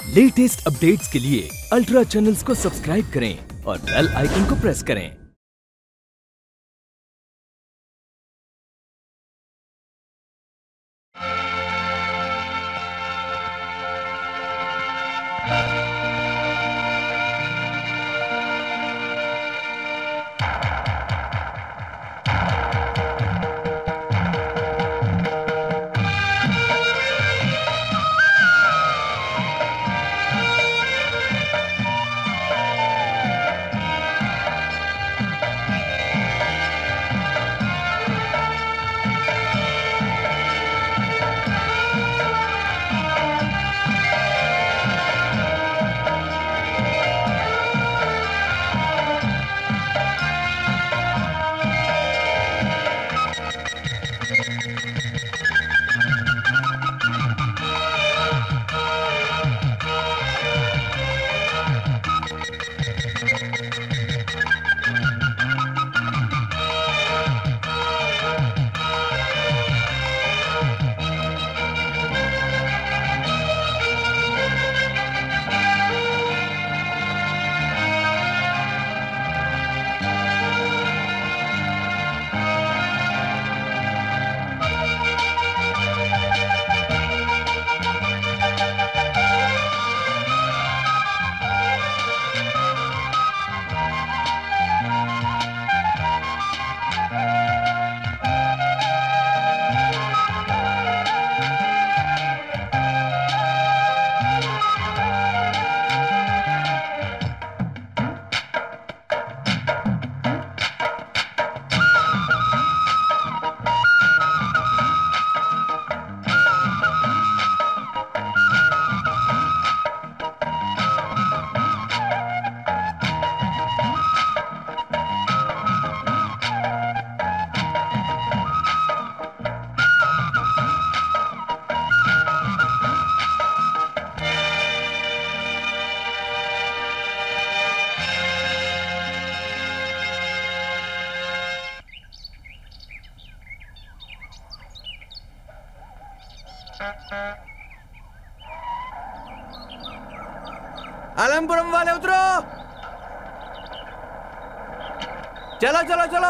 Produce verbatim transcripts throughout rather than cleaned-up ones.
Latest updates के लिए ultra channels को सब्सक्राइब करें और बेल आइकन को प्रेस करें। आलमपुरम वाले उतरो। चलो चलो चलो।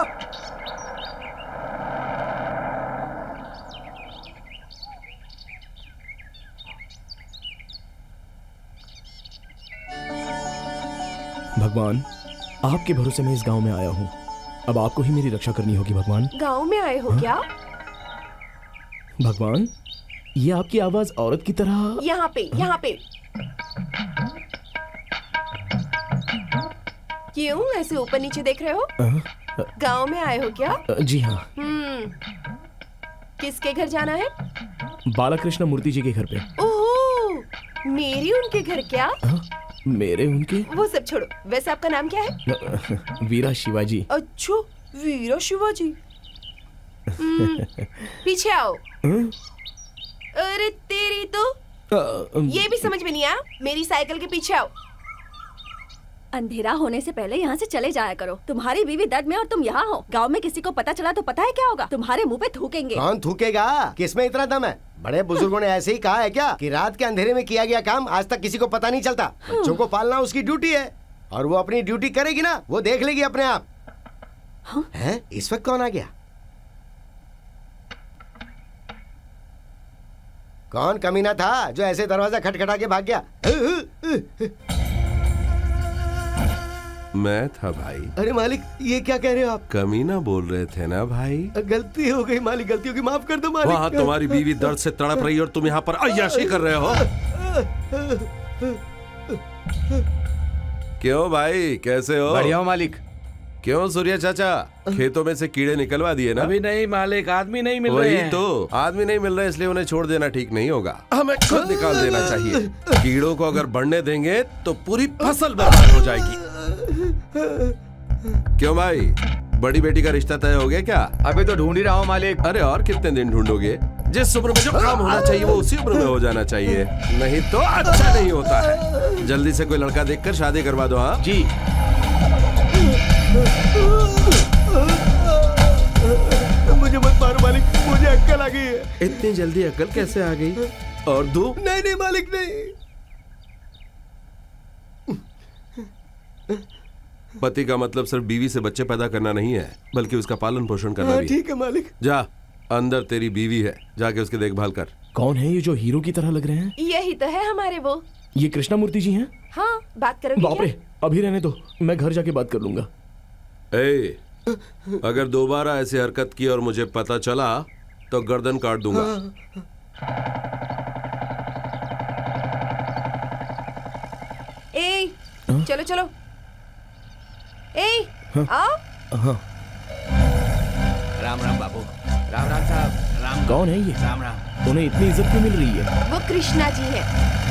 भगवान, आपके भरोसे मैं इस गांव में आया हूँ। अब आपको ही मेरी रक्षा करनी होगी भगवान। गांव में आए हो? हाँ? क्या भगवान, ये आपकी आवाज औरत की तरह। यहाँ पे, यहाँ पे। क्यों ऐसे ऊपर नीचे देख रहे हो? गांव में आए हो क्या? जी हाँ। हम्म, किसके घर जाना है? बालाकृष्ण मूर्ति जी के घर पे। ओह, मेरी उनके घर क्या? आ, मेरे उनके? वो सब छोड़ो, वैसे आपका नाम क्या है? वीरा शिवाजी। अच्छा, वीरा शिवाजी। पीछे आओ। अरे तेरी तो आ, ये भी समझ में नहीं आया। मेरी साइकिल के पीछे आओ। अंधेरा होने से पहले यहाँ से चले जाया करो। तुम्हारी बीवी दर्द में और तुम यहाँ हो। गांव में किसी को पता चला तो पता है क्या होगा? तुम्हारे मुंह पे थूकेंगे। कौन थूकेगा? किसमें इतना दम है? बड़े बुजुर्गों ने ऐसे ही कहा है क्या कि रात के अंधेरे में किया गया काम आज तक किसी को पता नहीं चलता। बच्चों को पालना उसकी ड्यूटी है और वो अपनी ड्यूटी करेगी ना, वो देख लेगी अपने आप। हाँ? है? इस वक्त कौन आ गया? कौन कमीना था जो ऐसे दरवाजा खटखटा के भाग गया? मैं था भाई। अरे मालिक, ये क्या कह रहे हो आप? कमीना बोल रहे थे ना भाई। गलती हो गई मालिक, गलती हो गई, माफ कर दो मालिक। वहाँ तुम्हारी बीवी दर्द से तड़प रही और तुम यहाँ पर अय्याशी कर रहे हो। क्यों भाई, कैसे हो? बढ़िया हो मालिक। क्यों सूर्य चाचा, खेतों में से कीड़े निकलवा दिए ना? अभी नहीं मालिक, आदमी नहीं मिल रहे हैं। तो आदमी नहीं मिल रहे, इसलिए उन्हें छोड़ देना ठीक नहीं होगा। हमें खुद निकाल देना चाहिए। कीड़ों को अगर बढ़ने देंगे तो पूरी फसल बर्बाद हो जाएगी। क्यों भाई, बड़ी बेटी का रिश्ता तय हो गया क्या? अभी तो ढूंढ ही रहा हूँ मालिक। अरे और कितने दिन ढूंढोगे? जिस उम्र में जो काम होना चाहिए वो उसी उम्र में हो जाना चाहिए, नहीं तो अच्छा नहीं होता है। जल्दी से कोई लड़का देखकर शादी करवा दो। हाँ जी। मुझे मत मारो मालिक, मुझे अक्ल आ गई है। इतनी जल्दी अक्ल कैसे आ गई? और दो? नहीं नहीं मालिक नहीं। पति का मतलब सिर्फ बीवी से बच्चे पैदा करना नहीं है, बल्कि उसका पालन पोषण करना भी है। ठीक है मालिक। जा, अंदर तेरी बीवी है, जाके उसकी देखभाल कर। कौन है ये जो हीरो की तरह लग रहे हैं? यही तो है हमारे वो। ये कृष्णा मूर्ति जी हैं? हाँ, बात करोगे बाप क्या? रे, अभी रहने दो, मैं घर जाके बात कर लूंगा। ए, अगर दोबारा ऐसी हरकत की और मुझे पता चला तो गर्दन काट दूंगा। ए, चलो चलो। ए, आओ। हाँ। राम राम बाबू। राम राम साहब। राम। कौन है ये? राम राम। उन्हें इतनी इज्जत क्यों मिल रही है? वो कृष्णा जी है।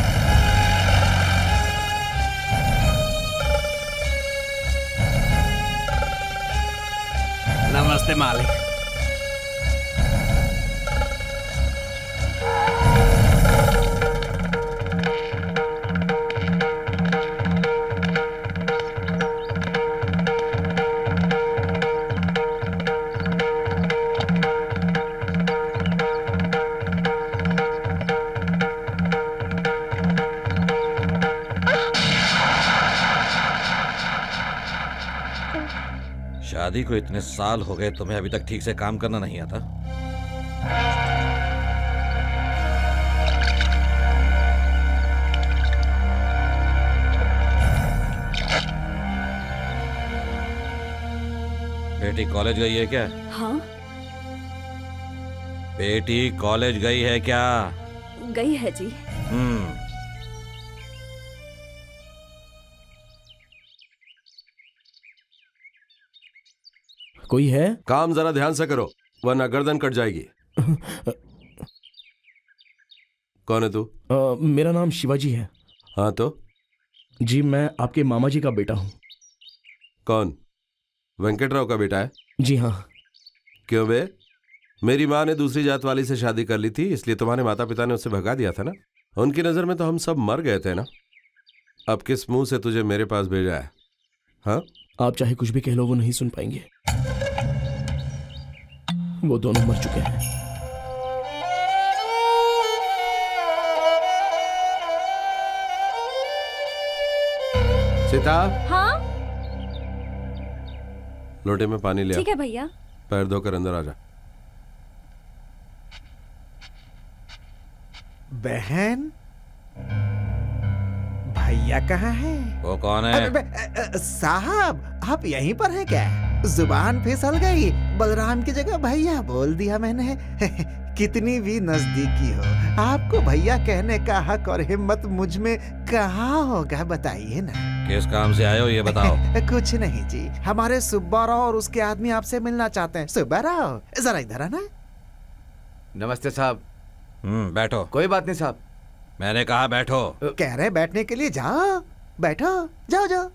नमस्ते मालिक। शादी को इतने साल हो गए, तुम्हें अभी तक ठीक से काम करना नहीं आता? बेटी कॉलेज गई है क्या? हाँ। बेटी कॉलेज गई है क्या? गई है जी। हम्म। कोई है? काम जरा ध्यान से करो, वरना गर्दन कट जाएगी। कौन है तू? आ, मेरा नाम शिवाजी है। हाँ तो? जी, मैं आपके मामा जी का बेटा हूँ। कौन? वेंकटराव का बेटा है? जी हाँ। क्यों बे? मेरी माँ ने दूसरी जात वाली से शादी कर ली थी, इसलिए तुम्हारे माता पिता ने उसे भगा दिया था ना। उनकी नजर में तो हम सब मर गए थे ना। अब किस मुंह से तुझे मेरे पास भेजा है? हाँ, आप चाहे कुछ भी कह लो, वो नहीं सुन पाएंगे। वो दोनों मर चुके हैं। सीता। हाँ। लोटे में पानी ले आ। ठीक है भैया। पैर धोकर अंदर आ जा। बहन, भैया कहाँ है? वो कौन है? साहब, आप यहीं पर हैं क्या? जुबान फिसल गई, बलराम की जगह भैया बोल दिया मैंने। कितनी भी नजदीकी हो, आपको भैया कहने का हक और हिम्मत मुझ में कहाँ होगा, बताइए ना। किस काम से आए हो ये बताओ। कुछ नहीं जी, हमारे सुब्बाराव और उसके आदमी आपसे मिलना चाहते हैं। सुब्बाराव, जरा इधर आना। नमस्ते साहब। हम्म, बैठो। कोई बात नहीं साहब। मैंने कहा बैठो। कह रहे बैठने के लिए, जाओ बैठो, जाओ जाओ।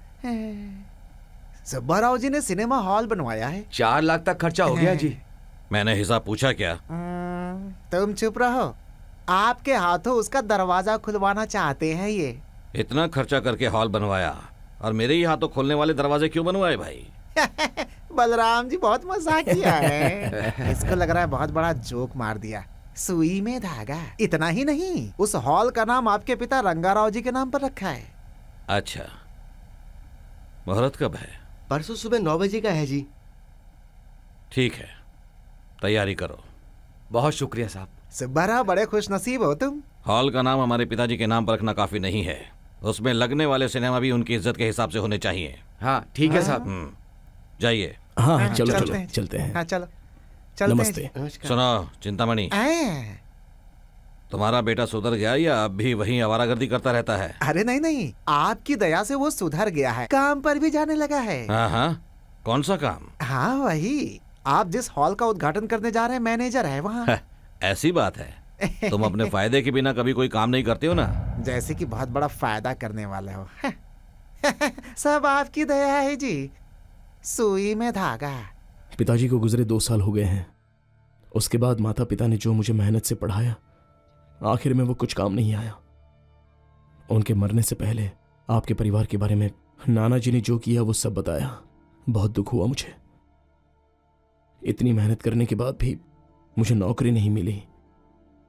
सुब्बाराव जी ने सिनेमा हॉल बनवाया है। चार लाख तक खर्चा हो गया जी। मैंने हिसाब पूछा क्या? तुम चुप रहो, आपके हाथों उसका दरवाजा खुलवाना चाहते हैं ये। इतना खर्चा करके हॉल बनवाया और मेरे ही हाथों खोलने वाले दरवाजे क्यों बनवाए भाई? बलराम जी बहुत मजाक किया है। इसको लग रहा है बहुत बड़ा जोक मार दिया। सुई में धागा। इतना ही नहीं, उस हॉल का नाम आपके पिता रंगाराव जी के नाम पर रखा है। अच्छा, मुहूर्त कब है? परसों सुबह नौ बजे का है जी। ठीक है, तैयारी करो। बहुत शुक्रिया साहब। सुब्बाराव, बड़े खुश नसीब हो तुम। हॉल का नाम हमारे पिताजी के नाम पर रखना काफी नहीं है, उसमें लगने वाले सिनेमा भी उनकी इज्जत के हिसाब से होने चाहिए। हाँ ठीक है साहब। हम्म, जाइए। हाँ, हाँ, चलो चलते चलो हैं। चलते हैं। हाँ चलो चलते नमस्ते। हैं। सुनो चिंतामणि, आए। तुम्हारा बेटा सुधर गया या अब भी वहीं आवारागर्दी करता रहता है? अरे नहीं नहीं, आपकी दया से वो सुधर गया है, काम पर भी जाने लगा है। हाँ हाँ, कौन सा काम? हाँ वही, आप जिस हॉल का उद्घाटन करने जा रहे हैं, मैनेजर है वहाँ। ऐसी बात है? तुम अपने फायदे के बिना कभी कोई काम नहीं करते हो ना? जैसे कि बहुत बड़ा फायदा करने वाले हो। सब आपकी दया है जी, सुई में धागा। पिताजी को गुजरे दो साल हो गए हैं। उसके बाद माता पिता ने जो मुझे मेहनत से पढ़ाया, आखिर में वो कुछ काम नहीं आया। उनके मरने से पहले आपके परिवार के बारे में नाना जी ने जो किया वो सब बताया। बहुत दुख हुआ मुझे। इतनी मेहनत करने के बाद भी मुझे नौकरी नहीं मिली।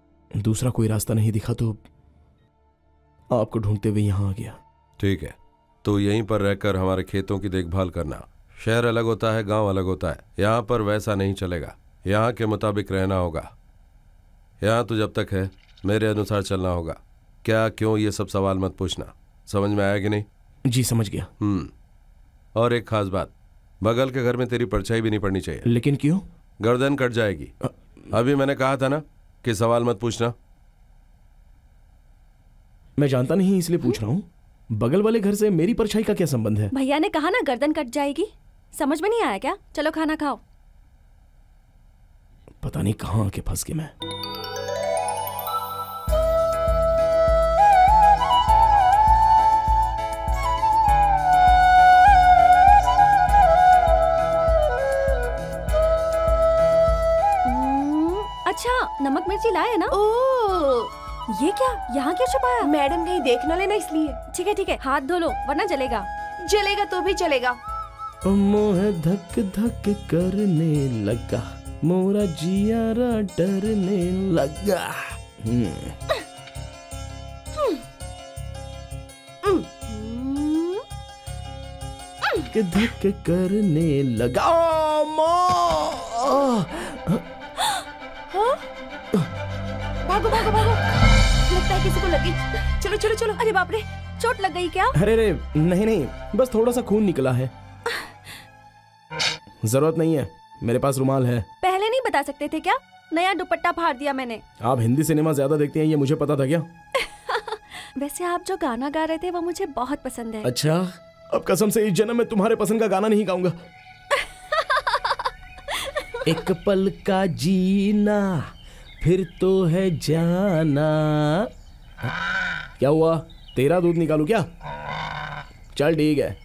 दूसरा कोई रास्ता नहीं दिखा तो आपको ढूंढते हुए यहां आ गया। ठीक है, तो यहीं पर रहकर हमारे खेतों की देखभाल करना। शहर अलग होता है, गांव अलग होता है। यहाँ पर वैसा नहीं चलेगा, यहाँ के मुताबिक रहना होगा। यहाँ तो जब तक है मेरे अनुसार चलना होगा। क्या, क्यों, ये सब सवाल मत पूछना। समझ में आया कि नहीं? जी समझ गया। हम्म और एक खास बात, बगल के घर में तेरी परछाई भी नहीं पड़नी चाहिए। लेकिन क्यों? गर्दन कट जाएगी। अभी मैंने कहा था ना कि सवाल मत पूछना। मैं जानता नहीं इसलिए पूछ रहा हूँ। बगल वाले घर से मेरी परछाई का क्या संबंध है? भैया ने कहा ना गर्दन कट जाएगी। समझ में नहीं आया क्या? चलो खाना खाओ। पता नहीं कहाँ आके फंस गया मैं। अच्छा, नमक मिर्ची लाए ना? ओह, ये क्या? यहाँ क्या छुपाया? मैडम कहीं देख न लेना इसलिए। ठीक है ठीक है, हाथ धो लो वरना जलेगा। जलेगा तो भी चलेगा। मोह धक धक करने लगा, मोरा जियारा डरने लगा। हम्म धक करने लगा। भागो भागो भागो, लगता है किसी को लगी। चलो चलो चलो। अरे बाप रे, चोट लग गई क्या? अरे रे नहीं नहीं, बस थोड़ा सा खून निकला है। जरूरत नहीं है, मेरे पास रुमाल है। पहले नहीं बता सकते थे क्या? नया दुपट्टा फाड़ दिया मैंने। आप हिंदी सिनेमा ज्यादा देखते हैं, ये मुझे पता था क्या? वैसे आप जो गाना गा रहे थे वो मुझे बहुत पसंद है। अच्छा, अब कसम से इस जन्म में तुम्हारे पसंद का गाना नहीं गाऊंगा। एक पल का जीना फिर तो है जाना। क्या हुआ, तेरा दूध निकालू क्या? चल ठीक है।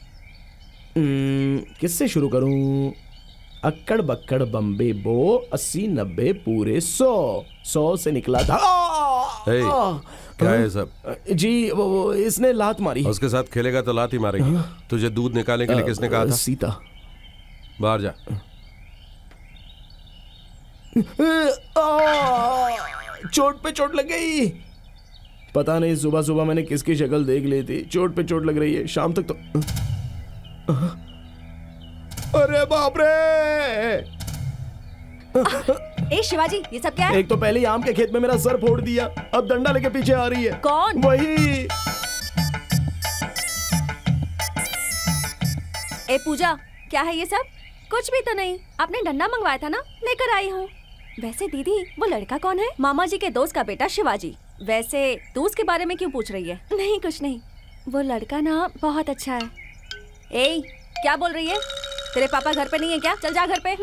किससे शुरू करूं? अक्कड़ बक्कड़ बम्बे बो, अस्सी नब्बे पूरे सौ, सौ से निकला था। hey, क्या है सब? जी वो, वो इसने लात मारी। उसके साथ खेलेगा तो लात ही मारेगी। तुझे दूध निकालने के लिए किसने कहा था? सीता। बाहर जा। चोट पे चोट लग गई। पता नहीं सुबह सुबह मैंने किसकी शक्ल देख ली थी। चोट पे चोट लग रही है, शाम तक तो। अरे बाप रे! ए शिवाजी, ये सब क्या है? एक तो पहले ही आम के खेत में मेरा सर फोड़ दिया, अब डंडा लेके पीछे आ रही है। कौन? वही। ए पूजा, क्या है ये सब? कुछ भी तो नहीं, आपने डंडा मंगवाया था ना, लेकर आई हूँ। वैसे दीदी, वो लड़का कौन है? मामा जी के दोस्त का बेटा शिवाजी। वैसे तू उसके बारे में क्यों पूछ रही है? नहीं कुछ नहीं, वो लड़का ना बहुत अच्छा है। ए, क्या बोल रही है? तेरे पापा घर पे नहीं है क्या? चल जा घर पे।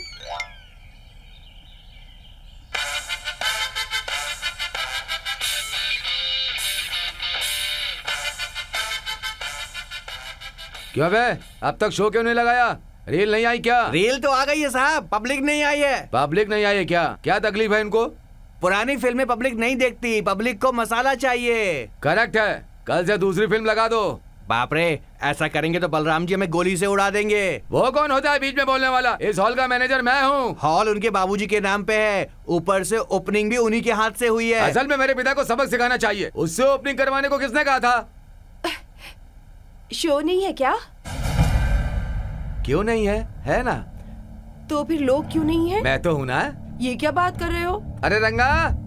क्यों बे, अब तक शो क्यों नहीं लगाया? रील नहीं आई क्या? रील तो आ गई है साहब, पब्लिक नहीं आई है। पब्लिक नहीं आई है क्या? क्या तकलीफ है इनको? पुरानी फिल्में पब्लिक नहीं देखती, पब्लिक को मसाला चाहिए। करेक्ट है, कल से दूसरी फिल्म लगा दो। बाप रे, ऐसा करेंगे तो बलराम जी हमें गोली से उड़ा देंगे। वो कौन होता है बीच में बोलने वाला? इस हॉल का मैनेजर मैं हूँ। हॉल उनके बाबूजी के नाम पे है, ऊपर से ओपनिंग भी उन्हीं के हाथ से हुई है। असल में मेरे पिता को सबक सिखाना चाहिए, उससे ओपनिंग करवाने को किसने कहा था? शो नहीं है क्या? क्यों नहीं है? है ना। तो फिर लोग क्यों नहीं है? मैं तो हूं ना। ये क्या बात कर रहे हो? अरे रंगा,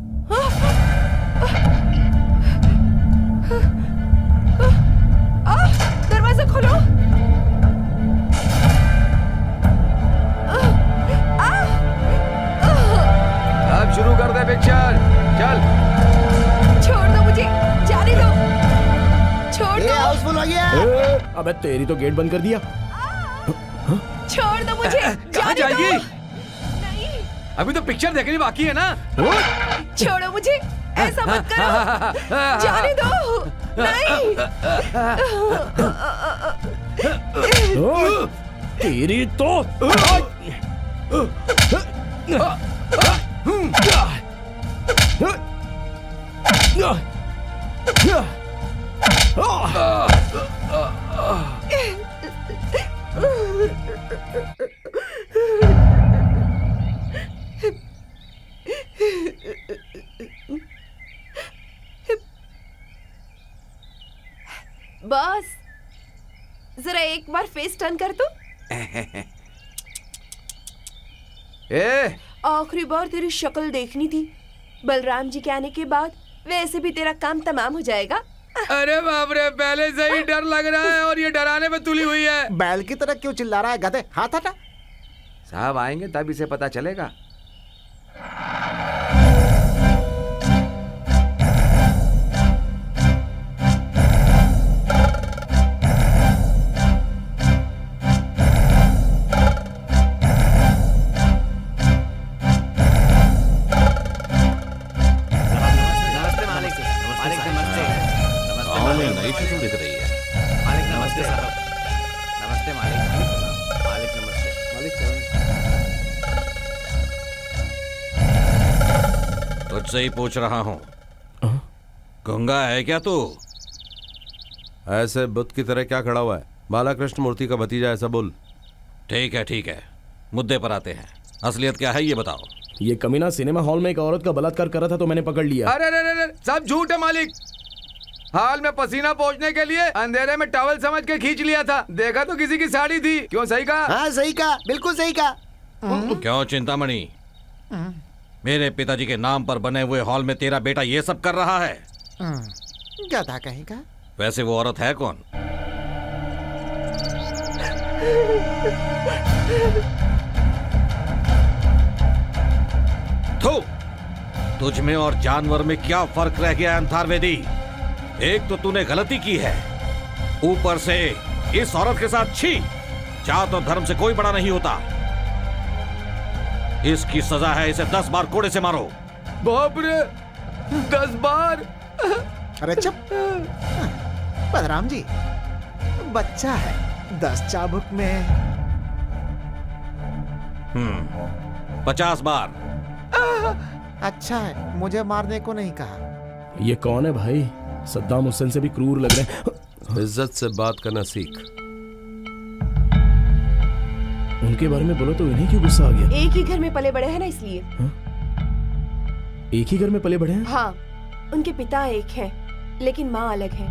दरवाजा खोलो। अब शुरू कर दे पिक्चर, चल। छोड़ दो मुझे, जाने दो, छोड़ दो। हाउसफुल हो गया। अबे तेरी तो गेट बंद कर दिया। छोड़ दो मुझे, कहाँ जाएगी? नहीं, अभी तो पिक्चर देखनी बाकी है ना। छोड़ो मुझे, ऐसा मत करो, जाने दो। नहीं, तेरी तो बस जरा एक बार फेस टर्न कर तू। ए आखिरी बार तेरी शक्ल देखनी थी। बलराम जी के आने के बाद वैसे भी तेरा काम तमाम हो जाएगा। अरे बाप रे, पहले से ही डर लग रहा है और ये डराने में तुली हुई है। बैल की तरह क्यों चिल्ला रहा है गधे? हाथ हटा। साहब आएंगे तब इसे पता चलेगा। तुझसे ही पूछ रहा हूँ, गंगा है क्या तू? ऐसे बुत की तरह क्या खड़ा हुआ है? बाला कृष्ण मूर्ति का भतीजा, ऐसा बोल। ठीक है ठीक है, मुद्दे पर आते हैं। असलियत क्या है ये बताओ। ये कमीना सिनेमा हॉल में एक औरत का बलात्कार कर रहा था तो मैंने पकड़ लिया। अरे अरे अरे सब झूठ है मालिक। हाल में पसीना पोंछने के लिए अंधेरे में टॉवल समझ के खींच लिया था। देखा तो किसी की साड़ी थी। क्यों, सही कहा? हाँ सही कहा, बिल्कुल सही कहा। क्यों चिंतामणि, मेरे पिताजी के नाम पर बने हुए हॉल में तेरा बेटा ये सब कर रहा है? गधा कहेगा। वैसे वो औरत है कौन? थू, तुझ में और जानवर में क्या फर्क रह गया अंथारवेदी? एक तो तूने गलती की है, ऊपर से इस औरत के साथ छी। जात और धर्म से कोई बड़ा नहीं होता। इसकी सजा है इसे दस बार कोड़े से मारो। बाप रे, दस बार? अरे चुप। बलराम जी, बच्चा है, दस चाबुक में। हम्म, पचास बार। अच्छा है, मुझे मारने को नहीं कहा। ये कौन है भाई? सद्दाम हुसैन से भी क्रूर लग रहे हैं। इज्जत से बात करना सीख। उनके बारे में बोलो तो इन्हें क्यों गुस्सा आ गया? एक ही घर में पले बड़े हैं ना, इसलिए। हा? एक ही घर में पले बड़े हैं? हाँ, उनके पिता एक हैं, लेकिन माँ अलग है।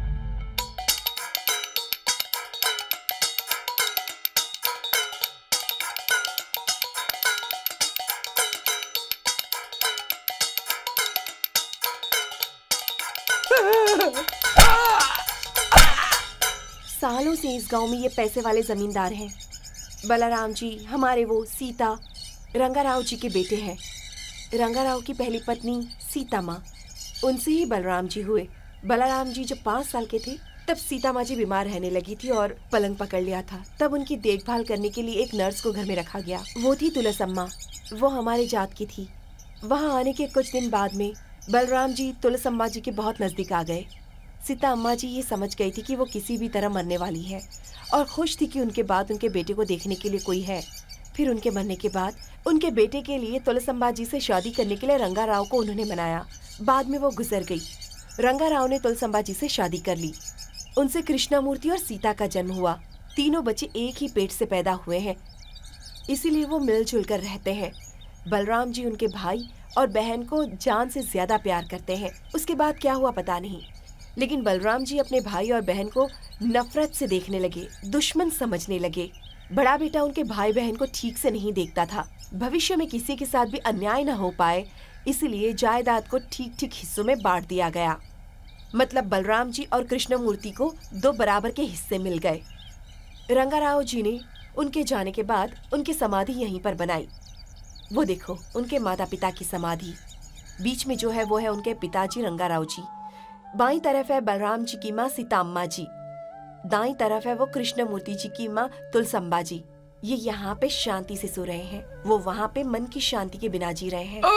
सालों से इस गांव में ये पैसे वाले जमींदार हैं। बलराम जी हमारे वो सीता रंगाराव जी के बेटे हैं। रंगाराव की पहली पत्नी सीता माँ, उनसे ही बलराम जी हुए। बलराम जी जब पाँच साल के थे तब सीता माँ जी बीमार रहने लगी थी और पलंग पकड़ लिया था। तब उनकी देखभाल करने के लिए एक नर्स को घर में रखा गया। वो थी तुलसम्मा, वो हमारे जात की थी। वहाँ आने के कुछ दिन बाद में बलराम जी तुलसम्मा जी के बहुत नजदीक आ गए। सीता अम्मा जी ये समझ गई थी कि वो किसी भी तरह मरने वाली है और खुश थी कि उनके बाद उनके बेटे को देखने के लिए कोई है। फिर उनके मरने के बाद उनके बेटे के लिए तुलसम्मा जी से शादी करने के लिए रंगाराव को उन्होंने मनाया। बाद में वो गुजर गई। रंगाराव ने तुलसम्मा जी से शादी कर ली। उनसे कृष्णामूर्ति और सीता का जन्म हुआ। तीनों बच्चे एक ही पेट से पैदा हुए हैं, इसीलिए वो मिलजुल कर रहते हैं। बलराम जी उनके भाई और बहन को जान से ज्यादा प्यार करते हैं। उसके बाद क्या हुआ पता नहीं, लेकिन बलराम जी अपने भाई और बहन को नफरत से देखने लगे, दुश्मन समझने लगे। बड़ा बेटा उनके भाई बहन को ठीक से नहीं देखता था। भविष्य में किसी के साथ भी अन्याय न हो पाए, इसलिए जायदाद को ठीक ठीक हिस्सों में बांट दिया गया। मतलब बलराम जी और कृष्णमूर्ति को दो बराबर के हिस्से मिल गए। रंगाराव जी ने उनके जाने के बाद उनकी समाधि यहीं पर बनाई। वो देखो, उनके माता पिता की समाधि। बीच में जो है वो है उनके पिताजी रंगाराव जी। बाईं तरफ है बलराम जी की माँ सीता अम्मा जी। दाईं तरफ है वो कृष्णमूर्ति जी की माँ तुलसम्बा जी। ये यहाँ पे शांति से सो रहे हैं, वो वहाँ पे मन की शांति के बिना जी रहे हैं।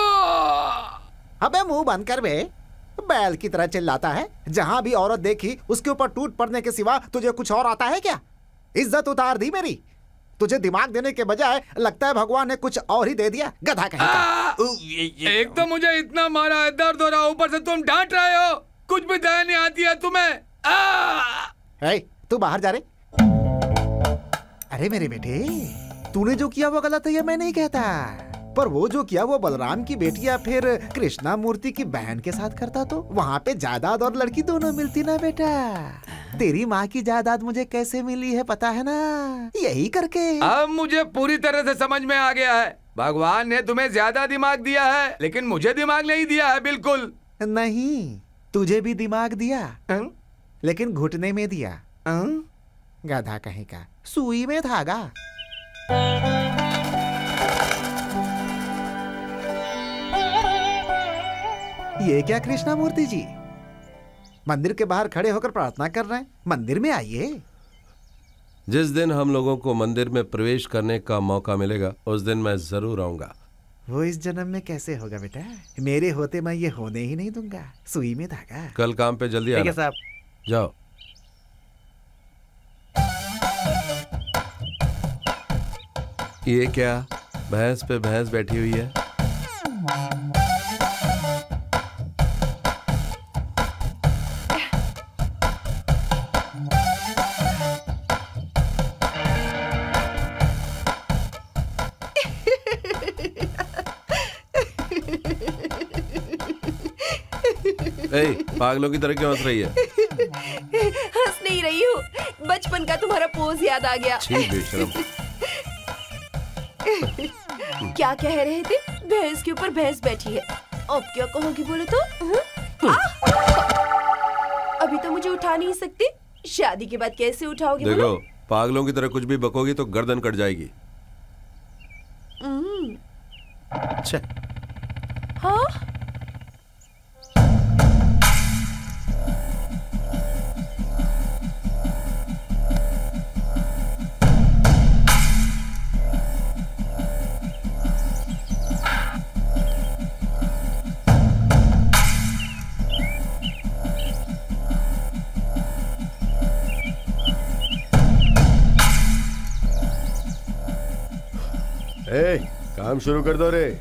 अबे मुंह बंद कर बे, बैल की तरह चिल्लाता है। जहाँ भी औरत देखी उसके ऊपर टूट पड़ने के सिवा तुझे कुछ और आता है क्या? इज्जत उतार दी मेरी। तुझे दिमाग देने के बजाय लगता है भगवान ने कुछ और ही दे दिया। गधा कहीं का। एक तो मुझे इतना मारा है, दर्द हो रहा, ऊपर से तुम डांट रहे हो। कुछ भी दया नहीं आती है तुम्हें। ए, तू बाहर जा रे। अरे मेरे बेटे, तूने जो किया वो गलत है, ये मैं नहीं कहता। पर वो जो किया वो बलराम की बेटी या फिर कृष्णा मूर्ति की बहन के साथ करता तो वहाँ पे जायदाद और लड़की दोनों मिलती ना बेटा। तेरी माँ की जायदाद मुझे कैसे मिली है पता है ना, यही करके। अब मुझे पूरी तरह से समझ में आ गया है। भगवान ने तुम्हें ज्यादा दिमाग दिया है, लेकिन मुझे दिमाग नहीं दिया है बिल्कुल। नहीं, तुझे भी दिमाग दिया, अं? लेकिन घुटने में दिया। अं? गधा कहीं का, सुई में धागा। ये क्या कृष्णा मूर्ति जी, मंदिर के बाहर खड़े होकर प्रार्थना कर रहे हैं? मंदिर में आइए। जिस दिन हम लोगों को मंदिर में प्रवेश करने का मौका मिलेगा उस दिन मैं जरूर आऊंगा। वो इस जन्म में कैसे होगा बेटा, मेरे होते मैं ये होने ही नहीं दूंगा। सुई में धागा। कल काम पे जल्दी ठीक है आना। साहब। जाओ। ये क्या भैंस पे भैंस बैठी हुई है? ए, पागलों की तरह क्यों हंस रही है? हंस नहीं रही हूँ, बचपन का तुम्हारा पोज याद आ गया। छी बेशरम। क्या कह रहे थे? भैंस के ऊपर भैंस बैठी है। अब क्या कहोगी बोले तो? अभी तो मुझे उठा नहीं सकती, शादी के बाद कैसे उठाओगे? देखो, पागलों की तरह कुछ भी बकोगी तो गर्दन कट जाएगी। अच्छा। हाँ? ए, काम शुरू कर दो रे।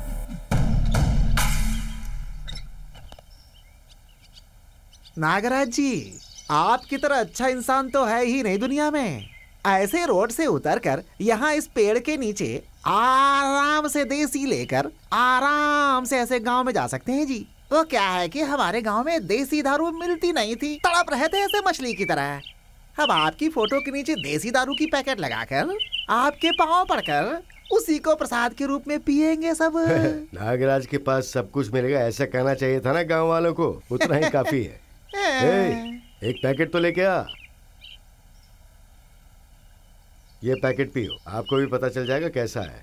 नागराज जी, आपकी तरह अच्छा इंसान तो है ही नहीं दुनिया में। ऐसे रोड से उतरकर यहाँ इस पेड़ के नीचे आराम से देसी लेकर आराम से ऐसे गांव में जा सकते हैं जी। वो क्या है कि हमारे गांव में देसी दारू मिलती नहीं थी, तड़प रहे थे ऐसे मछली की तरह। अब आपकी फोटो के नीचे देसी दारू की पैकेट लगाकर आपके पाँव पड़कर उसी को प्रसाद के रूप में पिएंगे सब। नागराज के पास सब कुछ मिलेगा ऐसा कहना चाहिए था ना गांव वालों को, उतना ही काफी है। ए, एक पैकेट तो लेके आ। ये पैकेट पियो, आपको भी पता चल जाएगा कैसा है।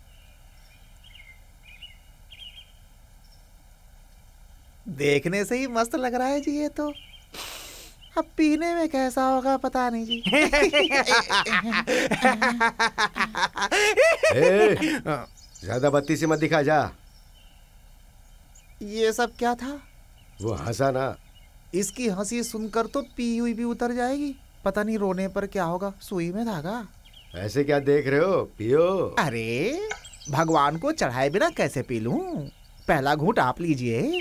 देखने से ही मस्त लग रहा है जी ये तो, अब पीने में कैसा होगा पता नहीं जी। ए, ज्यादा बत्ती से मत दिखा जा। ये सब क्या था? वो हंसा ना। इसकी हंसी सुनकर तो पी हुई भी उतर जाएगी, पता नहीं रोने पर क्या होगा। सुई में धागा। ऐसे क्या देख रहे हो, पियो। अरे भगवान को चढ़ाए बिना कैसे पी लूं? पहला घूंट आप लीजिए।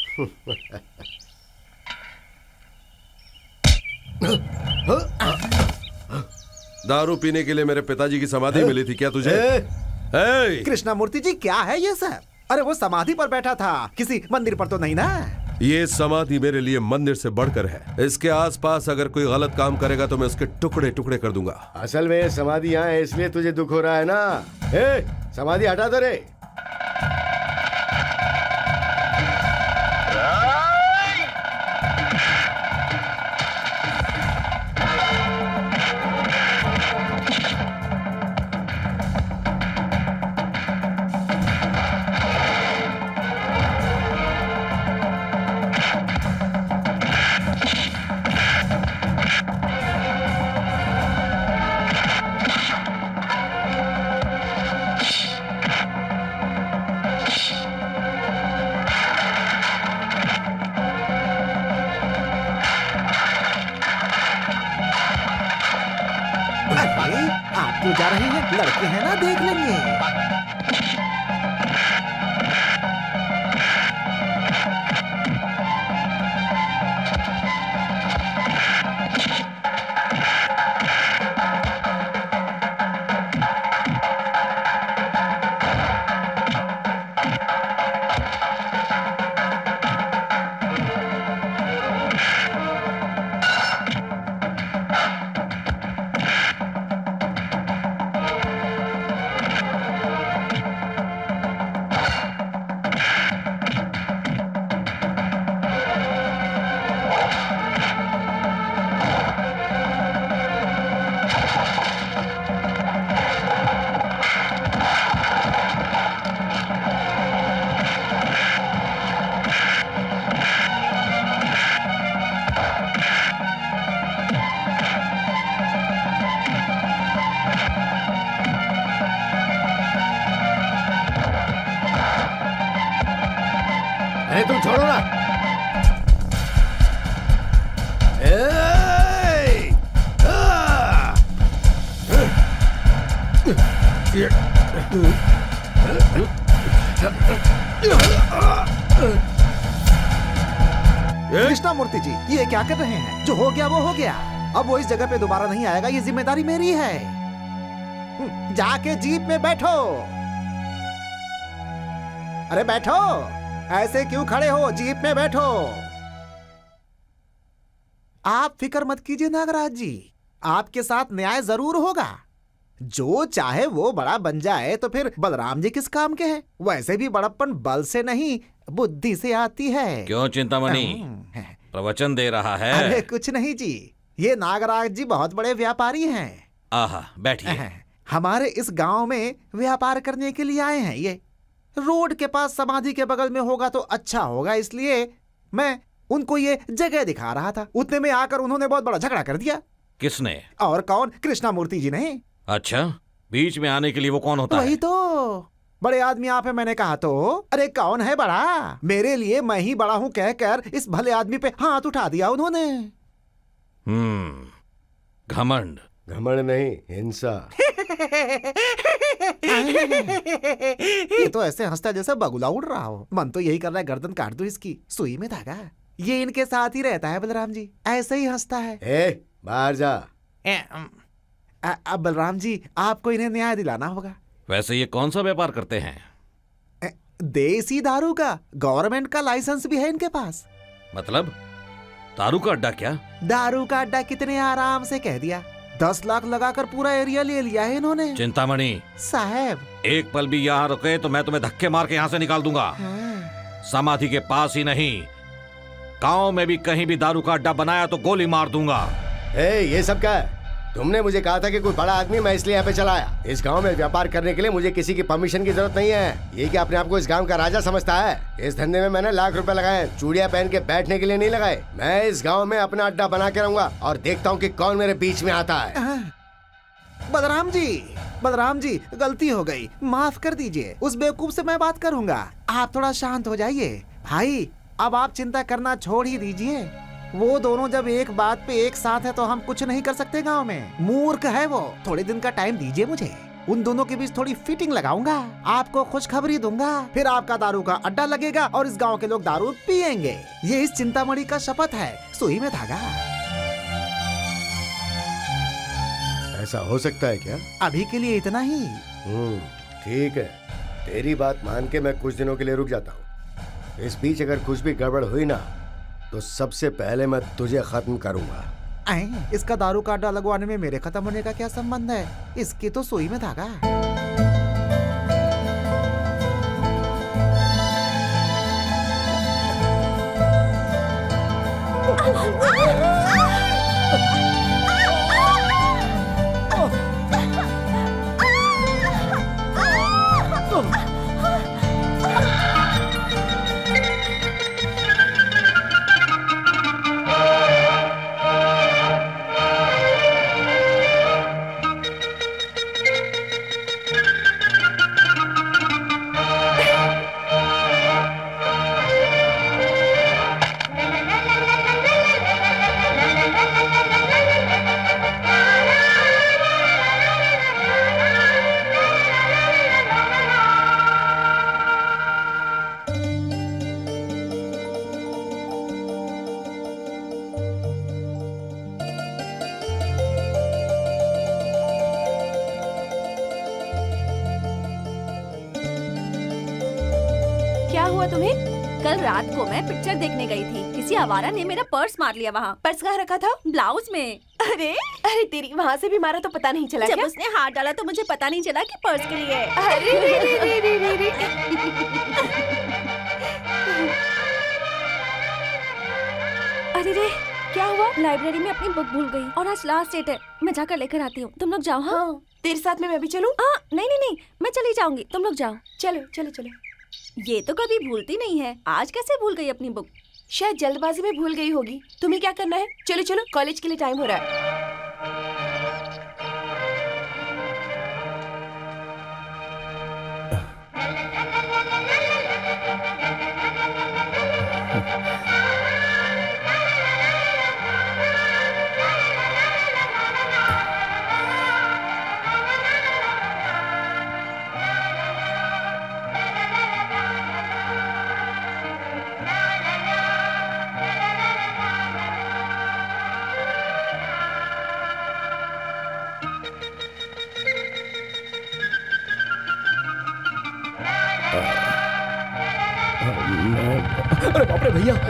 दारू पीने के लिए मेरे पिताजी की समाधि मिली थी क्या तुझे? ए! कृष्णा मूर्ति जी क्या है ये सब? अरे वो समाधि पर बैठा था, किसी मंदिर पर तो नहीं ना? ये समाधि मेरे लिए मंदिर से बढ़कर है। इसके आसपास अगर कोई गलत काम करेगा तो मैं उसके टुकड़े टुकड़े कर दूंगा। असल में समाधि यहाँ है इसलिए तुझे दुख हो रहा है ना। ए, समाधि हटा दो रे। आप क्यों जा रहे हैं? लड़के हैं ना, देख लेंगे। अरे तुम छोड़ो ना। ए! आ! कृष्णा मूर्ति जी, ये क्या कर रहे हैं? जो हो गया वो हो गया। अब वो इस जगह पे दोबारा नहीं आएगा, ये जिम्मेदारी मेरी है। जाके जीप में बैठो। अरे बैठो, ऐसे क्यों खड़े हो? जीप में बैठो। आप फिक्र मत कीजिए नागराज जी, आपके साथ न्याय जरूर होगा। जो चाहे वो बड़ा बन जाए तो फिर बलराम जी किस काम के हैं? वैसे भी बड़प्पन बल से नहीं बुद्धि से आती है। क्यों चिंतामणि प्रवचन दे रहा है? अरे कुछ नहीं जी, ये नागराज जी बहुत बड़े व्यापारी हैं। आहा, बैठिए। हमारे इस गांव में व्यापार करने के लिए आए हैं। ये रोड के पास समाधि के बगल में होगा तो अच्छा होगा, इसलिए मैं उनको ये जगह दिखा रहा था। उतने में आकर उन्होंने बहुत बड़ा झगड़ा कर दिया। किसने? और कौन? कृष्णा मूर्ति जी ने। अच्छा, बीच में आने के लिए वो कौन होता है? वही तो, बड़े आदमी आप है। मैंने कहा तो अरे कौन है बड़ा? मेरे लिए मैं ही बड़ा हूँ कहकर इस भले आदमी पे हाथ उठा दिया उन्होंने। हम्म, घमंड। घमंड नहीं, हिंसा। ये तो ऐसे हंसता जैसे बगुला उड़ रहा हो। मन तो यही कर रहा है गर्दन काट दो इसकी, सुई में धागा। ये इनके साथ ही रहता है बलराम जी, ऐसे ही हंसता है। ए, बाहर जा। अब बलराम जी आपको इन्हें न्याय दिलाना होगा। वैसे ये कौन सा व्यापार करते हैं? देसी दारू का, गवर्नमेंट का लाइसेंस भी है इनके पास। मतलब दारू का अड्डा? क्या दारू का अड्डा? कितने आराम से कह दिया। दस लाख लगाकर पूरा एरिया ले लिया है इन्होंने। चिंतामणि साहब, एक पल भी यहाँ रुके तो मैं तुम्हें धक्के मार के यहाँ से निकाल दूंगा। हाँ। समाधि के पास ही नहीं, गांव में भी कहीं भी दारू का अड्डा बनाया तो गोली मार दूंगा। ए, ये सब क्या है? तुमने मुझे कहा था कि कोई बड़ा आदमी, मैं इसलिए यहाँ पे चला आया। इस गांव में व्यापार करने के लिए मुझे किसी की परमिशन की जरूरत नहीं है। ये क्या अपने आप को इस गांव का राजा समझता है? इस धंधे में मैंने लाख रुपए लगाए, चूड़ियां पहन के बैठने के लिए नहीं लगाए। मैं इस गांव में अपना अड्डा बना के रहूंगा और देखता हूँ कि कौन मेरे बीच में आता है। बलराम जी, बलराम जी, गलती हो गई, माफ कर दीजिए। उस बेवकूफ से मैं बात करूंगा। आप थोड़ा शांत हो जाइए। भाई, अब आप चिंता करना छोड़ ही दीजिए। वो दोनों जब एक बात पे एक साथ है तो हम कुछ नहीं कर सकते गांव में। मूर्ख है वो। थोड़े दिन का टाइम दीजिए मुझे, उन दोनों के बीच थोड़ी फिटिंग लगाऊंगा, आपको खुशखबरी दूंगा, फिर आपका दारू का अड्डा लगेगा और इस गांव के लोग दारू पियेंगे। ये इस चिंतामणि का शपथ है, सुई में धागा। ऐसा हो सकता है क्या? अभी के लिए इतना ही। हम्म, ठीक है, तेरी बात मान के मैं कुछ दिनों के लिए रुक जाता हूँ। इस बीच अगर कुछ भी गड़बड़ हुई ना तो सबसे पहले मैं तुझे खत्म करूंगा। आए, इसका दारू का अड्डा लगवाने में मेरे खत्म होने का क्या संबंध है? इसकी तो सुई में धागा है। कल रात को मैं पिक्चर देखने गई थी, किसी आवारा ने मेरा पर्स मार लिया। वहाँ पर्स कहाँ रखा था? ब्लाउज में। अरे अरे तेरी, वहाँ से भी मारा तो पता नहीं चला जब क्या? उसने हाथ डाला तो मुझे पता नहीं चला कि पर्स के लिए। अरे रे रे रे रे रे रे। अरे रे, क्या हुआ? लाइब्रेरी में अपनी बुक भूल गई और आज लास्ट डेट है। मैं जाकर लेकर आती हूँ, तुम लोग जाओ। हाँ, हाँ, तेरे साथ में मैं भी चलूँ? हाँ, नहीं नहीं नहीं, मैं चली जाऊंगी, तुम लोग जाओ। चलो चलो चलो। ये तो कभी भूलती नहीं है, आज कैसे भूल गई अपनी बुक? शायद जल्दबाजी में भूल गई होगी। तुम्हें क्या करना है? चलो चलो, कॉलेज के लिए टाइम हो रहा है। अरे बाप रे भैया।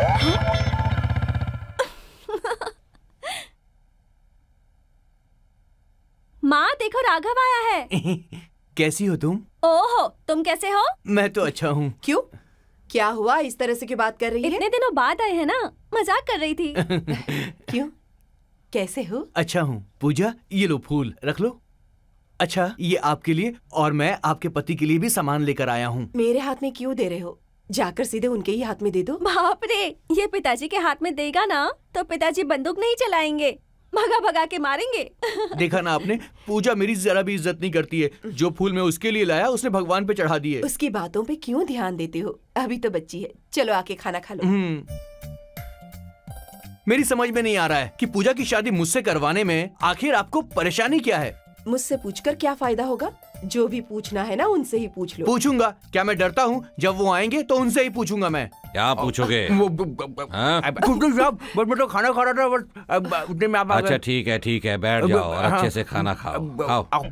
माँ देखो राघव आया है। कैसी हो तुम? ओहो, तुम कैसे हो? मैं तो अच्छा हूँ। क्यों, क्या हुआ? इस तरह से क्यों बात कर रही है? इतने दिनों बाद आए हैं ना, मजाक कर रही थी। क्यों, कैसे हो? अच्छा हूँ। पूजा, ये लो फूल रख लो। अच्छा, ये आपके लिए और मैं आपके पति के लिए भी सामान लेकर आया हूँ। मेरे हाथ में क्यों दे रहे हो? जाकर सीधे उनके ही हाथ में दे दो। बाप रे, ये पिताजी के हाथ में देगा ना तो पिताजी बंदूक नहीं चलाएंगे, भगा भगा के मारेंगे। देखा ना आपने, पूजा मेरी जरा भी इज्जत नहीं करती है। जो फूल मैं उसके लिए लाया उसने भगवान पे चढ़ा दिए। उसकी बातों पे क्यों ध्यान देते हो? अभी तो बच्ची है। चलो आके खाना खा लो। मेरी समझ में नहीं आ रहा है कि पूजा की शादी मुझसे करवाने में आखिर आपको परेशानी क्या है? मुझसे पूछकर क्या फायदा होगा? जो भी पूछना है ना उनसे ही पूछ लो। पूछूंगा? क्या मैं डरता हूँ? जब वो आएंगे तो उनसे ही पूछूंगा मैं। क्या पूछोगे? मैं तो खाना खा रहा था। अच्छा ठीक है ठीक है, बैठ जाओ और अच्छे से खाना खाओ। खाओ।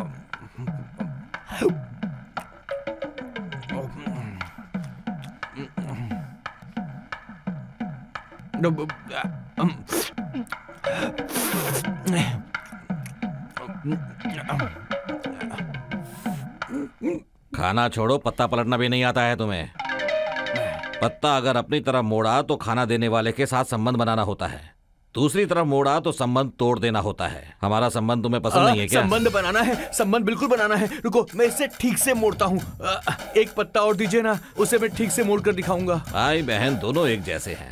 खाना छोड़ो, पत्ता पलटना भी नहीं आता है तुम्हें? पत्ता अगर अपनी तरफ मोड़ा तो खाना देने वाले के साथ संबंध बनाना होता है, दूसरी तरफ मोड़ा तो संबंध तोड़ देना होता है। हमारा संबंध तुम्हें पसंद नहीं है क्या? संबंध बनाना है, संबंध बिल्कुल बनाना है। रुको, मैं इसे ठीक से मोड़ता हूँ। एक पत्ता और दीजिए ना, उसे मैं ठीक से मोड़ कर दिखाऊंगा। भाई बहन दोनों एक जैसे हैं।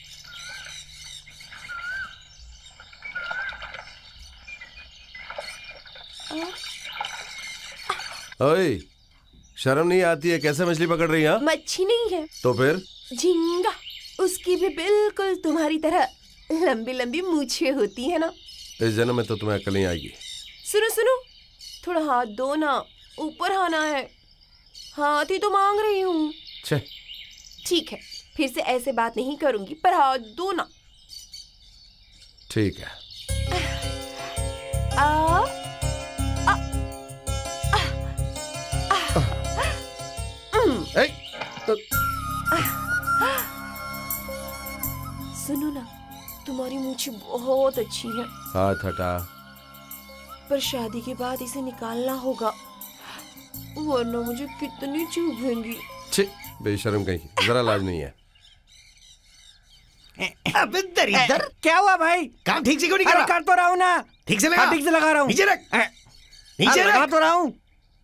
ओए, शर्म नहीं आती है? कैसे मछली पकड़ रही है? मच्छी नहीं है तो फिर? झींगा। उसकी भी बिल्कुल तुम्हारी तरह लंबी लंबी मूछें होती है ना। इस जन्म में तो तुम्हें अकल नहीं आएगी। सुनो सुनो, थोड़ा हाथ दो ना, ऊपर आना है। हाथ ही तो मांग रही हूँ। ठीक है, फिर से ऐसे बात नहीं करूंगी, पर हाथ दो ना। ठीक है। आ, आ, आ, आ, ए, तो... सुनो ना, तुम्हारी मूछें बहुत अच्छी हैं। हाथ हटा। पर शादी के बाद इसे निकालना होगा, वरना मुझे कितनी चुभेंगी। छी, बेशर्म कहीं, जरा लाज नहीं है। अबे दरिद्र, क्या हुआ भाई? काम ठीक से क्यों नहीं कर रहा? कर तो रहा हूँ ना। ठीक से लगा। ठीक से लगा रहा हूँ। नीचे रख। नीचे रख। लगा तो रहा हूँ।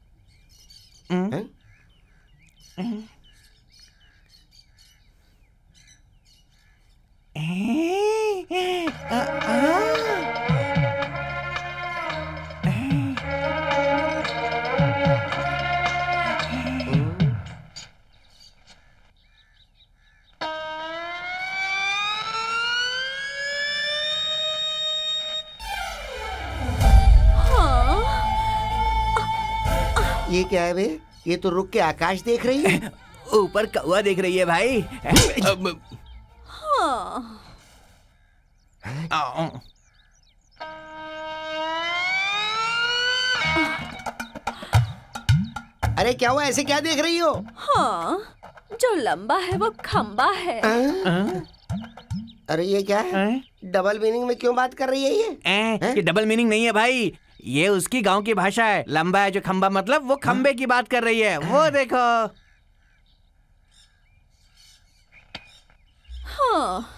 ये क्या है बे? ये तो रुक के आकाश देख रही है। ऊपर कौवा देख रही है भाई। अरे क्या हुआ, ऐसे क्या देख रही हो? हाँ, जो लंबा है वो खंबा है। आ? आ? अरे ये क्या है? डबल मीनिंग में क्यों बात कर रही है ये? ए, ये डबल मीनिंग नहीं है भाई, ये उसकी गांव की भाषा है। लंबा है जो खंबा, मतलब वो खंबे की बात कर रही है। वो देखो। हाँ।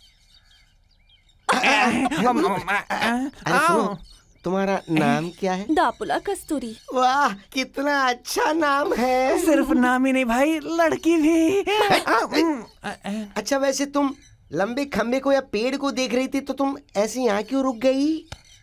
अरे सुनो, तुम्हारा नाम क्या है? दापुला कस्तूरी। वाह, कितना अच्छा नाम है। सिर्फ नाम ही नहीं भाई, लड़की भी। अच्छा, वैसे तुम लंबे खंबे को या पेड़ को देख रही थी तो तुम ऐसे यहाँ क्यों रुक गई?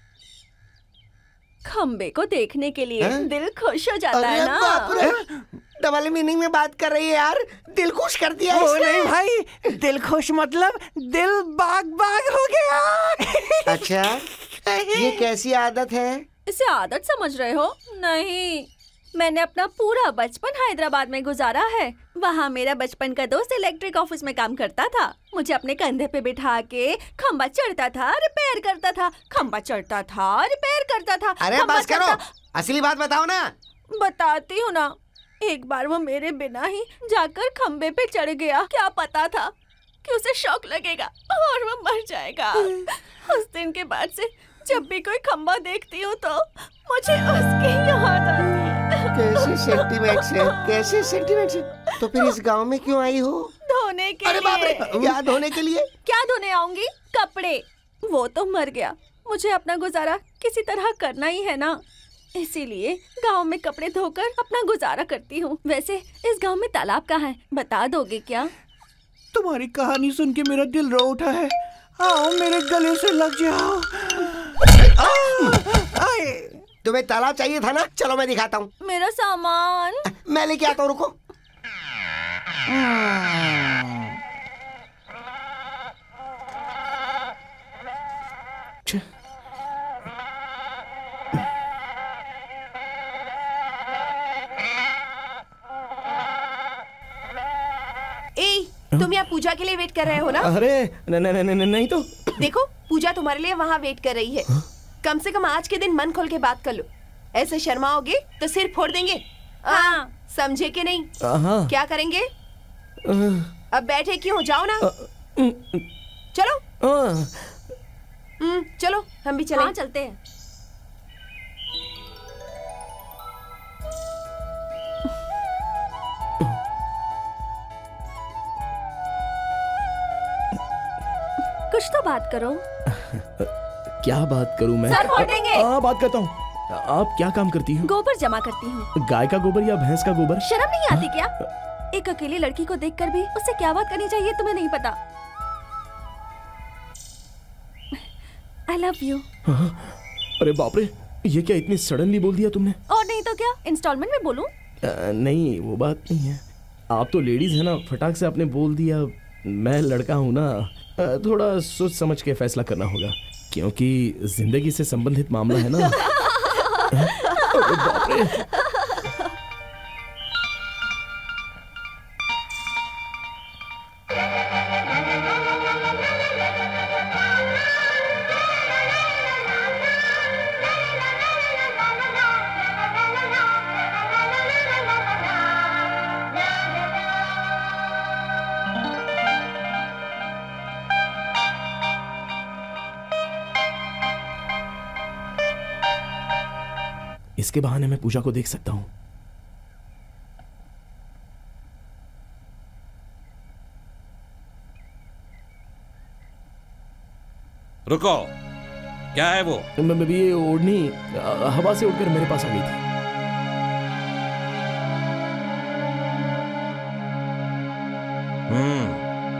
खंबे को देखने के लिए है? दिल खुश हो जाता है ना। बाप रे, डबल मीनिंग में बात कर रही है यार। दिल खुश कर दिया इसने। नहीं भाई, दिल खुश मतलब दिल बाग बाग हो गया। अच्छा, ये कैसी आदत है? इसे आदत समझ रहे हो? नहीं, मैंने अपना पूरा बचपन हैदराबाद में गुजारा है। वहाँ मेरा बचपन का दोस्त इलेक्ट्रिक ऑफिस में काम करता था। मुझे अपने कंधे पे बिठा के खंबा चढ़ता था, रिपेयर करता था, खंबा चढ़ता था, रिपेयर करता था। अरे बस करो, असली बात बताओ ना। बताती हूँ ना। एक बार वो मेरे बिना ही जाकर खंबे पे चढ़ गया। क्या पता था कि उसे शौक लगेगा और वो मर जाएगा। उस दिन के बाद से जब भी कोई खंबा देखती हूँ तो मुझे उसकी याद आती है। कैसे सेंटीमेंट से, कैसे सेंटीमेंट से? तो फिर इस गांव में क्यों आई हो? धोने के अरे लिए। बाप रे, क्या धोने के लिए? क्या धोने आऊंगी? कपड़े। वो तो मर गया, मुझे अपना गुजारा किसी तरह करना ही है ना, इसीलिए गांव में कपड़े धोकर अपना गुजारा करती हूँ। वैसे इस गांव में तालाब कहाँ है, बता दोगे क्या? तुम्हारी कहानी सुन के मेरा दिल रो उठा है। आओ मेरे गले से लग जाओ। तुम्हें तालाब चाहिए था ना? चलो मैं दिखाता हूँ। मेरा सामान मैं लेके आता हूँ, रुको। ए, तुम यहाँ पूजा के लिए वेट कर रहे हो ना? अरे नहीं नहीं नहीं नहीं तो। देखो पूजा तुम्हारे लिए वहाँ वेट कर रही है। कम से कम आज के दिन मन खोल के बात कर लो। ऐसे शर्माओगे तो सिर फोड़ देंगे। हाँ, समझे कि नहीं? हाँ। क्या करेंगे? अब बैठे क्यों? जाओ ना। चलो। हम्म, चलो हम भी चलें। हाँ, चलते हैं। कुछ तो बात करो। क्या बात करूं मैं? सर फोड़ेंगे। हाँ, बात करता हूँ। आप क्या काम करती हो? गोबर जमा करती हूँ। गाय का गोबर या भैंस का गोबर? शर्म नहीं आती क्या? एक अकेली लड़की को देखकर भी उससे क्या बात करनी चाहिए तुम्हें नहीं पता? I love you. अरे बाप रे, ये क्या इतनी सडनली बोल दिया तुमने? और नहीं तो क्या, इंस्टॉलमेंट में बोलूं? नहीं, वो बात नहीं है। आप तो लेडीज है ना, फटाक से आपने बोल दिया। मैं लड़का हूँ ना, थोड़ा सोच समझ के फैसला करना होगा, क्योंकि जिंदगी से संबंधित मामला है ना। अरे बाप रे। इसके बहाने मैं पूजा को देख सकता हूं। रुको, क्या है वो? ये ओढ़नी हवा से उड़कर मेरे पास आ गई थी। हम्म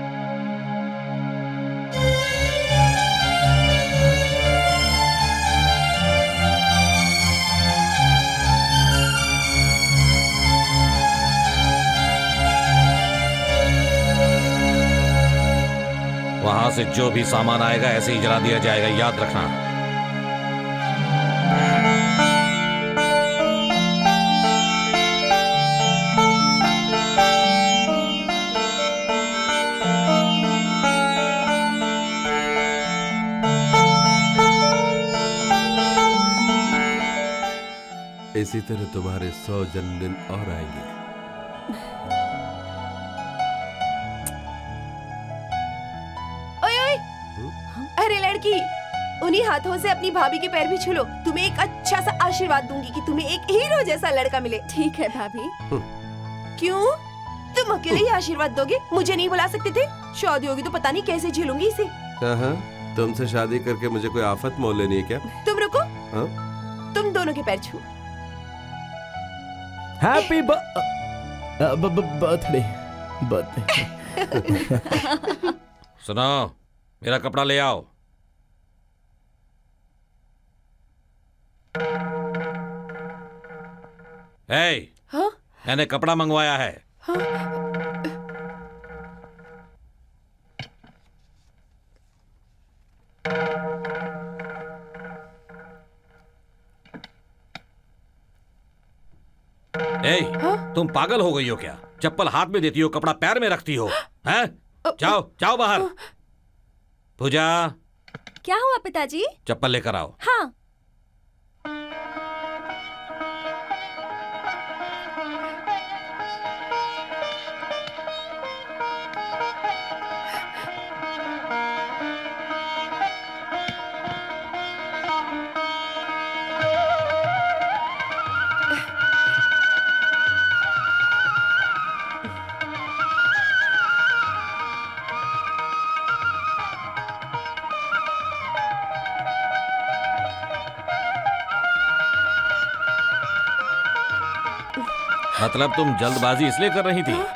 वहां से जो भी सामान आएगा ऐसे ही जला दिया जाएगा, याद रखना। इसी तरह तुम्हारे सौ जन्मदिन और आएंगे। अरे लड़की, उन्हीं हाथों से अपनी भाभी के पैर भी छू लो। तुम्हें एक अच्छा सा आशीर्वाद दूंगी कि तुम्हें एक हीरो जैसा लड़का मिले। ठीक है भाभी। क्यों? तुम अकेले ही आशीर्वाद दोगे? मुझे नहीं बुला सकते थे? शादी होगी तो पता नहीं कैसे झेलूंगी इसे। हाँ, तुमसे शादी करके मुझे कोई आफत मोल लेनी है क्या? तुम रुको। हाँ? तुम दोनों के पैर छू। Happy birthday. बर्थडे। सुनो, मेरा कपड़ा ले आओ। ए, हाँ? मैंने कपड़ा मंगवाया है। हाँ? ए, तुम पागल हो गई हो क्या? चप्पल हाथ में देती हो, कपड़ा पैर में रखती हो, हैं? जाओ जाओ बाहर। पूजा, क्या हुआ पिताजी? चप्पल लेकर आओ। हाँ। मतलब तुम जल्दबाजी इसलिए कर रही थी?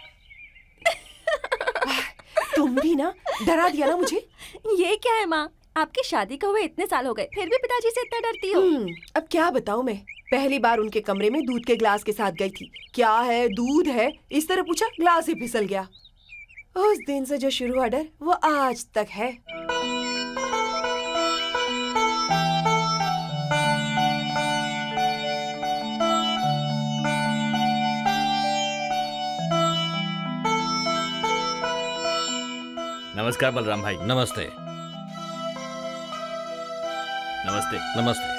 तुम भी ना डरा दिया ना मुझे। ये क्या है माँ, आपकी शादी को हुए इतने साल हो गए फिर भी पिताजी से इतना डरती हो? अब क्या बताऊँ मैं, पहली बार उनके कमरे में दूध के ग्लास के साथ गई थी। क्या है, दूध है, इस तरह पूछा, ग्लास ही फिसल गया। उस दिन से जो शुरू हुआ डर वो आज तक है। नमस्कार बलराम भाई। नमस्ते। नमस्ते। नमस्ते।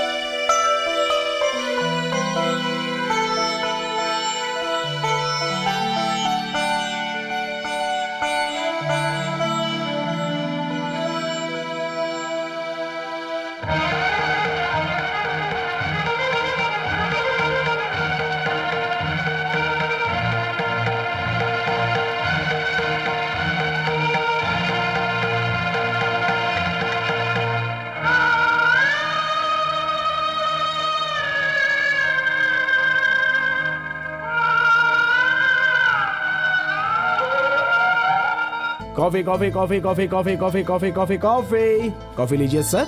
Coffee coffee coffee coffee coffee coffee coffee coffee coffee coffee लीजिए सर।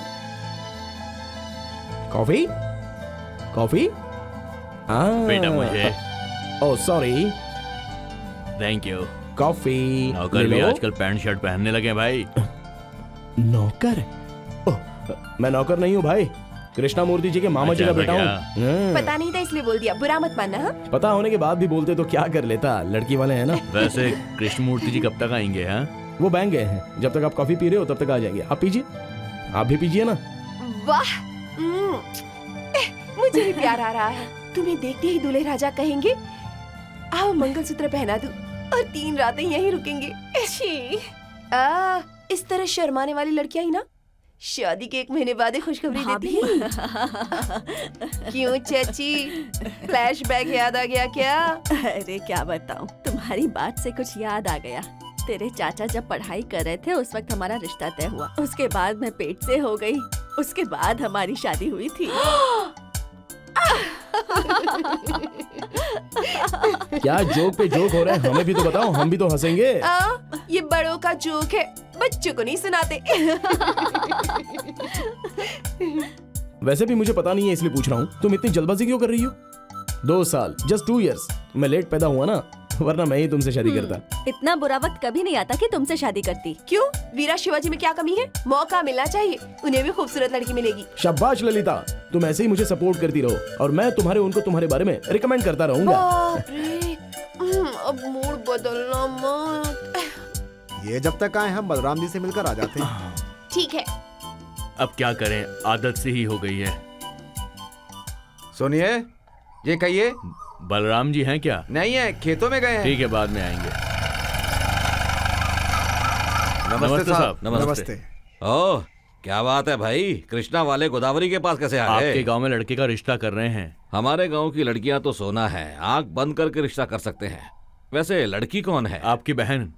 कॉफी कॉफी बेटा मुझे। Oh sorry. Thank you. Coffee. नौकर भी आजकल पैंट शर्ट पहनने लगे भाई। नौकर? ओह, मैं नौकर नहीं हूँ भाई, कृष्णा मूर्ति जी के मामा जी का बेटा हूँ। पता नहीं था इसलिए बोल दिया, बुरा मत मानना। हाँ? पता होने के बाद भी बोलते तो क्या कर लेता, लड़की वाले हैं ना। वैसे कृष्ण मूर्ति जी कब तक आएंगे? हैं वो बैंक गए हैं, जब तक आप कॉफी पी रहे हो तब तक आ जाएंगे। आप पीजिए, आप भी पीजिए ना। वाह, मुझे भी प्यार आ रहा है। तुम्हें देखते ही दूल्हे राजा कहेंगे आओ मंगलसूत्र पहना दूं, और तीन रातें यहीं रुकेंगे। आ, इस तरह शर्माने वाली लड़कियां ही ना शादी के एक महीने बाद ही खुशखबरी देती हैं। क्यों चाची, फ्लैशबैक याद आ गया क्या? अरे क्या बताऊं, तुम्हारी बात से कुछ याद आ गया। तेरे चाचा जब पढ़ाई कर रहे थे उस वक्त हमारा रिश्ता तय हुआ, उसके बाद मैं पेट से हो गई, उसके बाद हमारी शादी हुई थी। क्या जोक पे जोक हो रहा है, हमें भी तो बताओ, हम भी तो हंसेंगे। आ, ये बड़ों का जोक है, बच्चों को नहीं सुनाते। वैसे भी मुझे पता नहीं है इसलिए पूछ रहा हूँ, तुम इतनी जल्दबाजी क्यों कर रही हो? दो साल, जस्ट टू इयर्स। मैं लेट पैदा हुआ ना, वरना मैं ही तुमसे शादी करता। इतना बुरा वक्त कभी नहीं आता कि तुमसे शादी करती। क्यों, वीरा शिवाजी में क्या कमी है? मौका मिलना चाहिए, उन्हें भी खूबसूरत लड़की मिलेगी। शाबाश ललिता, तुम ऐसे ही मुझे सपोर्ट करती रहो और मैं तुम्हारे उनको तुम्हारे बारे में रिकमेंड करता रहूंगा। अब मूड बदलना मत। ये जब तक आए हम बलराम जी से मिलकर आ जाते हैं। ठीक है। अब क्या करें, आदत से ही हो गई है। सुनिए, ये कहिए, बलराम जी हैं क्या? नहीं है, खेतों में गए हैं। ठीक है, बाद में आएंगे। नमस्ते साहब। नमस्ते, नमस्ते। ओह, क्या बात है भाई, कृष्णा वाले गोदावरी के पास कैसे आ गए? आपके गांव में लड़के का रिश्ता कर रहे हैं। हमारे गांव की लड़कियां तो सोना है, आंख बंद करके रिश्ता कर सकते हैं। वैसे लड़की कौन है? आपकी बहन।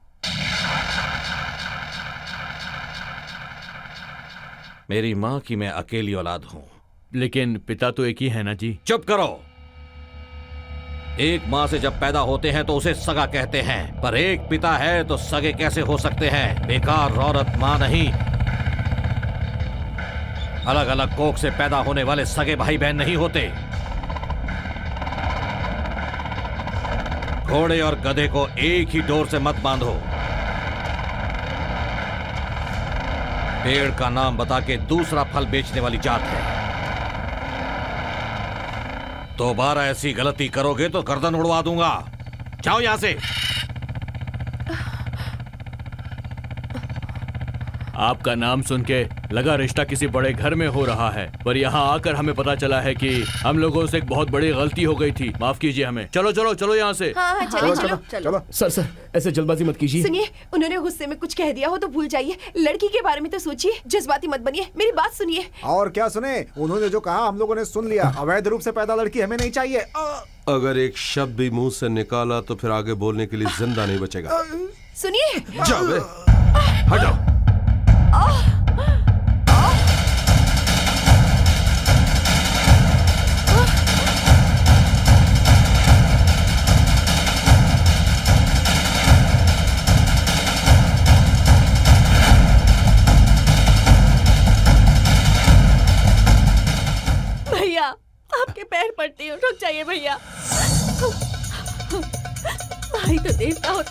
मेरी माँ की मैं अकेली औलाद हूँ। लेकिन पिता तो एक ही है ना जी। चुप करो। एक माँ से जब पैदा होते हैं तो उसे सगा कहते हैं, पर एक पिता है तो सगे कैसे हो सकते हैं? बेकार औरत माँ नहीं। अलग अलग कोख से पैदा होने वाले सगे भाई बहन नहीं होते। घोड़े और गधे को एक ही डोर से मत बांधो। पेड़ का नाम बता के दूसरा फल बेचने वाली जात है। दोबारा ऐसी गलती करोगे तो गर्दन उड़वा दूंगा। जाओ यहां से। आपका नाम सुन के लगा रिश्ता किसी बड़े घर में हो रहा है, पर यहाँ आकर हमें पता चला है कि हम लोगों से एक बहुत बड़ी गलती हो गई थी। माफ कीजिए हमें। चलो चलो चलो यहाँ से। हाँ हाँ चलो चलो चलो, चलो। सर सर ऐसे जल्दबाजी मत कीजिए। सुनिए, उन्होंने गुस्से में कुछ कह दिया हो तो भूल जाइए, लड़की के बारे में तो सोचिए, जज्बाती मत बनिए, मेरी बात सुनिए। और क्या सुने, उन्होंने जो कहा हम लोगों ने सुन लिया। अवैध रूप से पैदा लड़की हमें नहीं चाहिए। अगर एक शब्द भी मुंह से निकाला तो फिर आगे बोलने के लिए जिंदा नहीं बचेगा। सुनिए, जाओ बे, हटो।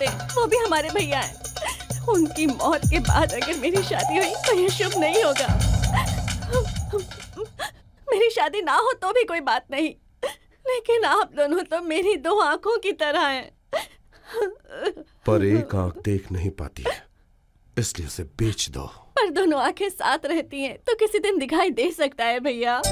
होते हैं, वो भी हमारे भैया हैं। उनकी मौत के बाद अगर मेरी शादी हुई तो ये शुभ नहीं होगा। मेरी शादी ना हो तो भी कोई बात नहीं, लेकिन आप दोनों तो मेरी दो आंखों की तरह हैं। पर एक आंख देख नहीं पाती है, इसलिए उसे बेच दो। पर दोनों आंखें साथ रहती हैं तो किसी दिन दिखाई दे सकता है भैया।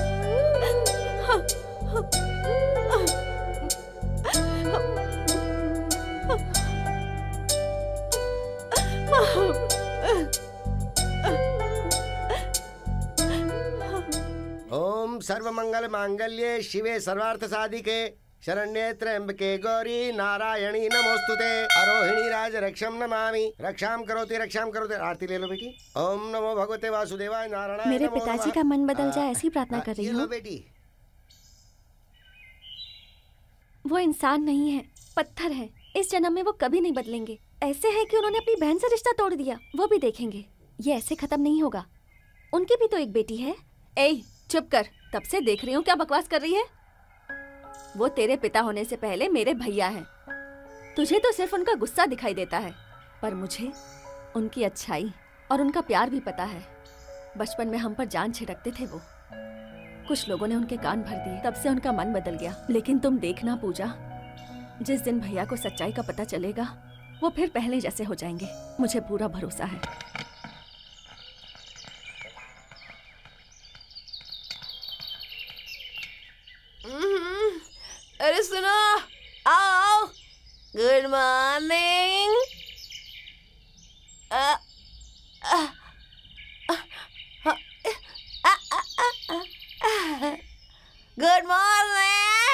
ओम सर्वमंगल मांगल्ये शिवे सर्वार्थ साधिके शरण्ये त्र्यंबके गौरी नारायणी नमोस्तुते आरोहिणी राज रक्षम नमामि रक्षाम करोति रक्षाम करोति। आरती ले लो बेटी। ओम नमो भगवते वासुदेवाय नारायणाय। मेरे पिताजी का मन बदल जाए ऐसी प्रार्थना कर रही हूँ बेटी। वो इंसान नहीं है, पत्थर है। इस जन्म में वो कभी नहीं बदलेंगे। ऐसे है कि उन्होंने अपनी बहन से रिश्ता तोड़ दिया, वो भी देखेंगे। ये ऐसे खत्म नहीं होगा। उनकी भी तो एक बेटी है। ए चुप कर, तब से देख रही हूँ क्या बकवास कर रही है। वो तेरे पिता होने से पहले मेरे भैया हैं। तुझे तो सिर्फ उनका गुस्सा दिखाई देता है, पर मुझे उनकी अच्छाई और उनका प्यार भी पता है। बचपन में हम पर जान छिड़कते थे वो। कुछ लोगों ने उनके कान भर दिए, तब से उनका मन बदल गया। लेकिन तुम देखना पूजा, जिस दिन भैया को सच्चाई का पता चलेगा वो फिर पहले जैसे हो जाएंगे। मुझे पूरा भरोसा है। अरे सुनो, आओ। Good morning. Good morning.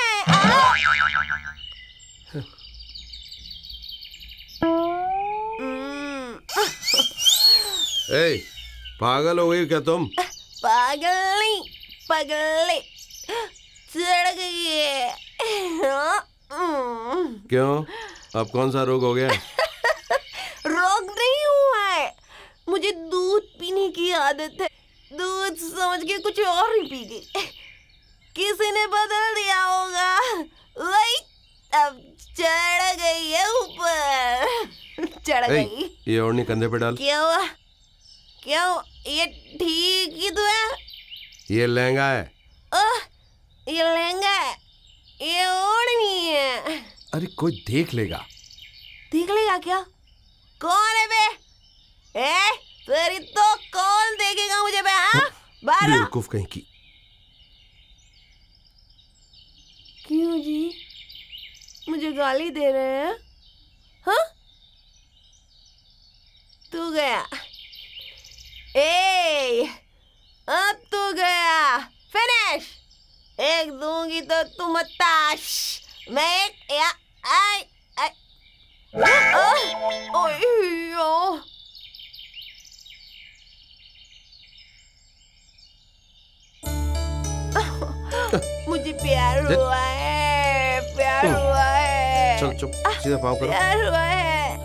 ए, पागल हो गई क्या तुम? पागल नहीं, पगले चढ़ गई है। क्यों, अब कौन सा रोग हो गया? रोग नहीं हुआ है, मुझे दूध पीने की आदत है। दूध समझ के कुछ और ही पी गई। किसी ने बदल दिया होगा, वही अब चढ़ गई है ऊपर। चढ़ गई। ये ओढ़नी कंधे पे डाल। क्या हुआ? क्या हुआ? ये ठीक ही तो है। ये लहंगा है। ओह, ये लहंगा है, ये ओढ़नी है। अरे कोई देख लेगा। देख लेगा क्या? कौन है बे? ए, तेरी तो कौन देखेगा मुझे बे? हाँ, बाहर आ। बेवकूफ कहीं की। क्यों जी, मुझे गाली दे रहे हैं? हाँ, तू गया। ए, अब तू गया। फिनिश। एक दूंगी तो तुम ताश, मैं एक या आई आई। ओह, मुझे प्यार हुआ है, प्यार हुआ है। चल चुप, सीधा पाँव करो। प्यार हुआ है।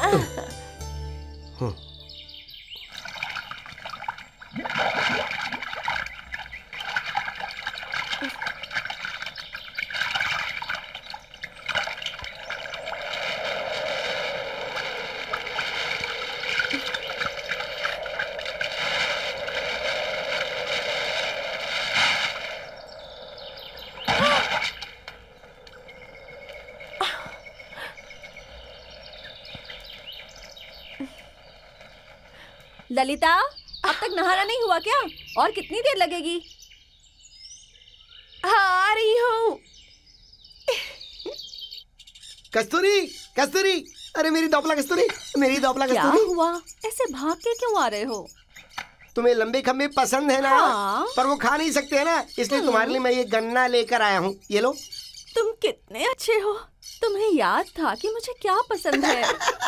हाँ। ललिता, अब तक नहाना नहीं हुआ क्या? और कितनी देर लगेगी? आ रही हूँ। कस्तूरी, कस्तूरी, अरे मेरी दोपला कस्तूरी, मेरी दोपला कस्तूरी। क्या हुआ? ऐसे भाग के क्यों आ रहे हो? तुम्हें लंबे खम्बे पसंद है ना? हाँ। पर वो खा नहीं सकते है ना, इसलिए तुम्हारे लिए मैं ये गन्ना लेकर आया हूँ। ये लो। तुम कितने अच्छे हो। तुम्हें याद था कि मुझे क्या पसंद है।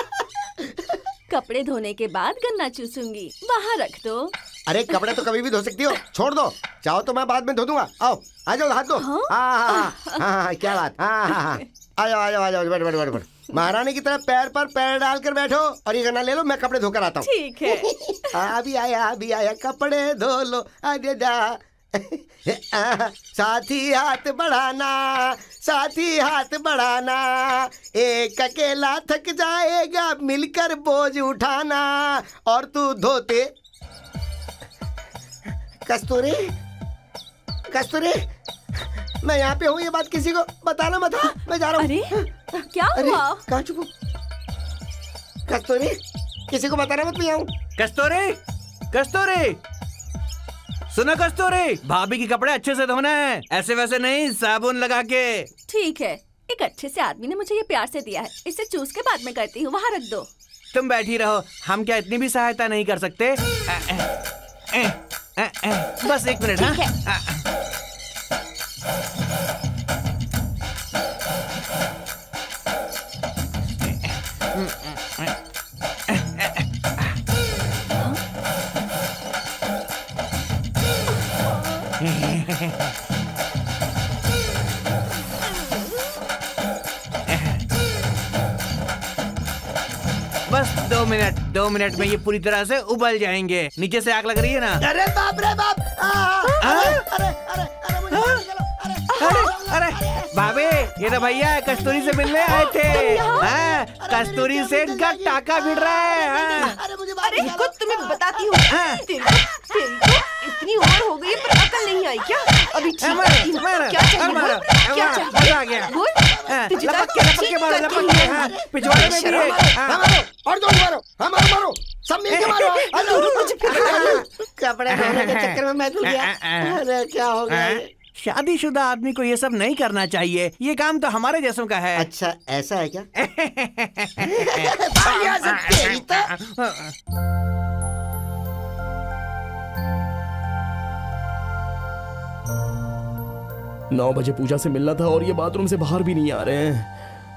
कपड़े धोने के बाद गन्ना चूसूंगी, वहाँ रख दो। अरे कपड़े तो कभी भी धो सकती हो, छोड़ दो। चाहो तो मैं बाद में धो दूंगा। आओ, आ जाओ, हाथ दो। हाँ हाँ हाँ हाँ, क्या बात। हाँ हाँ हाँ, आ जाओ आ जाओ आ जाओ, बैठ बैठ बैठ बैठ। महारानी की तरह पैर पर पैर डालकर बैठो और ये गन्ना ले लो, मैं कपड़े धोकर आता हूँ। ठीक है। अभी आया अभी आया, कपड़े धो लो। आजा जा साथी हाथ बढ़ाना, साथी हाथ बढ़ाना, एक अकेला थक जाएगा मिलकर बोझ उठाना। और तू धोते। कस्तूरी, कस्तूरी, मैं यहाँ पे हूँ, ये बात किसी को बताना मत। हाँ, मैं जा रहा हूँ। अरे क्या अरे हुआ? कहाँ चुप हूँ? कस्तूरी, किसी को बताना मत, मैं यहाँ हूँ। कस्तूरी, कस्तूरी, सुनो कस्तूरी, भाभी के कपड़े अच्छे से धोना है, ऐसे वैसे नहीं, साबुन लगा के। ठीक है, एक अच्छे से आदमी ने मुझे ये प्यार से दिया है, इसे चूस के बाद में करती हूँ, वहाँ रख दो। तुम बैठी रहो, हम क्या इतनी भी सहायता नहीं कर सकते? आ, आ, आ, आ, आ, बस एक मिनट। ठीक है। हाँ? बस दो मिनट, दो मिनट में ये पूरी तरह से उबल जाएंगे। नीचे से आग लग रही है ना? अरे बाप रे बाप! अरे अरे अरे अरे मुझे मार चलो! अरे अरे भाभी, ये तो भैया कस्तूरी से मिलने आए थे। हाँ, कस्तूरी से गट टाका भिड़ रहा है। अरे मुझे अरे खुद तुम्हें बताती हूँ, तेरे को तेरे को इतनी उम्र हो गई पर अकल नहीं आई क्या? अभी ठीक करती हूँ। क्या चाहिए बोल? क्या चाहिए? मजा आ गया। बोल। तुझे लपक के लपक के मारो, लपक के। हाँ, पिछवाड़े में भी है। हाँ, मारो और दो मारो, हाँ मारो मारो, सब मिलके मारो। मुझे कपड़े धोने के चक्कर में मैं धुल गया। अरे क्या हो गया? शादीशुदा आदमी को ये सब नहीं करना चाहिए, ये काम तो हमारे जैसों का है। अच्छा ऐसा है क्या? नौ बजे पूजा से मिलना था और ये बाथरूम से बाहर भी नहीं आ रहे हैं।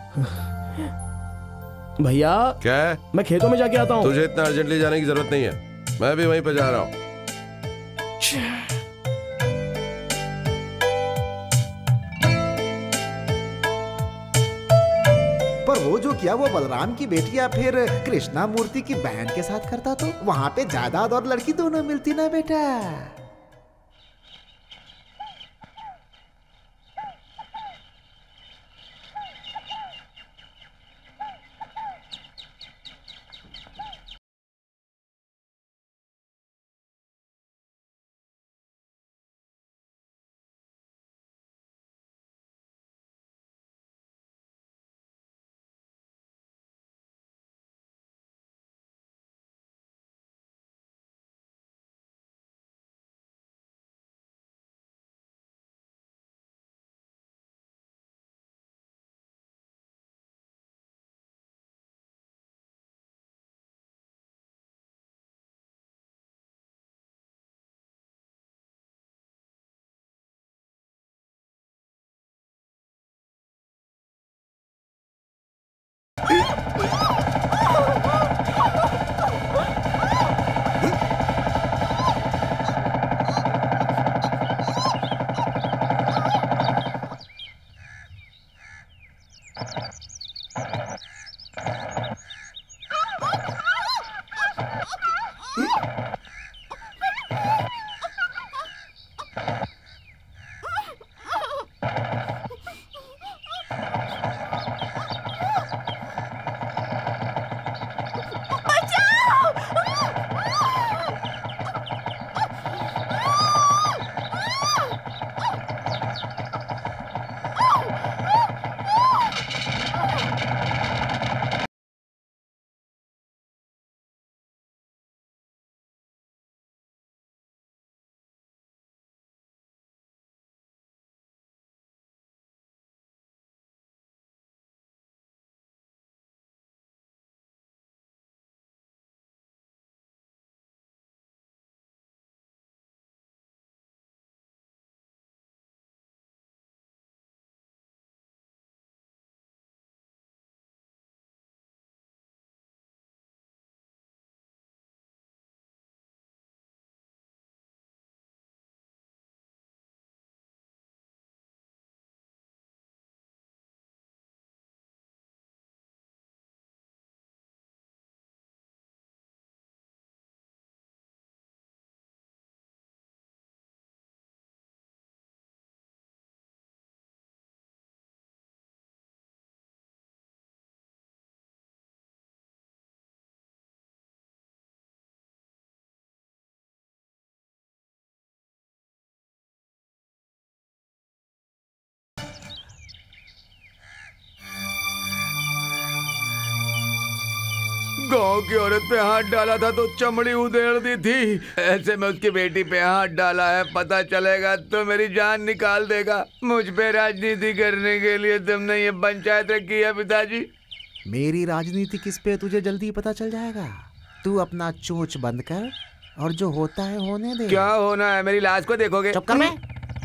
भैया क्या है? मैं खेतों में जाके आता हूँ। तुझे इतना अर्जेंटली जाने की जरूरत नहीं है, मैं भी वहीं पे जा रहा हूँ। पर वो जो किया वो बलराम की बेटी या फिर कृष्णा मूर्ति की बहन के साथ करता तो वहाँ पे जायदाद और लड़की दोनों मिलती ना बेटा। गांव की औरत पे हाथ डाला था तो चमड़ी उधेड़ दी थी, ऐसे में उसकी बेटी पे हाथ डाला है, पता चलेगा तो मेरी जान निकाल देगा। मुझ पे राजनीति करने के लिए तुमने ये पंचायत रखी है पिताजी। मेरी राजनीति किस पे तुझे जल्दी पता चल जाएगा। तू अपना चोंच बंद कर और जो होता है होने दे। क्या होना है? मेरी लाश को देखोगे? चुप कर मैं।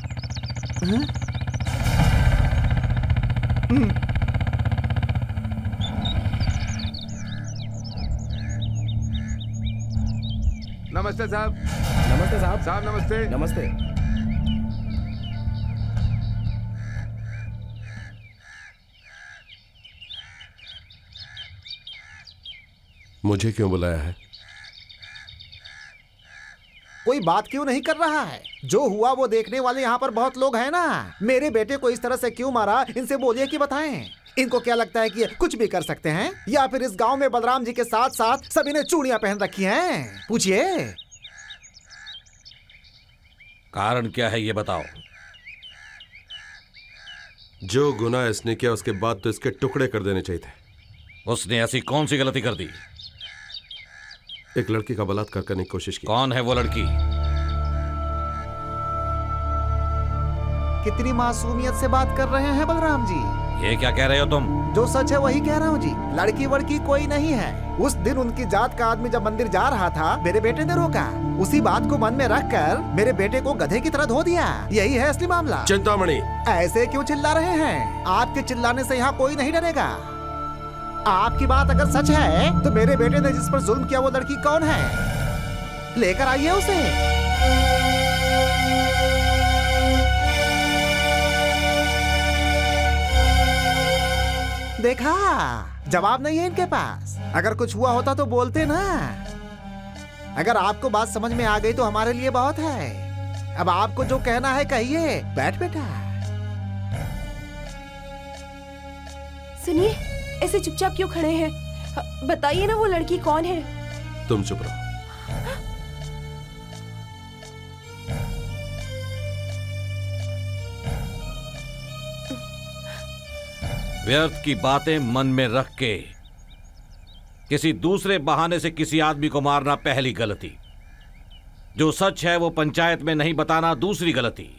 नमस्ते साहब। नमस्ते साहब। साहब नमस्ते। नमस्ते। मुझे क्यों बुलाया है? कोई बात क्यों नहीं कर रहा है? जो हुआ वो देखने वाले यहाँ पर बहुत लोग हैं ना। मेरे बेटे को इस तरह से क्यों मारा, इनसे बोलिए कि बताएं। इनको क्या लगता है कि कुछ भी कर सकते हैं, या फिर इस गांव में बलराम जी के साथ साथ सभी ने चूड़ियां पहन रखी हैं? पूछिए। कारण क्या है ये बताओ। जो गुनाह इसने किया उसके बाद तो इसके टुकड़े कर देने चाहिए थे। उसने ऐसी कौन सी गलती कर दी? एक लड़की का बलात्कार करने की कोशिश की। कौन है वो लड़की? कितनी मासूमियत से बात कर रहे हैं बलराम जी। ये क्या कह रहे हो तुम? जो सच है वही कह रहा हूँ जी। लड़की वड़की कोई नहीं है। उस दिन उनकी जात का आदमी जब मंदिर जा रहा था, मेरे बेटे ने रोका। उसी बात को मन में रखकर मेरे बेटे को गधे की तरह धो दिया। यही है असली मामला। चिंतामणि, ऐसे क्यों चिल्ला रहे हैं? आपके चिल्लाने से यहाँ कोई नहीं डरेगा। आपकी बात अगर सच है तो मेरे बेटे ने जिस पर जुल्म किया वो लड़की कौन है? लेकर आइए उसे। देखा, जवाब नहीं है इनके पास। अगर कुछ हुआ होता तो बोलते ना। अगर आपको बात समझ में आ गई तो हमारे लिए बहुत है। अब आपको जो कहना है कहिए। बैठ बेटा। सुनिए, ऐसे चुपचाप क्यों खड़े हैं? बताइए ना वो लड़की कौन है? तुम चुप रहो। व्यर्थ की बातें मन में रख के किसी दूसरे बहाने से किसी आदमी को मारना पहली गलती। जो सच है वो पंचायत में नहीं बताना दूसरी गलती।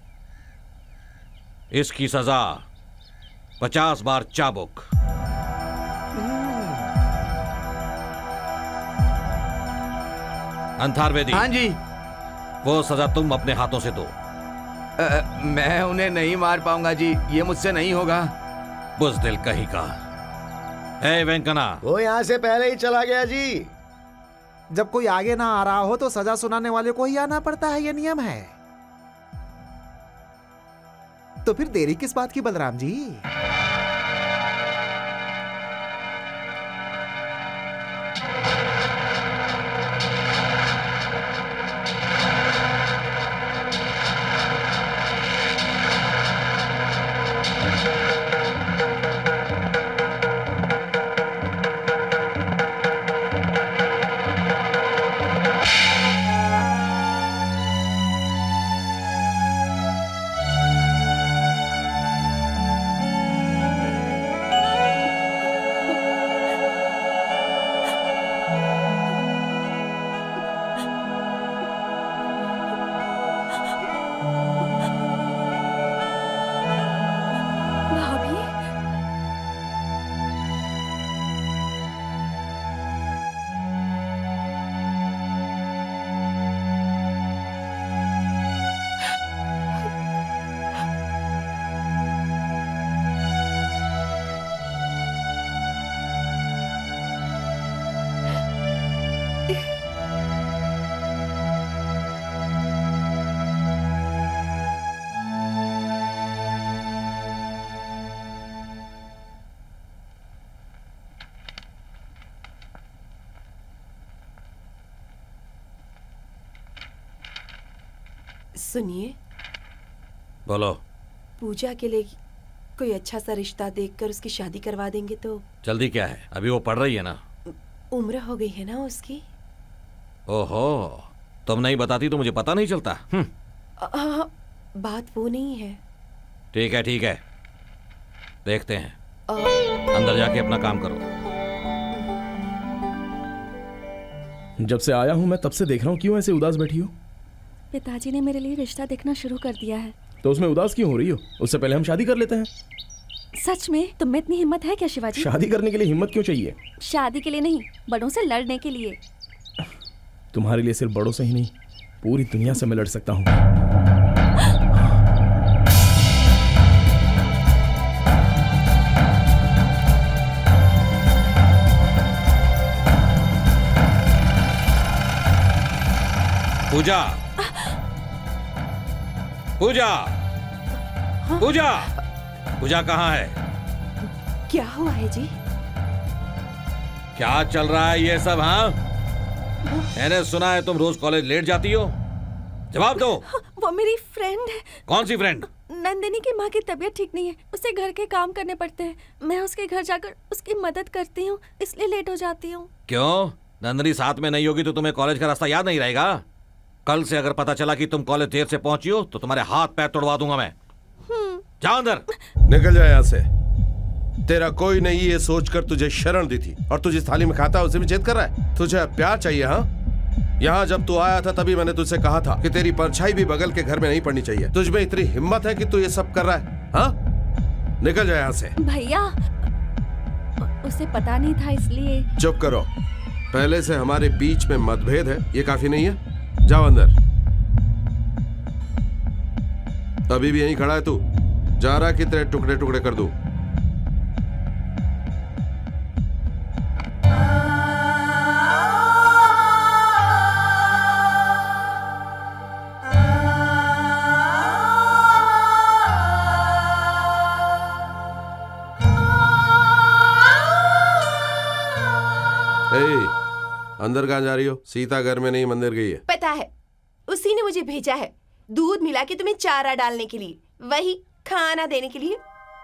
इसकी सजा पचास बार चाबुक। अंथारवेदी। हाँ जी। वो सजा तुम अपने हाथों से दो। आ, मैं उन्हें नहीं मार पाऊंगा जी, ये मुझसे नहीं होगा। बुज़दिल कहीं का। ए वेंकना, वो यहाँ से पहले ही चला गया जी। जब कोई आगे ना आ रहा हो तो सजा सुनाने वाले को ही आना पड़ता है, ये नियम है। तो फिर देरी किस बात की बलराम जी? सुनिए, बोलो। पूजा के लिए कोई अच्छा सा रिश्ता देखकर उसकी शादी करवा देंगे तो? जल्दी क्या है, अभी वो पढ़ रही है ना। उम्र हो गई है ना उसकी। ओहो, तुम नहीं बताती तो मुझे पता नहीं चलता। आ, बात वो नहीं है। ठीक है ठीक है, देखते हैं। आ, अंदर जाके अपना काम करो। जब से आया हूँ मैं तब से देख रहा हूँ, क्यों ऐसे उदास बैठी हो? पिताजी ने मेरे लिए रिश्ता देखना शुरू कर दिया है। तो उसमें उदास क्यों हो रही हो? उससे पहले हम शादी कर लेते हैं। सच में तुम में इतनी हिम्मत है क्या शिवाजी? शादी करने के लिए हिम्मत क्यों चाहिए? शादी के लिए नहीं, बड़ों से लड़ने के लिए। तुम्हारे लिए सिर्फ बड़ों से ही नहीं, पूरी दुनिया से मैं लड़ सकता हूँ। पूजा, पूजा, पूजा, पूजा कहाँ है? क्या हुआ है जी? क्या चल रहा है ये सब? हाँ, मैंने सुना है तुम रोज कॉलेज लेट जाती हो। जवाब दो। वो मेरी फ्रेंड है। कौन सी फ्रेंड? नंदिनी की माँ की तबीयत ठीक नहीं है, उसे घर के काम करने पड़ते हैं। मैं उसके घर जाकर उसकी मदद करती हूँ, इसलिए लेट हो जाती हूँ। क्यों? नंदिनी साथ में नहीं होगी तो तुम्हें कॉलेज का रास्ता याद नहीं रहेगा? कल से अगर पता चला कि तुम कॉलेज देर से पहुंची हो तो तुम्हारे हाथ पैर तोड़वा दूंगा मैं। जाओ अंदर। निकल जाए यहाँ से। तेरा कोई नहीं ये सोचकर तुझे शरण दी थी और तुझे थाली में खाता उसे भी जिद कर रहा है। तुझे प्यार चाहिए? हाँ, यहाँ जब तू आया था तभी मैंने तुझसे कहा था कि तेरी परछाई भी बगल के घर में नहीं पड़नी चाहिए। तुझ में इतनी हिम्मत है कि तू ये सब कर रहा है? हाँ, निकल जाए यहाँ से। भैया, उसे पता नहीं था इसलिए। चुप करो। पहले से हमारे बीच में मतभेद है, ये काफी नहीं है? जाओ अंदर। अभी भी यहीं खड़ा है तू? जा रहा कि तेरे टुकड़े टुकड़े कर दूं? ए, अंदर कहाँ जा रही हो? सीता घर में नहीं मंदिर गई है। पता है, उसी ने मुझे भेजा है दूध मिला के तुम्हें चारा डालने के लिए, वही खाना देने के लिए।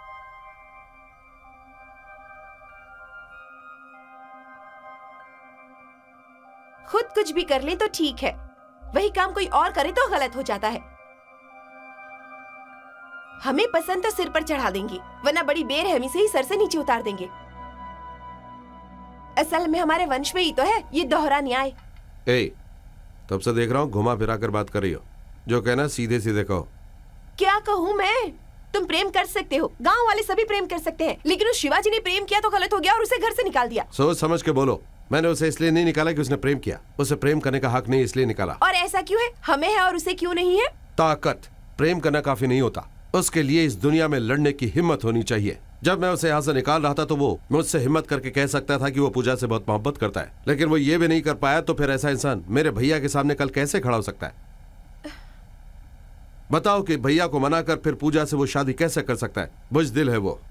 खुद कुछ भी कर ले तो ठीक है, वही काम कोई और करे तो गलत हो जाता है। हमें पसंद तो सिर पर चढ़ा देंगे, वरना बड़ी बेरहमी से ही सर से नीचे उतार देंगे। असल में हमारे वंश में ही तो है ये दोहरा न्याय। ए, तब से देख रहा हूँ घुमा फिरा कर बात कर रही हो। जो कहना सीधे सीधे कहो। क्या कहूँ मैं? तुम प्रेम कर सकते हो, गांव वाले सभी प्रेम कर सकते हैं, लेकिन उस शिवाजी ने प्रेम किया तो गलत हो गया और उसे घर से निकाल दिया। सोच समझ के बोलो। मैंने उसे इसलिए नहीं निकाला कि उसने प्रेम किया, उसे प्रेम करने का हक नहीं इसलिए निकाला। और ऐसा क्यों है? हमें है और उसे क्यों नहीं है? ताकत। प्रेम करना काफी नहीं होता, उसके लिए इस दुनिया में लड़ने की हिम्मत होनी चाहिए। जब मैं उसे यहाँ से निकाल रहा था तो वो मुझसे हिम्मत करके कह सकता था कि वो पूजा से बहुत मोहब्बत करता है, लेकिन वो ये भी नहीं कर पाया। तो फिर ऐसा इंसान मेरे भैया के सामने कल कैसे खड़ा हो सकता है? बताओ कि भैया को मनाकर फिर पूजा से वो शादी कैसे कर सकता है? बुज़दिल है वो।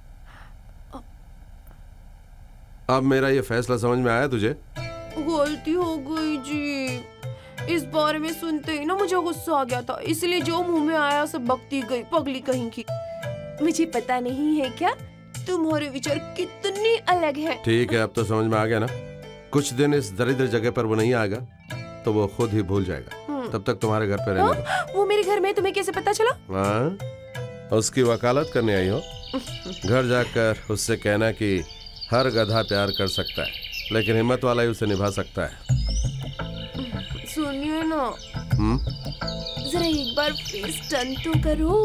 अब मेरा ये फैसला समझ में आया तुझे? गलती हो गई जी, इस बारे में सुनते ही ना मुझे गुस्सा आ गया था, इसलिए जो मुंह में आया सब बकती गई, पगली कहीं की। मुझे पता नहीं है क्या तुम्हारे विचार कितने अलग हैं। ठीक है, अब तो समझ में आ गया ना। कुछ दिन इस दरिद्र जगह पर वो नहीं आएगा तो वो खुद ही भूल जाएगा। तब तक तुम्हारे घर पे रहने दो। वो मेरे घर में, तुम्हें कैसे पता चला? हाँ, उसकी वकालत करने आई हो। घर जाकर उससे कहना कि हर गधा प्यार कर सकता है, लेकिन हिम्मत वाला ही उसे निभा सकता है। सुनिए ना, हम्म, जरा एक बार फेस टर्न तो करो।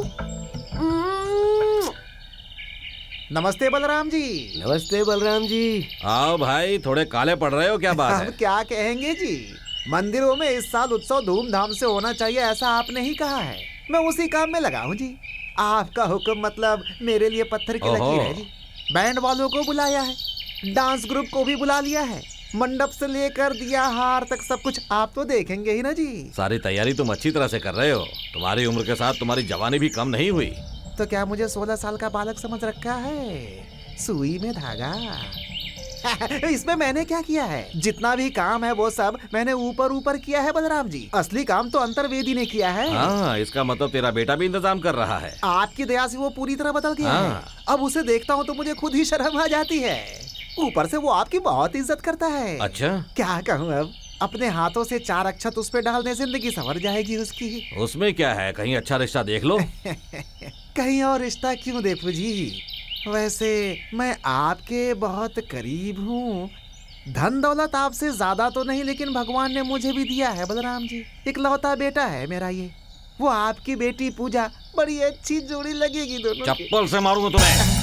नमस्ते बलराम जी। नमस्ते बलराम जी। आओ भाई, थोड़े काले पड़ रहे हो, क्या बात है? अब क्या कहेंगे जी, मंदिरों में इस साल उत्सव धूमधाम से होना चाहिए ऐसा आपने ही कहा है, मैं उसी काम में लगा हूँ जी। आपका हुक्म मतलब मेरे लिए पत्थर की लकीर है जी। बैंड वालों को बुलाया है, डांस ग्रुप को भी बुला लिया है, मंडप से लेकर दिया हार तक सब कुछ आप तो देखेंगे ही ना जी। सारी तैयारी तुम अच्छी तरह से कर रहे हो। तुम्हारी उम्र के साथ तुम्हारी जवानी भी कम नहीं हुई। तो क्या मुझे सोलह साल का बालक समझ रखा है? सुई में धागा। इसमें मैंने क्या किया है? जितना भी काम है वो सब मैंने ऊपर ऊपर किया है बलराम जी। असली काम तो अंतर्वेदी ने किया है। हाँ, इसका मतलब तेरा बेटा भी इंतजाम कर रहा है। आपकी दया से वो पूरी तरह बदल गया हाँ। है। अब उसे देखता हूँ तो मुझे खुद ही शर्म आ जाती है। ऊपर से वो आपकी बहुत इज्जत करता है। अच्छा, क्या कहूँ अब, अपने हाथों से चार अक्षत उस पे डालने से जिंदगी संवर जाएगी उसकी। उसमें क्या है, कहीं अच्छा रिश्ता देख लो। कहीं और रिश्ता क्यों देखो जी, वैसे मैं आपके बहुत करीब हूँ, धन दौलत आपसे ज्यादा तो नहीं, लेकिन भगवान ने मुझे भी दिया है बलराम जी। इकलौता बेटा है मेरा ये। वो आपकी बेटी पूजा, बड़ी अच्छी जोड़ी लगेगी दोनों। चप्पल से मारूंगा तुम्हें।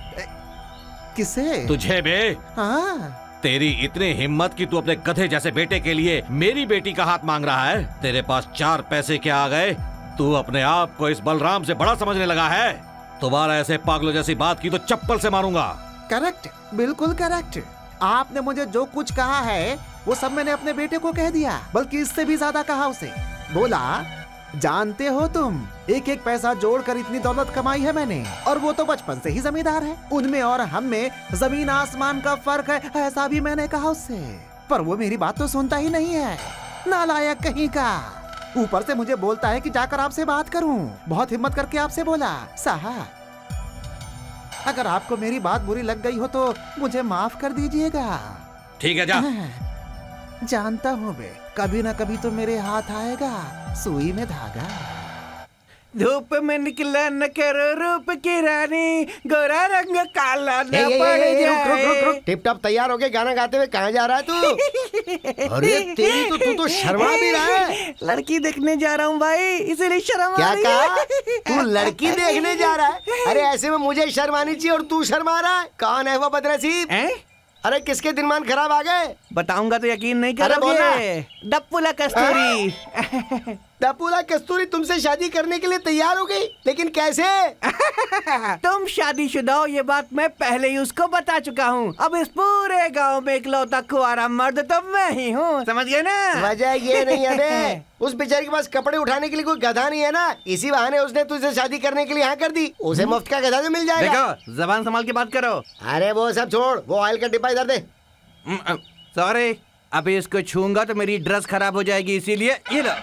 किसे? तुझे बे। हाँ। तेरी इतनी हिम्मत कि तू अपने गधे जैसे बेटे के लिए मेरी बेटी का हाथ मांग रहा है। तेरे पास चार पैसे क्या आ गए? तू अपने आप को इस बलराम से बड़ा समझने लगा है। दोबारा ऐसे पागलों जैसी बात की तो चप्पल से मारूंगा। करेक्ट, बिल्कुल करेक्ट। आपने मुझे जो कुछ कहा है वो सब मैंने अपने बेटे को कह दिया, बल्कि इससे भी ज्यादा कहा उसे। बोला, जानते हो तुम, एक एक पैसा जोड़कर इतनी दौलत कमाई है मैंने, और वो तो बचपन से ही जमींदार है। उनमें और हम में जमीन आसमान का फर्क है, ऐसा भी मैंने कहा उससे। पर वो मेरी बात तो सुनता ही नहीं है, नालायक कहीं का। ऊपर से मुझे बोलता है कि जाकर आपसे बात करूं। बहुत हिम्मत करके आपसे बोला, साहब अगर आपको मेरी बात बुरी लग गई हो तो मुझे माफ कर दीजिएगा। ठीक है, जा। जानता हूँ बे, कभी ना कभी तो मेरे हाथ आएगा सुई में धागा। धूप में निकला न करो रूप की रानी, गोरा रंग काला न ए, ए, पड़ ए, ए, रुक, रुक, रुक, जाए। रुक। टिप टॉप तैयार होके गाना गाते हुए कहाँ जा रहा है तू? अरे तेरी तो तू तो शर्मा भी रहा है। लड़की देखने जा रहा हूँ भाई, इसीलिए शर्म क्या आ रही कहा? है। तू लड़की देखने जा रहा है? अरे ऐसे में मुझे शर्मानी चाहिए और तू शर्मा रहा है। कौन है वो बदनसीब? अरे किसके दिनमान खराब आ गए? बताऊंगा तो यकीन नहीं अरे बोलना। करोगे। डप्पुला कस्तूरी। डप्पुला कस्तूरी तुमसे शादी करने के लिए तैयार हो गई, लेकिन कैसे? तुम शादीशुदा हो ये बात मैं पहले ही उसको बता चुका हूँ। अब इस पूरे गांव में इकलौता कुंवारा मर्द तो मैं ही हूँ, समझ गए ना? वजह ये नहीं है ने, उस बेचारी के पास कपड़े उठाने के लिए कोई गधा नहीं है ना, इसी बहाने उसने तुझसे शादी करने के लिए हाँ कर दी। उसे मुफ्त का गधा तो मिल जाएगा। देखो, जबान संभाल के बात करो। अरे वो सब छोड़, वो ऑयल का डिब्बा इधर दे। सॉरी, अभी इसको छूंगा तो मेरी ड्रेस खराब हो जाएगी, इसीलिए ये लो।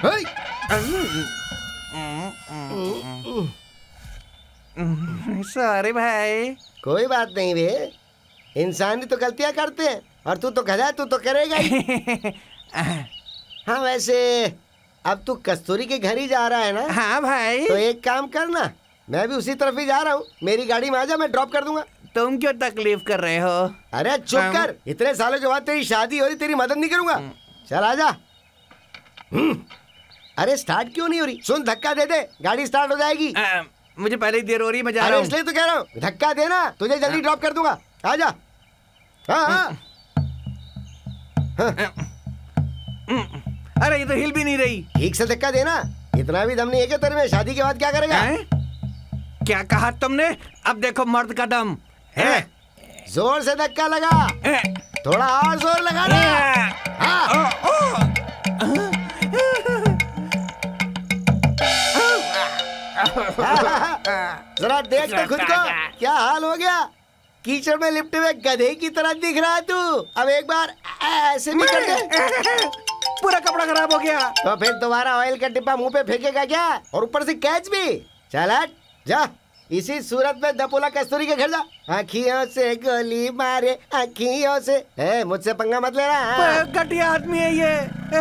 सॉरी भाई। कोई बात नहीं बे, इंसान ही तो गलतियां करते हैं, और तू तो गधा, तू तो करेगा ही। हाँ वैसे अब तू कस्तूरी के घर ही जा रहा है ना? हाँ भाई। तो एक काम करना, मैं भी उसी तरफ ही जा रहा हूँ, मेरी गाड़ी में आ जा, मैं ड्रॉप कर दूंगा। तुम क्यों तकलीफ कर रहे हो? अरे चुप कर, इतने सालों के बाद तेरी शादी हो रही, तेरी मदद नहीं करूंगा। चल आजा। अरे स्टार्ट क्यों नहीं हो रही? सुन, धक्का दे दे, गाड़ी स्टार्ट हो जाएगी। आ, मुझे पहले ही देर हो रही, मैं जा अरे रहा हूँ। इसलिए तो कह रहा हूँ, धक्का देना, तुझे जल्दी ड्रॉप कर दूंगा। आजा। हाँ हाँ। अरे ये तो हिल भी नहीं रही। ठीक से धक्का देना, इतना भी दम नहीं है कि तेरे में? शादी के बाद क्या करेगा? क्या कहा तुमने? अब देखो मर्द का दम है। जोर से धक्का लगा, थोड़ा और जोर लगा ना। हाँ। जरा देख तो खुद को, क्या हाल हो गया? कीचड़ में लिपटे हुए गधे की तरह दिख रहा है तू। अब एक बार ऐसे भी कर दे। पूरा कपड़ा खराब हो गया। तो फिर दोबारा ऑयल का डिब्बा मुंह पे फेंकेगा क्या? और ऊपर से कैच भी? चल हट जा, इसी सूरत में डप्पुला कस्तूरी के घर जा। आँखियों से गोली मारे, आँखियों से। ए, मुझसे पंगा मत लेना। घटिया आदमी है ये।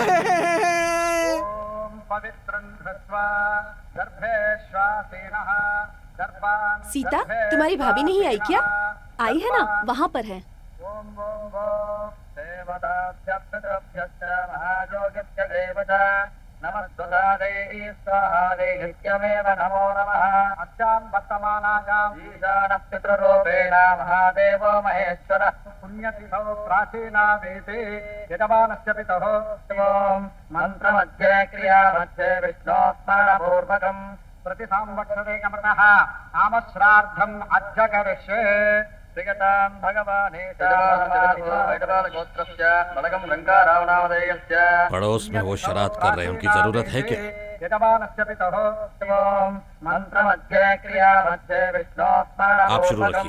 सीता, तुम्हारी भाभी नहीं आई क्या? आई है ना, वहाँ पर है। नमो नमः। अस्यां वर्तमानायां ईशानः पितृरूपेण महादेवो महेश्वरः पुण्यतिथौ प्राचीनावेते यजमानस्य पितुः शिवों मन्त्रमध्ये क्रियामध्ये विष्णोस्मरणपूर्वकं प्रतिसंवत्सरेकमृतः नामश्राद्धम् अद्य करिष्ये। श्रीगतां भगवाने पड़ोस में वो शरारत कर रहे हैं, उनकी जरूरत है क्या? आप शुरू रखिए।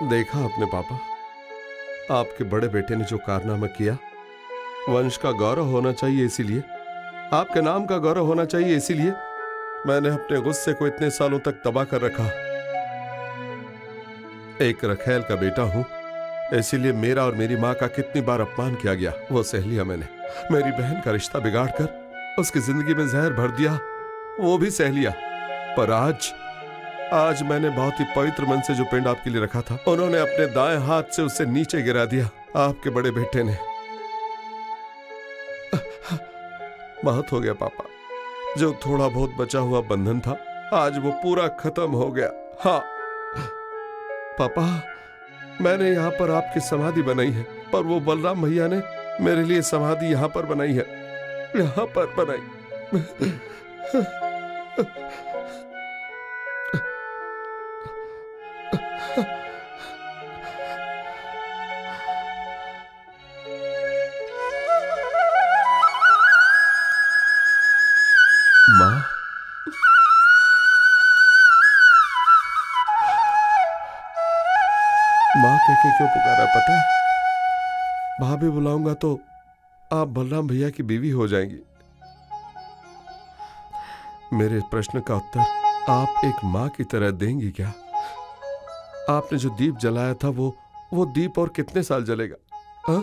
देखा आपने पापा, आपके बड़े बेटे ने जो कारनामा किया, वंश का गौरव होना चाहिए, इसीलिए आपके नाम का गौरव होना चाहिए, इसीलिए मैंने अपने गुस्से को इतने सालों तक दबा कर रखा। एक रखेल का बेटा हूं, इसीलिए मेरा और मेरी माँ का कितनी बार अपमान किया गया, वो सह लिया मैंने। मेरी बहन का रिश्ता बिगाड़कर उसकी जिंदगी में जहर भर दिया, वो भी सह लिया। पर आज आज मैंने बहुत ही पवित्र मन से जो पिंड आपके लिए रखा था, उन्होंने अपने दाएं हाथ से उसे नीचे गिरा दिया, आपके बड़े बेटे ने। बहुत हो गया पापा, जो थोड़ा बहुत बचा हुआ बंधन था, आज वो पूरा खत्म हो गया। हाँ पापा, मैंने यहाँ पर आपकी समाधि बनाई है, पर वो बलराम भैया ने मेरे लिए समाधि यहाँ पर बनाई है, यहाँ पर बनाई। माँ, माँ कह के क्यों पुकारा पता है? भाभी बुलाऊंगा तो आप बलराम भैया की बीवी हो जाएंगी। मेरे प्रश्न का उत्तर आप एक माँ की तरह देंगी क्या? आपने जो दीप जलाया था, वो वो दीप और कितने साल जलेगा? हा?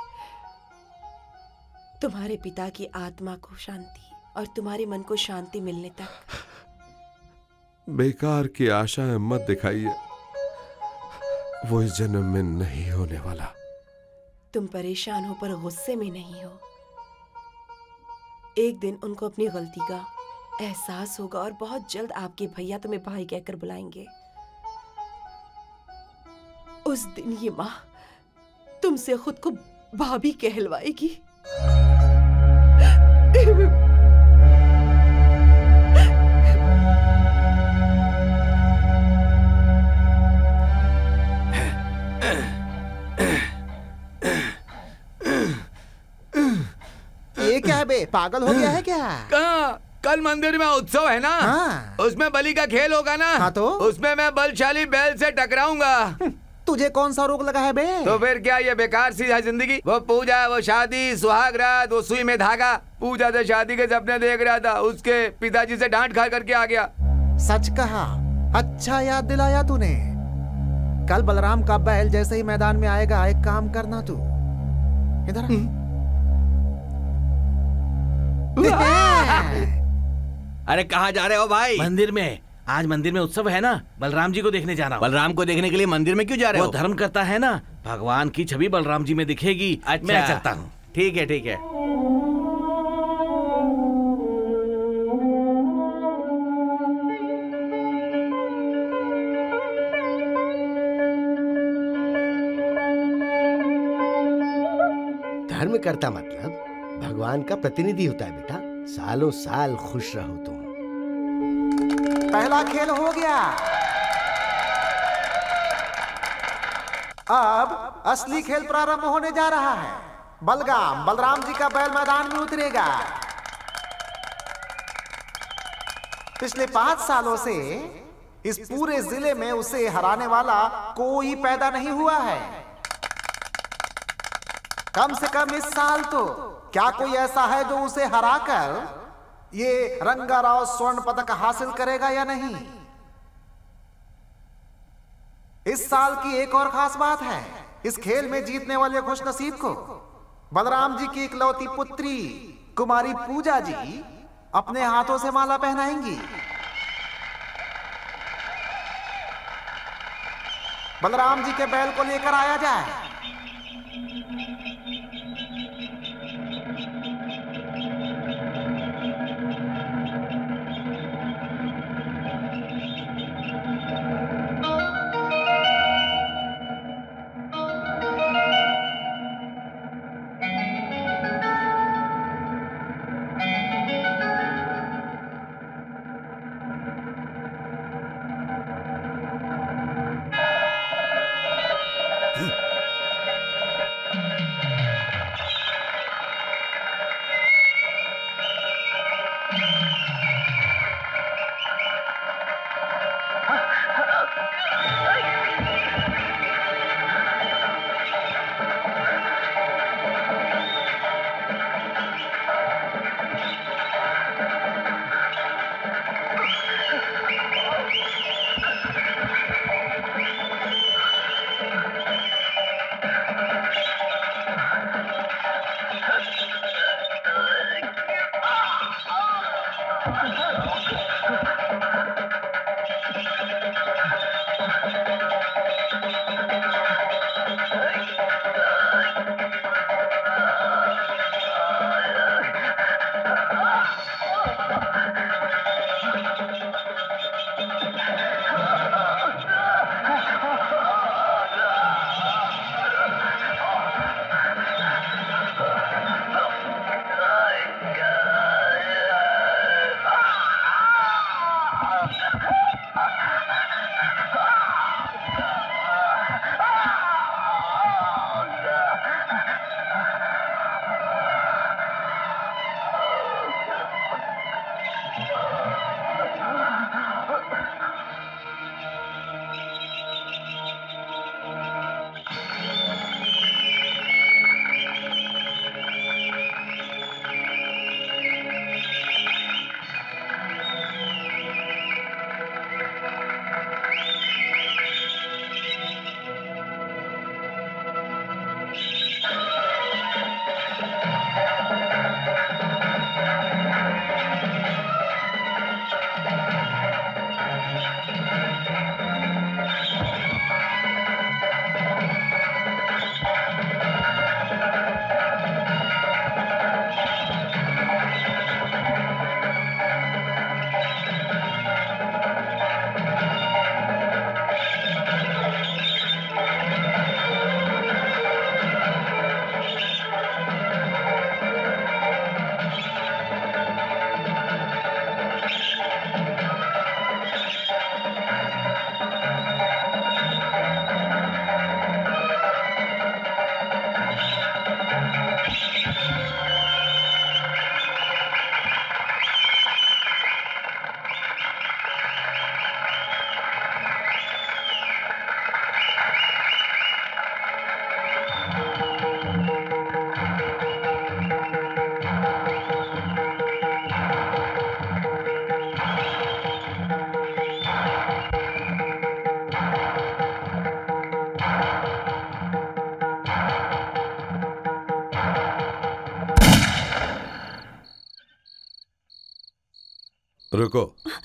तुम्हारे पिता की आत्मा को शांति और तुम्हारे मन को शांति मिलने तक। बेकार की आशाएं मत दिखाइए, वो इस जन्म में नहीं होने वाला। तुम परेशान हो पर गुस्से में नहीं हो। एक दिन उनको अपनी गलती का एहसास होगा और बहुत जल्द आपके भैया तुम्हें भाई कहकर बुलाएंगे। उस दिन ये माँ तुमसे खुद को भाभी कहलवाएगी। ये क्या है बे, पागल हो गया है क्या? कहाँ? कल मंदिर में उत्सव है ना? हाँ। उसमें बलि का खेल होगा ना? हाँ तो? उसमें मैं बलशाली बैल से टकराऊंगा। तुझे कौन सा रोग लगा है बे? तो फिर क्या ये बेकार सी है जिंदगी? वो पूजा, वो शादी, सुहाग रात, वो सुई में धागा। पूजा से शादी के सपने देख रहा था, उसके पिताजी से डांट खा करके आ गया। सच कहा, अच्छा याद दिलाया तूने। कल बलराम का बैल जैसे ही मैदान में आएगा, एक काम करना तू इधर। अरे कहाँ जा रहे हो भाई? मंदिर में। आज मंदिर में उत्सव है ना, बलराम जी को देखने जा रहा हूँ। बलराम को देखने के लिए मंदिर में क्यों जा रहे हो? वो धर्म करता है ना, भगवान की छवि बलराम जी में दिखेगी। अच्छा, मैं चलता हूँ। ठीक है ठीक है। धर्म करता मतलब भगवान का प्रतिनिधि होता है बेटा। सालों साल खुश रहो तुम। पहला खेल हो गया, अब असली खेल प्रारंभ होने जा रहा है। बलगाम बलराम जी का बैल मैदान में उतरेगा। पिछले पांच सालों से इस पूरे जिले में उसे हराने वाला कोई पैदा नहीं हुआ है। कम से कम इस साल तो क्या कोई ऐसा है जो उसे हराकर ये रंगाराव स्वर्ण पदक हासिल करेगा या नहीं? इस साल की एक और खास बात है, इस खेल में जीतने वाले खुशनसीब को बलराम जी की इकलौती पुत्री कुमारी पूजा जी अपने हाथों से माला पहनाएंगी। बलराम जी के बैल को लेकर आया जाए। रुको।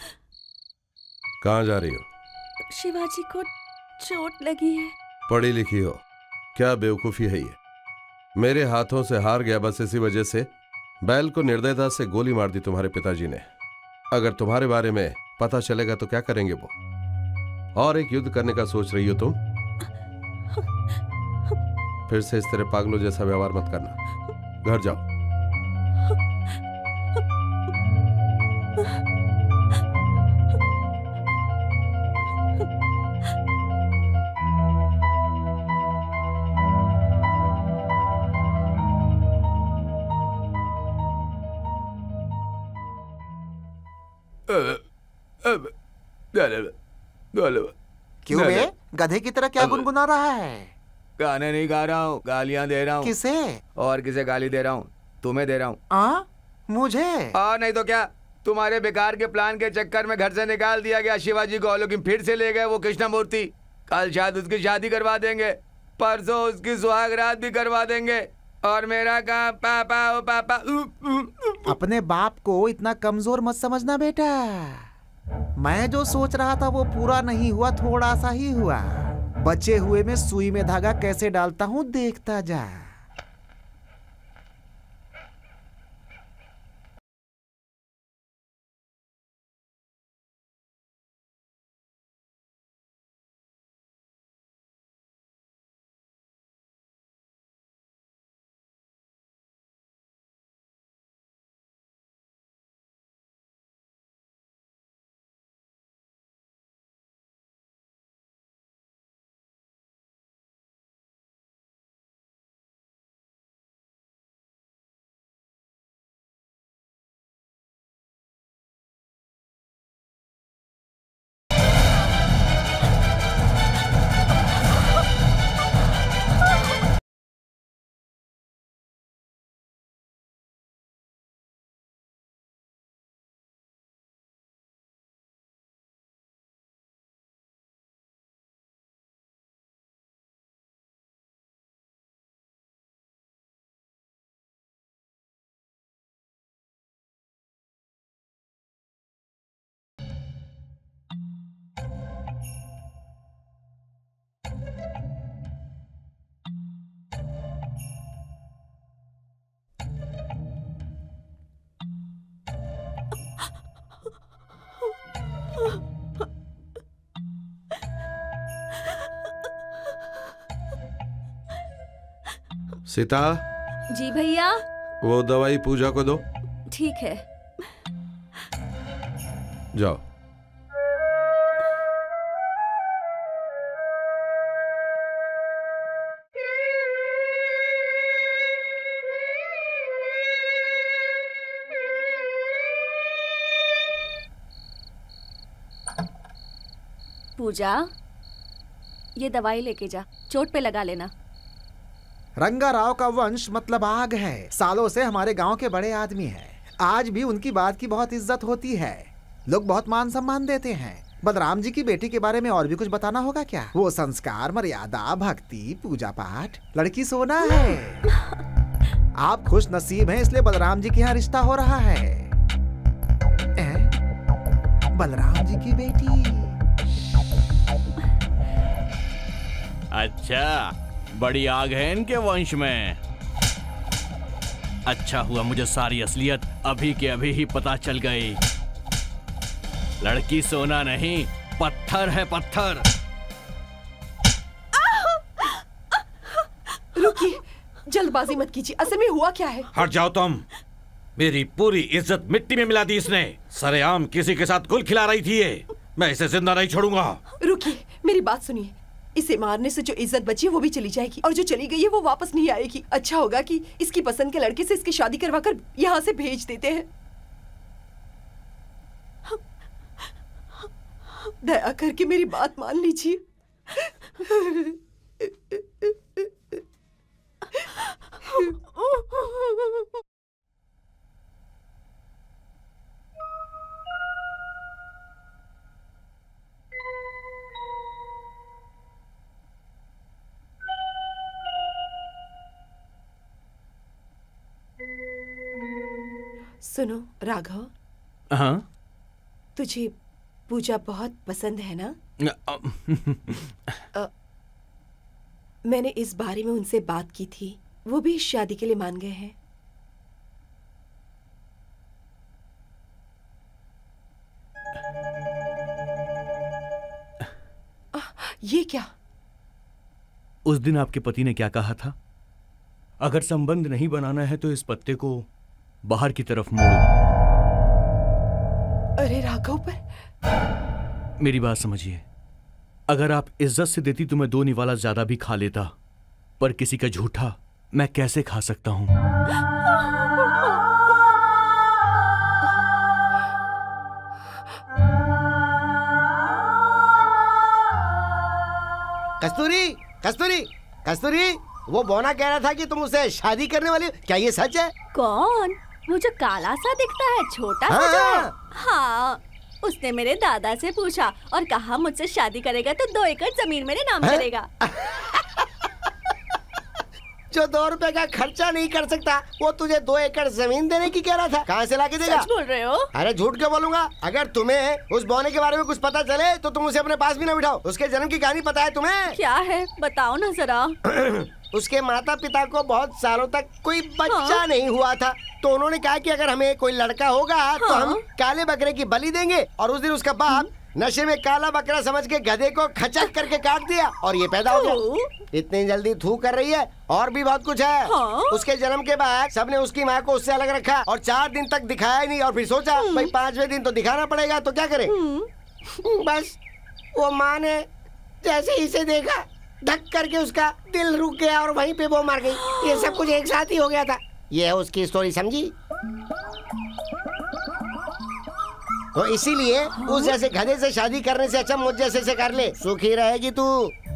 कहाँ जा रही हो? शिवाजी को चोट लगी है। पढ़ी लिखी हो, क्या बेवकूफी है ये। मेरे हाथों से हार गया, बस इसी वजह से बैल को निर्दयता से गोली मार दी तुम्हारे पिताजी ने। अगर तुम्हारे बारे में पता चलेगा तो क्या करेंगे वो? और एक युद्ध करने का सोच रही हो तुम? फिर से इस तरह पागलों जैसा व्यवहार मत करना। घर जाओ। क्यों बे? गधे की तरह क्या गुनगुना रहा है? गाने नहीं गा रहा हूँ, गालियां दे रहा हूँ। किसे? और किसे गाली दे रहा हूँ? तुम्हें दे रहा हूँ। आ? मुझे? और नहीं तो क्या, तुम्हारे बेकार के प्लान के चक्कर में घर से निकाल दिया गया शिवाजी को, लेकिन फिर से ले गए वो कृष्णमूर्ति। कल शायद उसकी शादी करवा देंगे, परसों उसकी सुहाग रात भी करवा देंगे, और मेरा काम पापा ओ पापा। अपने बाप को इतना कमजोर मत समझना बेटा। मैं जो सोच रहा था वो पूरा नहीं हुआ, थोड़ा सा ही हुआ। बचे हुए में सुई में धागा कैसे डालता हूँ देखता जा। सीता, जी भैया। वो दवाई पूजा को दो। ठीक है। जाओ। पूजा, ये दवाई लेके जा, चोट पे लगा लेना। रंगा राव का वंश मतलब आग है। सालों से हमारे गांव के बड़े आदमी हैं। आज भी उनकी बात की बहुत इज्जत होती है। लोग बहुत मान सम्मान देते हैं। बलराम जी की बेटी के बारे में और भी कुछ बताना होगा क्या? वो संस्कार, मर्यादा, भक्ति, पूजा पाठ, लड़की सोना है। आप खुश नसीब हैं, इसलिए बलराम जी के यहाँ रिश्ता हो रहा है। ए? बलराम जी की बेटी। अच्छा, बड़ी आग है इनके वंश में। अच्छा हुआ मुझे सारी असलियत अभी के अभी ही पता चल गई। लड़की सोना नहीं, पत्थर है, पत्थर। रुकिए, जल्दबाजी मत कीजिए। असल में हुआ क्या है? हट जाओ तुम। मेरी पूरी इज्जत मिट्टी में मिला दी इसने। सरेआम किसी के साथ गुल खिला रही थी ये। मैं इसे जिंदा नहीं छोड़ूंगा। रुकिए, मेरी बात सुनिए। इसे मारने से जो इज्जत बची है वो भी चली जाएगी, और जो चली गई है वो वापस नहीं आएगी। अच्छा होगा कि इसकी पसंद के लड़के से इसकी शादी करवाकर यहाँ से भेज देते हैं। दया करके मेरी बात मान लीजिए। सुनो राघव। हाँ? तुझे पूजा बहुत पसंद है ना? आ, मैंने इस बारे में उनसे बात की थी। वो भी शादी के लिए मान गए हैं। आ, ये क्या? उस दिन आपके पति ने क्या कहा था? अगर संबंध नहीं बनाना है तो इस पत्ते को बाहर की तरफ मोड़ो। अरे राघव, पर मेरी बात समझिए। अगर आप इज्जत से देती तो मैं दो निवाला ज्यादा भी खा लेता, पर किसी का झूठा मैं कैसे खा सकता हूं? कस्तूरी, कस्तूरी, कस्तूरी, वो बोना कह रहा था कि तुम उससे शादी करने वाली हो। क्या ये सच है? कौन? वो जो काला सा दिखता है, छोटा सा जो है? हाँ, उसने मेरे दादा से पूछा और कहा मुझसे शादी करेगा तो दो एकड़ जमीन मेरे नाम करेगा। जो दो रुपए का खर्चा नहीं कर सकता वो तुझे दो एकड़ जमीन देने की कह रहा था। कहाँ से लाके देगा? सच बोल रहे हो? अरे झूठ क्यों बोलूंगा? अगर तुम्हें उस बौने के बारे में कुछ पता चले तो तुम उसे अपने पास भी ना बिठाओ। उसके जन्म की कहानी पता है तुम्हें? क्या है, बताओ ना जरा। उसके माता पिता को बहुत सालों तक कोई बच्चा हाँ? नहीं हुआ था, तो उन्होंने कहा कि अगर हमें कोई लड़का होगा हाँ? तो हम काले बकरे की बलि देंगे। और उस दिन उसका बाप नशे में काला बकरा समझ के गधे को खचक करके काट दिया और ये पैदा हो गया। इतनी जल्दी थू कर रही है? और भी बहुत कुछ है। हाँ? उसके जन्म के बाद सबने उसकी माँ को उससे अलग रखा और चार दिन तक दिखाया ही नहीं। और फिर सोचा भाई पांचवें दिन तो दिखाना पड़ेगा, तो क्या करे? बस वो माँ ने जैसे इसे देखा, धक करके उसका दिल रुक गया और वहीं पे वो मर गई। ये सब कुछ एक साथ ही हो गया था। ये है उसकी स्टोरी, समझी? तो इसीलिए उस जैसे गधे से शादी करने से अच्छा मुझ जैसे से कर ले, सुखी रहेगी तू।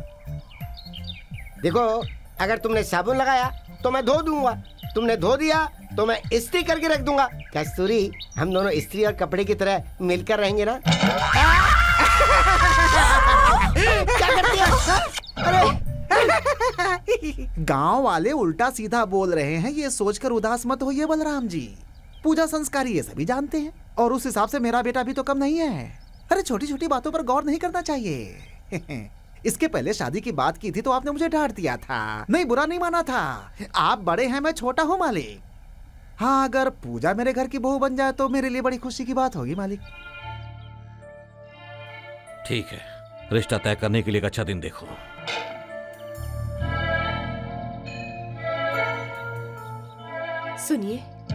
देखो, अगर तुमने साबुन लगाया तो मैं धो दूंगा, तुमने धो दिया तो मैं इस्त्री करके रख दूंगा। कस्तूरी, हम दोनों इस्त्री और कपड़े की तरह मिलकर रहेंगे ना? क्या करती है? अरे गांव वाले उल्टा सीधा बोल रहे हैं, ये सोचकर उदास मत होइए बलराम जी। पूजा संस्कारी ये सभी जानते हैं, और उस हिसाब से मेरा बेटा भी तो कम नहीं है। अरे छोटी छोटी बातों पर गौर नहीं करना चाहिए। इसके पहले शादी की बात की थी तो आपने मुझे डांट दिया था, नहीं बुरा नहीं माना था। आप बड़े हैं, मैं छोटा हूँ मालिक। हाँ, अगर पूजा मेरे घर की बहू बन जाए तो मेरे लिए बड़ी खुशी की बात होगी मालिक। ठीक है, रिश्ता तय करने के लिए एक अच्छा दिन देखो। सुनिए,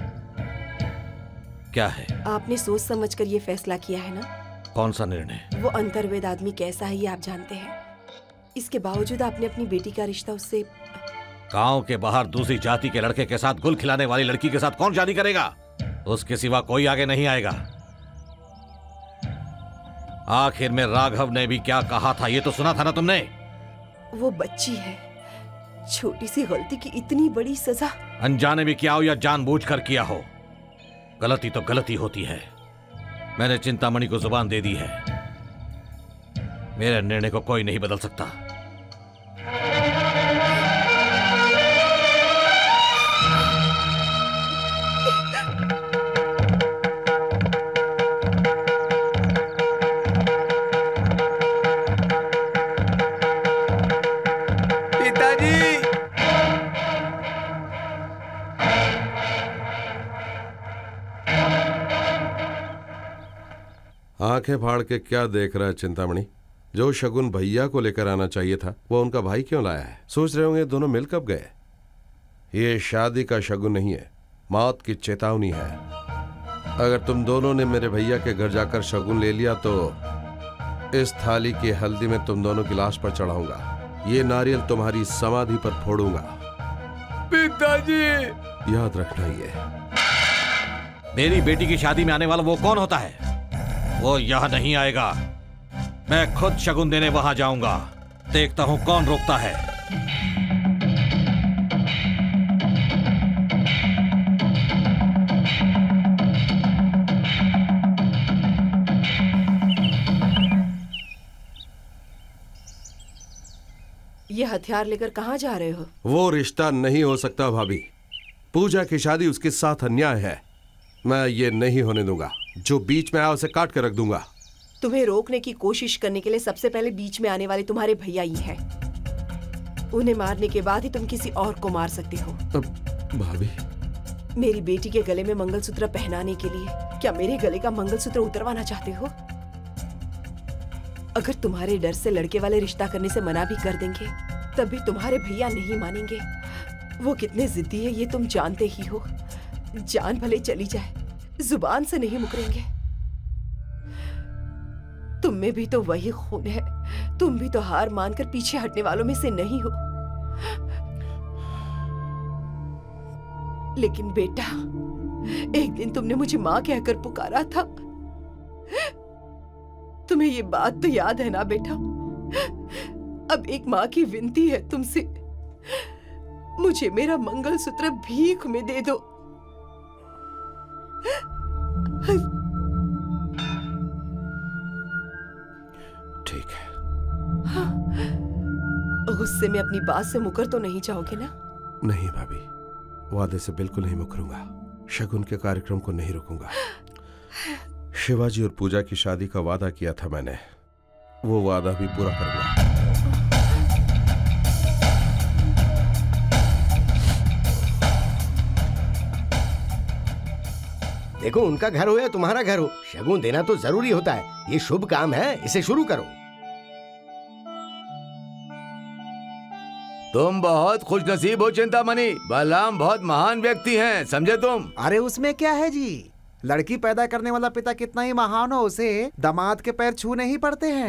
क्या है? आपने सोच समझकर ये फैसला किया है ना? कौन सा निर्णय? वो अंतर्वेद आदमी कैसा है ये आप जानते हैं। इसके बावजूद आपने अपनी बेटी का रिश्ता उससे। गांव के बाहर दूसरी जाति के लड़के के साथ गुल खिलाने वाली लड़की के साथ कौन शादी करेगा? उसके सिवा कोई आगे नहीं आएगा। आखिर में राघव ने भी क्या कहा था ये तो सुना था ना तुमने? वो बच्ची है, छोटी सी गलती की इतनी बड़ी सजा। अनजाने भी किया हो या जानबूझकर किया हो, गलती तो गलती होती है। मैंने चिंतामणि को जुबान दे दी है, मेरे निर्णय को कोई नहीं बदल सकता। आंखें फाड़ के क्या देख रहा है चिंतामणि? जो शगुन भैया को लेकर आना चाहिए था वो उनका भाई क्यों लाया है? सोच रहे होंगे दोनों मिल कब गए। ये शादी का शगुन नहीं है, मौत की चेतावनी है। अगर तुम दोनों ने मेरे भैया के घर जाकर शगुन ले लिया तो इस थाली की हल्दी में तुम दोनों की लाश पर चढ़ाऊंगा, ये नारियल तुम्हारी समाधि पर फोड़ूंगा। पिताजी, याद रखना ये। मेरी बेटी की शादी में आने वाला वो कौन होता है? वो यहां नहीं आएगा, मैं खुद शगुन देने वहां जाऊंगा। देखता हूं कौन रोकता है। ये हथियार लेकर कहां जा रहे हो? वो रिश्ता नहीं हो सकता भाभी। पूजा की शादी उसके साथ अन्याय है, मैं ये नहीं होने दूंगा। जो बीच में आया उसे काट कर रख दूंगा। तुम्हें रोकने की कोशिश करने के लिए सबसे पहले बीच में आने वाले तुम्हारे भैया ही हैं। उन्हें मारने के बाद ही तुम किसी और को मार सकते हो। भाभी, मेरी बेटी के गले में मंगलसूत्र पहनाने के लिए क्या मेरे गले का मंगलसूत्र उतरवाना चाहते हो? अगर तुम्हारे डर से लड़के वाले रिश्ता करने से मना भी कर देंगे तब भी तुम्हारे भैया नहीं मानेंगे। वो कितने जिद्दी है ये तुम जानते ही हो। जान भले चली जाए, जुबान से नहीं मुकरेंगे। तुम में भी तो वही खून है, तुम भी तो हार मानकर पीछे हटने वालों में से नहीं हो। लेकिन बेटा, एक दिन तुमने मुझे माँ कहकर पुकारा था। तुम्हें ये बात तो याद है ना बेटा? अब एक माँ की विनती है तुमसे, मुझे मेरा मंगलसूत्र भीख में दे दो। ठीक है। गुस्से में अपनी बात से मुकर तो नहीं जाओगे ना? नहीं भाभी, वादे से बिल्कुल नहीं मुकरूंगा। शगुन के कार्यक्रम को नहीं रोकूंगा। शिवाजी और पूजा की शादी का वादा किया था मैंने, वो वादा भी पूरा करूंगा। देखो, उनका घर हो या तुम्हारा घर हो, शगुन देना तो जरूरी होता है। ये शुभ काम है, इसे शुरू करो। तुम बहुत खुशनसीब हो चिंतामणि। बलराम बहुत महान व्यक्ति हैं, समझे तुम? अरे उसमें क्या है जी, लड़की पैदा करने वाला पिता कितना ही महान हो, उसे दामाद के पैर छूने ही पड़ते हैं।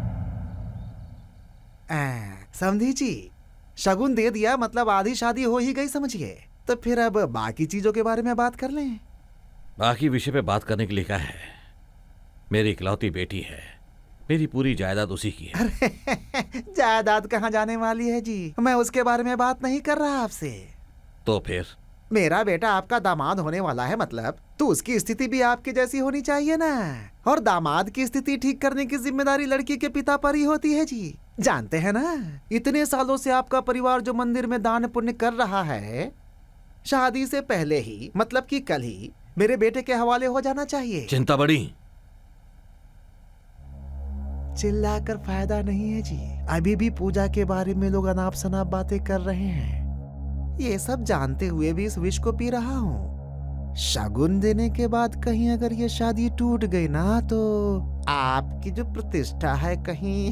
समझी जी, शगुन दे दिया मतलब आधी शादी हो ही गई, समझिए। तो फिर अब बाकी चीजों के बारे में बात कर लें। बाकी विषय पे बात करने के लिए क्या है? मेरी इकलौती बेटी है, मेरी पूरी जायदाद उसी की है। अरे जायदाद कहाँ जाने वाली है जी, मैं उसके बारे में बात नहीं कर रहा आपसे। तो फिर? मेरा बेटा आपका दामाद होने वाला है, मतलब तो उसकी स्थिति भी आपकी जैसी होनी चाहिए ना। और दामाद की स्थिति ठीक करने की जिम्मेदारी लड़की के पिता पर ही होती है जी। जानते हैं ना, इतने सालों से आपका परिवार जो मंदिर में दान पुण्य कर रहा है, शादी से पहले ही मतलब कि कल ही मेरे बेटे के हवाले हो जाना चाहिए। चिंता बड़ी। चिल्लाकर फायदा नहीं है जी, अभी भी पूजा के बारे में लोग अनाप शनाप बातें कर रहे हैं। ये सब जानते हुए भी इस विष को पी रहा हूँ। शगुन देने के बाद कहीं अगर ये शादी टूट गई ना तो आपकी जो प्रतिष्ठा है कहीं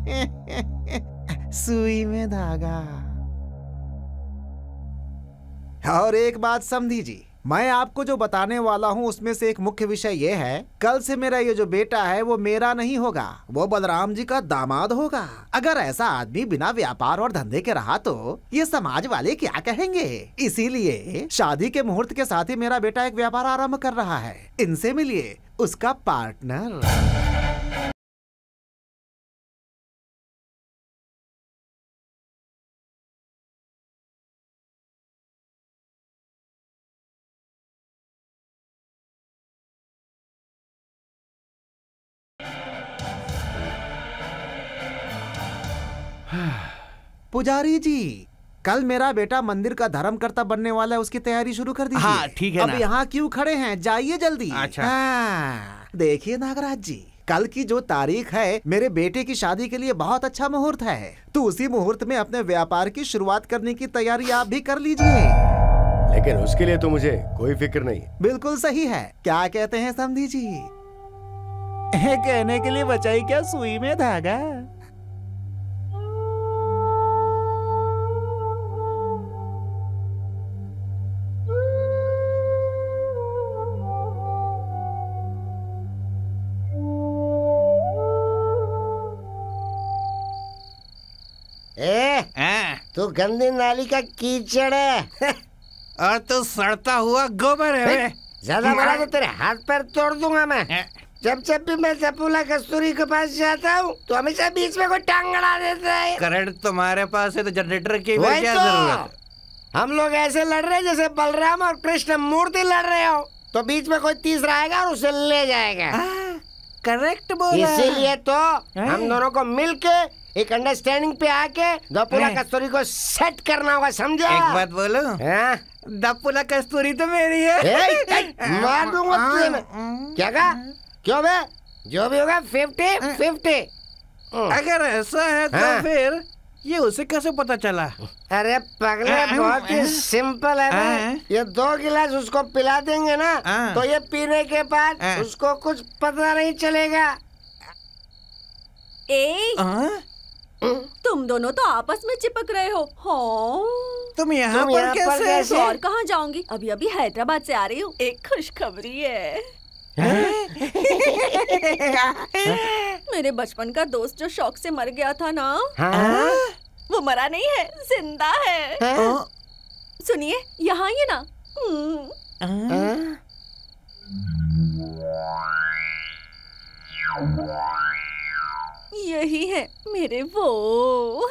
सुई में धागा। और एक बात समझी जी, मैं आपको जो बताने वाला हूँ उसमें से एक मुख्य विषय ये है, कल से मेरा ये जो बेटा है वो मेरा नहीं होगा, वो बलराम जी का दामाद होगा। अगर ऐसा आदमी बिना व्यापार और धंधे के रहा तो ये समाज वाले क्या कहेंगे। इसीलिए शादी के मुहूर्त के साथ ही मेरा बेटा एक व्यापार आरंभ कर रहा है। इनसे मिलिए, उसका पार्टनर। पुजारी जी, कल मेरा बेटा मंदिर का धर्मकर्ता बनने वाला है, उसकी तैयारी शुरू कर दीजिए। हाँ, ठीक है अब ना। यहाँ क्यों खड़े हैं, जाइए जल्दी। अच्छा। हाँ, देखिए नागराज जी, कल की जो तारीख है मेरे बेटे की शादी के लिए बहुत अच्छा मुहूर्त है, तो उसी मुहूर्त में अपने व्यापार की शुरुआत करने की तैयारी आप भी कर लीजिए। लेकिन उसके लिए तो मुझे कोई फिक्र नहीं। बिल्कुल सही है, क्या कहते हैं समधी जी? कहने के लिए बचाई क्या सुई में धागा। ए, तू गंदी नाली का कीचड़ है और तू सड़ता हुआ गोबर है। ज्यादा बोला तो तेरे हाथ पैर तोड़ दूंगा मैं। जब जब भी मैं जपूला कस्तूरी के पास जाता हूँ तो हमेशा बीच में कोई टांग अड़ा देता है। करंट तुम्हारे पास है तो जनरेटर की वही क्या तो। जरूरत है? हम लोग ऐसे लड़ रहे हैं जैसे बलराम और कृष्ण मूर्ति लड़ रहे हो, तो बीच में कोई तीसरा आएगा और उसे ले जाएगा। करेक्ट बोला। इसीलिए तो हम दोनों को मिलके एक अंडरस्टैंडिंग पे आके दपुला कस्तूरी को सेट करना होगा, समझा? एक बात बोलो, दपुला कस्तूरी तो मेरी है। ए, ए, मार दूंगा तुझे मैं। क्या कहा? क्यों बे? जो भी होगा फिफ्टी फिफ्टी। अगर ऐसा है तो हाँ। फिर ये उसे कैसे पता चला? अरे पगले, बहुत ही सिंपल है ना। ये दो गिलास उसको पिला देंगे ना तो ये पीने के बाद उसको कुछ पता नहीं चलेगा। ए, तुम दोनों तो आपस में चिपक रहे हो। हाँ। तुम यहाँ पर पर कैसे? कैसे? और कहाँ जाऊंगी? अभी अभी हैदराबाद से आ रही हूँ। एक खुशखबरी है। मेरे बचपन का दोस्त जो शौक से मर गया था ना, हाँ? वो मरा नहीं है, जिंदा है। हाँ? सुनिए, यहाँ ये ना। यही है मेरे वो।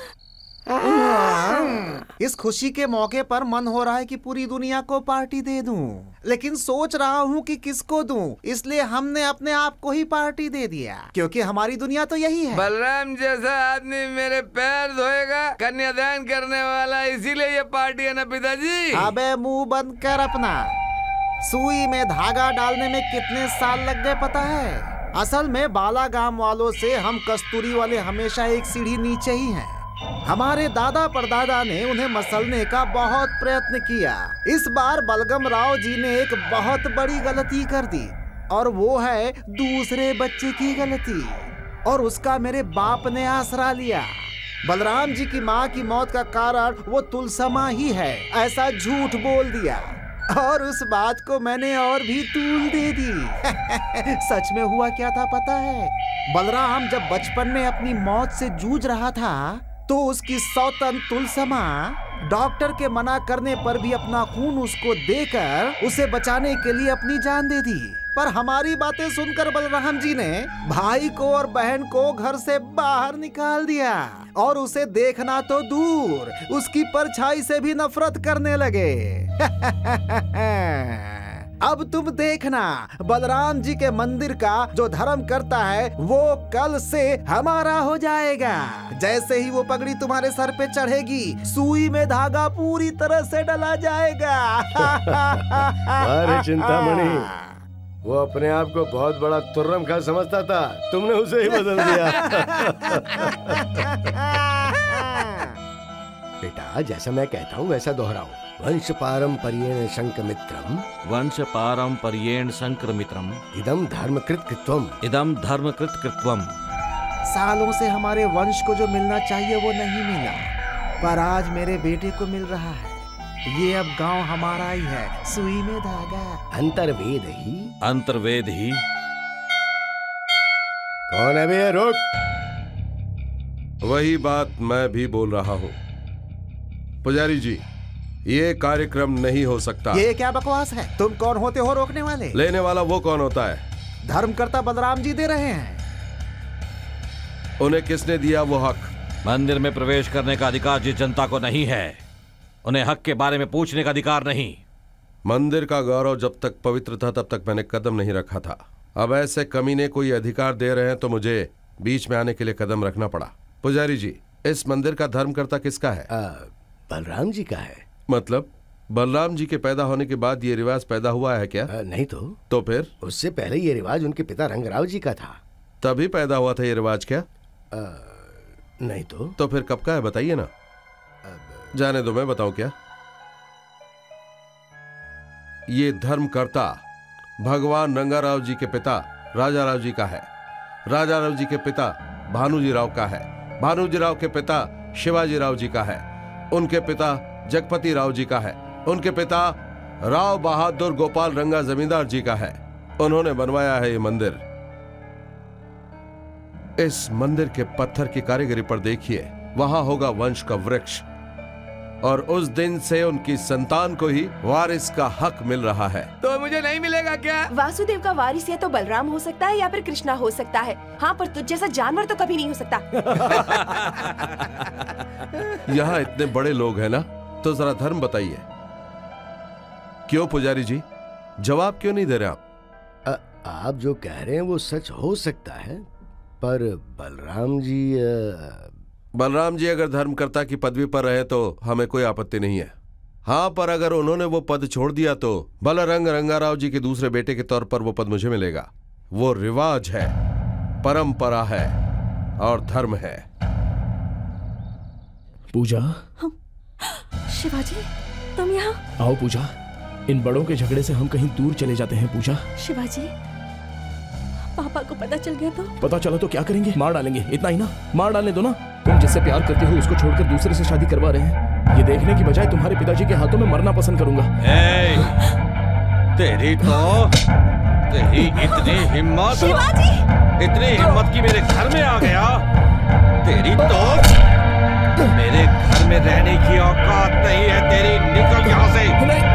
इस खुशी के मौके पर मन हो रहा है कि पूरी दुनिया को पार्टी दे दूं, लेकिन सोच रहा हूँ कि किसको दूं, इसलिए हमने अपने आप को ही पार्टी दे दिया, क्योंकि हमारी दुनिया तो यही है। बलराम जैसा आदमी मेरे पैर धोएगा, कन्यादान करने वाला, इसीलिए ये पार्टी है ना पिताजी। अबे मुंह बंद कर अपना। सुई में धागा डालने में कितने साल लग गए पता है? असल में बालागाम वालों से हम कस्तूरी वाले हमेशा एक सीढ़ी नीचे ही हैं। हमारे दादा परदादा ने उन्हें मसलने का बहुत प्रयत्न किया। इस बार बलगम राव जी ने एक बहुत बड़ी गलती कर दी, और वो है दूसरे बच्चे की गलती, और उसका मेरे बाप ने आसरा लिया। बलराम जी की माँ की मौत का कारण वो तुलसमा ही है, ऐसा झूठ बोल दिया, और उस बात को मैंने और भी तूल दे दी। सच में हुआ क्या था पता है? बलराम जब बचपन में अपनी मौत से जूझ रहा था तो उसकी सौतन तुलसमा डॉक्टर के मना करने पर भी अपना खून उसको देकर उसे बचाने के लिए अपनी जान दे दी। पर हमारी बातें सुनकर बलराम जी ने भाई को और बहन को घर से बाहर निकाल दिया, और उसे देखना तो दूर, उसकी परछाई से भी नफरत करने लगे। अब तुम देखना, बलराम जी के मंदिर का जो धर्म करता है वो कल से हमारा हो जाएगा। जैसे ही वो पगड़ी तुम्हारे सर पे चढ़ेगी, सुई में धागा पूरी तरह से डला जाएगा। अरे चिंतामणि, वो अपने आप को बहुत बड़ा तुर्रम खां समझता था, तुमने उसे ही बदल दिया। बेटा, जैसा मैं कहता हूँ वैसा दोहराओ। वंश पारंपर्येण शंकमित्रम, वंश पारंपर्येण शंकरमित्रम, इदम धर्मकृत कृत्वम, इदम धर्मकृत कृत्वम। सालों से हमारे वंश को जो मिलना चाहिए वो नहीं मिला, पर आज मेरे बेटे को मिल रहा है। ये अब गांव हमारा ही है, सुई में धागा। अंतर्वेद ही अंतर्वेद ही कौन है भैया? रुक। वही बात मैं भी बोल रहा हूँ पुजारी जी, ये कार्यक्रम नहीं हो सकता। ये क्या बकवास है? तुम कौन होते हो रोकने वाले? लेने वाला वो कौन होता है? धर्मकर्ता बलराम जी दे रहे हैं। उन्हें किसने दिया वो हक? मंदिर में प्रवेश करने का अधिकार जिस जनता को नहीं है, उन्हें हक के बारे में पूछने का अधिकार नहीं। मंदिर का गौरव जब तक पवित्र था तब तक मैंने कदम नहीं रखा था। अब ऐसे कमीने कोई अधिकार दे रहे हैं तो मुझे बीच में आने के लिए कदम रखना पड़ा। पुजारी जी, इस मंदिर का धर्मकर्ता किसका है? आ, बलराम जी का है। मतलब बलराम जी के पैदा होने के बाद ये रिवाज पैदा हुआ है क्या? आ, नहीं तो तो फिर उससे पहले ये रिवाज उनके पिता रंगराव जी का था। तभी पैदा हुआ था ये रिवाज क्या? आ, नहीं तो तो फिर कब का है बताइए ना। जाने दो, मैं बताऊं क्या? ये धर्मकर्ता भगवान रंगाराव जी के पिता राजा राव जी का है। राजा राव जी के पिता भानुजी राव का है। भानुजी राव के पिता शिवाजी राव जी का है। उनके पिता जगपति राव जी का है। उनके पिता राव बहादुर गोपाल रंगा जमींदार जी का है। उन्होंने बनवाया है ये मंदिर। इस मंदिर के पत्थर की कारीगरी पर देखिए, वहां होगा वंश का वृक्ष, और उस दिन से उनकी संतान को ही वारिस का हक मिल रहा है। तो मुझे नहीं मिलेगा क्या? वासुदेव का वारिस या तो बलराम हो सकता है या फिर कृष्णा हो सकता है। हाँ, पर तुझ जैसा जानवर तो कभी नहीं हो सकता। यहाँ इतने बड़े लोग हैं ना, तो जरा धर्म बताइए। क्यों पुजारी जी, जवाब क्यों नहीं दे रहे आप? आ, आप जो कह रहे हैं वो सच हो सकता है, पर बलराम जी आ... बलराम जी अगर धर्मकर्ता की पदवी पर रहे तो हमें कोई आपत्ति नहीं है। हाँ, पर अगर उन्होंने वो पद छोड़ दिया तो बलरंग रंगाराव जी के दूसरे बेटे के तौर पर वो पद मुझे मिलेगा। वो रिवाज है, परंपरा है और धर्म है। पूजा। शिवाजी, तुम यहाँ? आओ पूजा, इन बड़ों के झगड़े से हम कहीं दूर चले जाते हैं। पूजा। शिवाजी, पापा को पता चल गया तो? पता चला तो क्या करेंगे? मार डालेंगे। इतना ही ना, मार डालने दो ना। तुम जिससे प्यार करते हो उसको छोड़कर दूसरे से शादी करवा रहे हैं। ये देखने की बजाय तुम्हारे पिताजी के हाथों में मरना पसंद करूंगा। ए, तेरी तो तेरी इतनी हिम्मत, इतनी हिम्मत की मेरे घर में आ गया। तेरी तो मेरे घर में रहने की औकात नहीं है तेरी। निकल यहाँ से।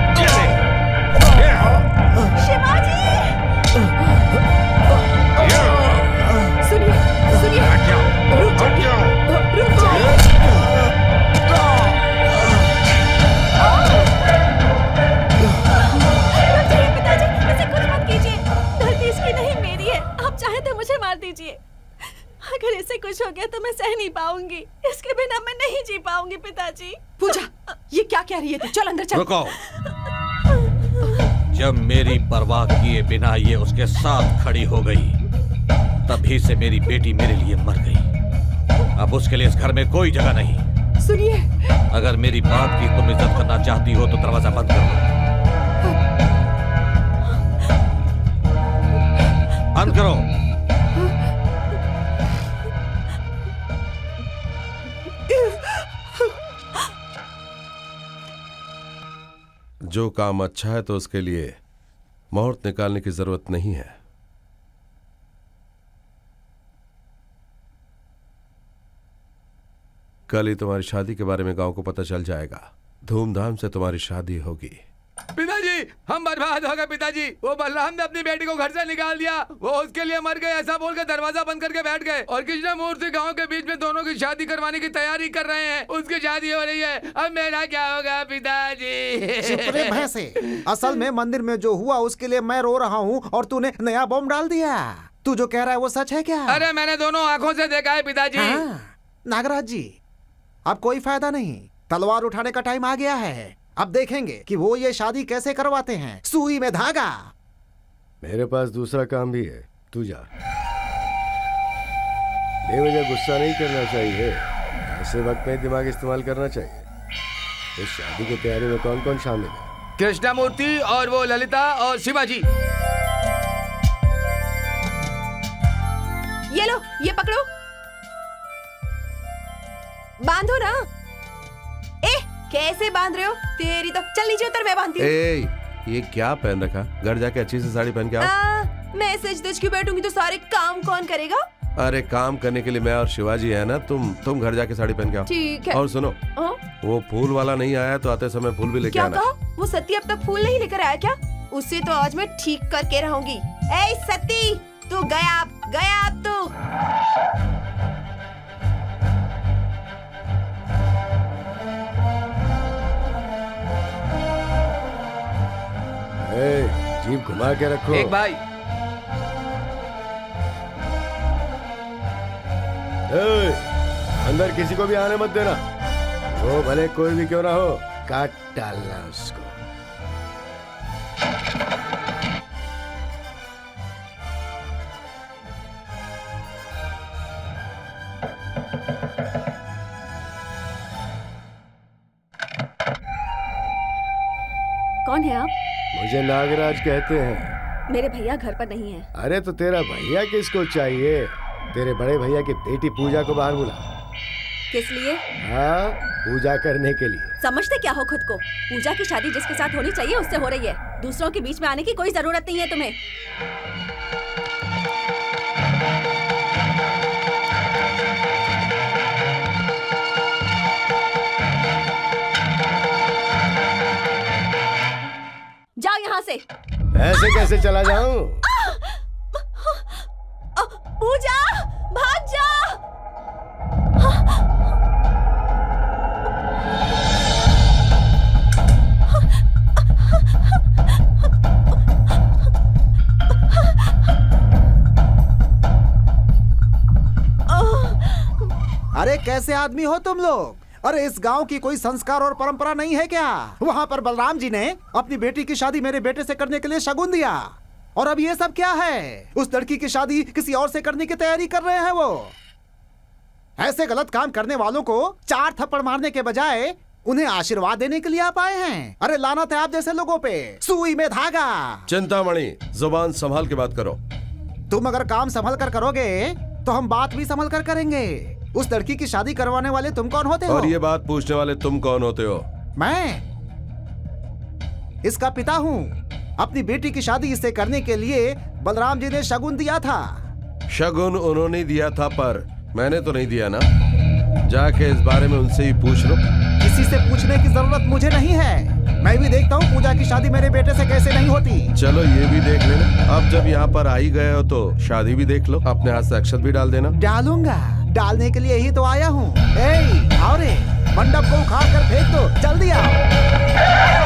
शिवाजी, सुनिए सुनिए, रुक जाइए, रुक जाइए। पिताजी, ऐसे कुछ मत कीजिए। धरती इसकी नहीं, मेरी है। आप चाहे तो मुझे मार दीजिए। अगर इससे कुछ हो गया तो मैं सह नहीं पाऊंगी। इसके बिना मैं नहीं जी पाऊंगी पिताजी। पूजा, ये क्या कह रही है तू? चल अंदर चल। रुको। जब मेरी परवाह किए बिना ये उसके साथ खड़ी हो गई, तभी से मेरी बेटी मेरे लिए मर गई। अब उसके लिए इस घर में कोई जगह नहीं। सुनिए, अगर मेरी बात की तुम इज्जत करना चाहती हो तो दरवाजा बंद कर दो। बंद करो। जो काम अच्छा है तो उसके लिए मुहूर्त निकालने की जरूरत नहीं है। कल ही तुम्हारी शादी के बारे में गांव को पता चल जाएगा। धूमधाम से तुम्हारी शादी होगी। पिताजी, हम बर्बाद हो गए पिताजी। वो बलराम ने अपनी बेटी को घर से निकाल दिया। वो उसके लिए मर गए ऐसा बोलकर दरवाजा बंद करके बैठ गए। और कृष्णमूर्ति गांव के बीच में दोनों की शादी करवाने की तैयारी कर रहे हैं। उसकी शादी हो रही है। अब मेरा क्या होगा पिताजी? चुप रे भैंसे। असल में मंदिर में जो हुआ उसके लिए मैं रो रहा हूँ और तूने नया बम डाल दिया। तू जो कह रहा है वो सच है क्या? अरे मैंने दोनों आंखों से देखा है पिताजी। हाँ, नागराज जी, अब कोई फायदा नहीं। तलवार उठाने का टाइम आ गया है। अब देखेंगे कि वो ये शादी कैसे करवाते हैं। सुई में धागा। मेरे पास दूसरा काम भी है, तू जा। बेवजह गुस्सा नहीं करना चाहिए। ऐसे वक्त में दिमाग इस्तेमाल करना चाहिए। इस शादी की तैयारी में कौन कौन शामिल है? कृष्णमूर्ति और वो ललिता और शिवाजी। ये लो, ये पकड़ो, बांधो ना। ए, ऐसे बांध रहे हो? तेरी तो चल नीचे उतर, मैं बांधती हूँ। ए, ये क्या पहन रखा? घर जाके अच्छी सी साड़ी पहन के आओ। मैं सच दच क्यों बैठूंगी तो सारे काम कौन करेगा? अरे काम करने के लिए मैं और शिवाजी है ना, तुम तुम घर जाके साड़ी पहन के आओ। ठीक है। और सुनो, आ? वो फूल वाला नहीं आया तो आते समय फूल भी लेके क्या आना। कहा? वो सती अब तक फूल नहीं लेकर आया क्या? उसे तो आज मैं ठीक करके रहूंगी। ए सती, तू गया गया अब तू। ए, जीप घुमा के रखो। एक भाई। ए, अंदर किसी को भी आने मत देना, वो भले कोई भी क्यों ना हो, काट डालना उसको। कौन है आप? मुझे नागराज कहते हैं। मेरे भैया घर पर नहीं है। अरे तो तेरा भैया किसको चाहिए? तेरे बड़े भैया की बेटी पूजा को बाहर बुला। किस लिए? हाँ, पूजा करने के लिए। समझते क्या हो खुद को? पूजा की शादी जिसके साथ होनी चाहिए उससे हो रही है। दूसरों के बीच में आने की कोई जरूरत नहीं है तुम्हें। जाओ यहाँ से। ऐसे कैसे चला जाऊं? पूजा, भाग जा। अरे कैसे आदमी हो तुम लोग? अरे इस गांव की कोई संस्कार और परंपरा नहीं है क्या? वहाँ पर बलराम जी ने अपनी बेटी की शादी मेरे बेटे से करने के लिए शगुन दिया, और अब ये सब क्या है? उस लड़की की शादी किसी और से करने की तैयारी कर रहे हैं वो। ऐसे गलत काम करने वालों को चार थप्पड़ मारने के बजाय उन्हें आशीर्वाद देने के लिए आप आए हैं। अरे लानत है आप जैसे लोगों पे, सुई में धागा। चिंतामणि, जुबान संभाल के बात करो। तुम अगर काम संभल कर करोगे तो हम बात भी संभल कर करेंगे। उस लड़की की शादी करवाने वाले तुम कौन होते हो? और ये बात पूछने वाले तुम कौन होते हो? मैं इसका पिता हूँ। अपनी बेटी की शादी इससे करने के लिए बलराम जी ने शगुन दिया था। शगुन उन्होंने दिया था, पर मैंने तो नहीं दिया ना। जाके इस बारे में उनसे ही पूछ लो। किसी से पूछने की जरूरत मुझे नहीं है। मैं भी देखता हूँ पूजा की शादी मेरे बेटे से कैसे नहीं होती। चलो ये भी देख लेना। अब जब यहाँ पर आ ही गए हो तो शादी भी देख लो। अपने हाथ से अक्षत भी डाल देना। डालूंगा, डालने के लिए ही तो आया हूँ। ए, आओ रे, मंडप को उखाड़ कर फेंक दो, जल्दी आओ।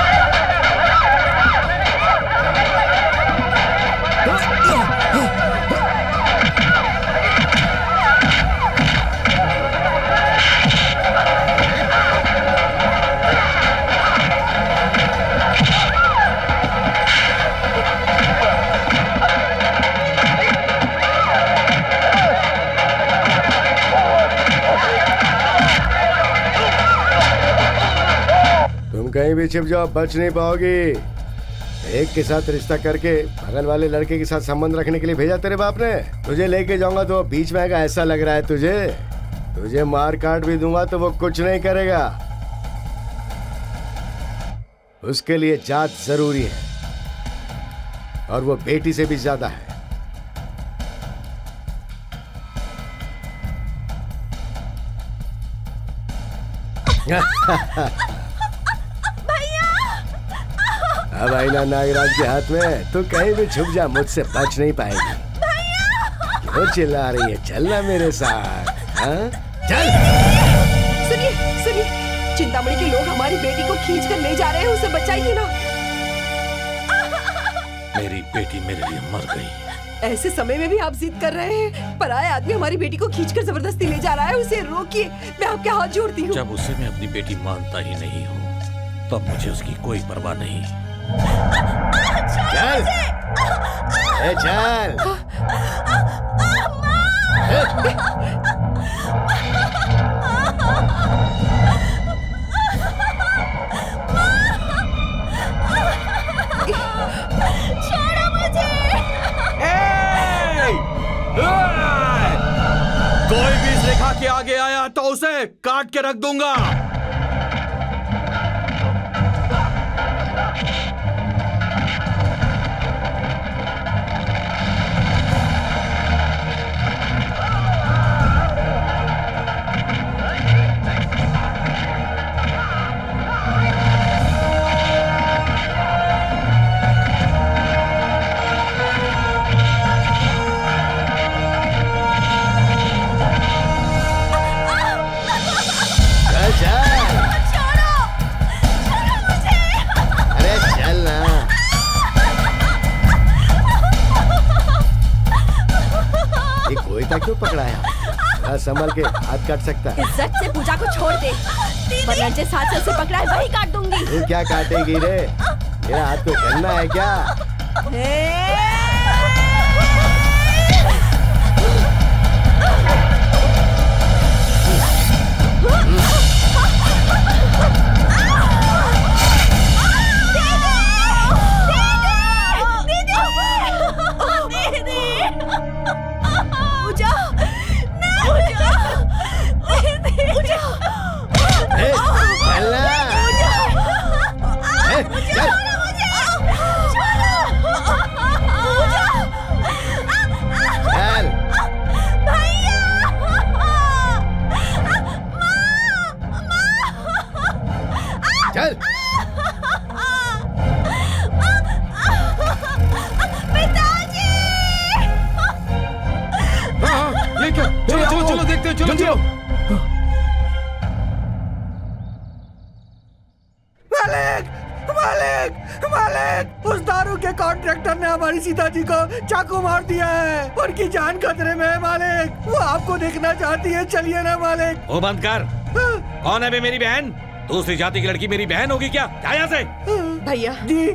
कहीं भी छिप जाओ, बच नहीं पाओगी। एक के साथ रिश्ता करके बगल वाले लड़के के साथ संबंध रखने के लिए भेजा तेरे बाप ने। तुझे लेके जाऊंगा तो बीच में आएगा, ऐसा लग रहा है तुझे? तुझे मार काट भी दूंगा तो वो कुछ नहीं करेगा। उसके लिए जात जरूरी है, और वो बेटी से भी ज्यादा है। अब आई ना नागराज के हाथ में, तू कहीं भी छुप जा, मुझसे बच नहीं पाएगी। क्यों चिल्ला रही है? चलना मेरे साथ। हाँ? चल। सुनिए, सुनिए, चिंतामणि के लोग हमारी बेटी को खींच कर ले जा रहे हैं, उसे बचाइए ना। मेरी बेटी मेरे लिए मर गई। ऐसे समय में भी आप जिद कर रहे हैं? पराया आदमी हमारी बेटी को खींचकर जबरदस्ती ले जा रहा है, उसे रोकिए। मैं आपके हाथ जोड़ती हूँ। जब उसे मैं अपनी बेटी मानता ही नहीं हूँ, तब मुझे उसकी कोई परवाह नहीं। चल, ए चल। छोड़ो मुझे। कोई भी इस रेखा के आगे आया तो उसे काट के रख दूंगा। हाँ, संभल के, हाथ काट सकता है। इज्जत से पूजा को छोड़ दे, वरना जिस हाथ से उसे पकड़ा है वही काट दूंगी। तू क्या काटेगी रे? मेरा हाथ को करना है क्या? चल पिताजी! ये क्या? चलो चलो चलो देखते हैं, चलो चलो। मालिक, मालिक, मालिक, उस दारू के कॉन्ट्रैक्टर ने हमारी सीता जी को चाकू मार दिया है। उनकी जान खतरे में है मालिक। वो आपको देखना चाहती है, चलिए ना मालिक। वो बंद कर। कौन है बे मेरी बहन? दूसरी जाति की लड़की मेरी बहन होगी क्या? क्या यहाँ से? भैया जी,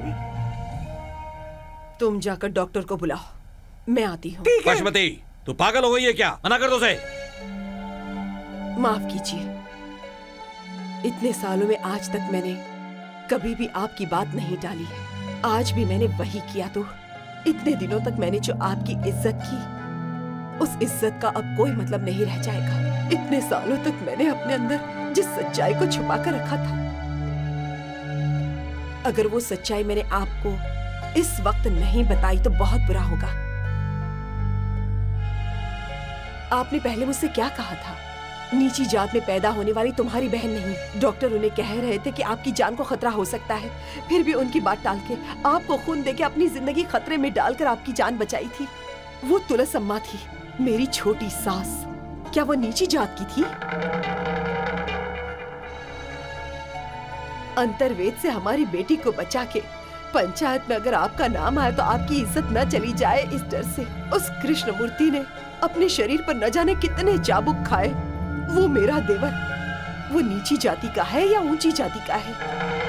तुम जाकर डॉक्टर को बुलाओ, मैं आती हूँ। पशुपति, तू पागल हो गई है क्या? मना कर दो उसे। माफ कीजिए, इतने सालों में आज तक मैंने कभी भी आपकी बात नहीं टाली है। आज भी मैंने वही किया तो इतने दिनों तक मैंने जो आपकी इज्जत की, उस इज्जत का अब कोई मतलब नहीं रह जाएगा। इतने सालों तक मैंने अपने अंदर जिस सच्चाई को छुपा कर रखा था, अगर वो सच्चाई मैंने आपको इस वक्त नहीं बताई तो बहुत बुरा होगा। आपने पहले मुझसे क्या कहा था? नीची जात में पैदा होने वाली तुम्हारी बहन नहीं। डॉक्टर उन्हें कह रहे थे कि आपकी जान को खतरा हो सकता है, फिर भी उनकी बात टाल के आपको खून देके अपनी जिंदगी खतरे में डालकर आपकी जान बचाई थी। वो तुलसम्मा थी, मेरी छोटी सास। क्या वो नीची जात की थी? अंतर्वेद से हमारी बेटी को बचा के पंचायत में अगर आपका नाम आया तो आपकी इज्जत न चली जाए, इस डर से उस कृष्णमूर्ति ने अपने शरीर पर न जाने कितने चाबुक खाए। वो मेरा देवर, वो नीची जाति का है या ऊंची जाति का है?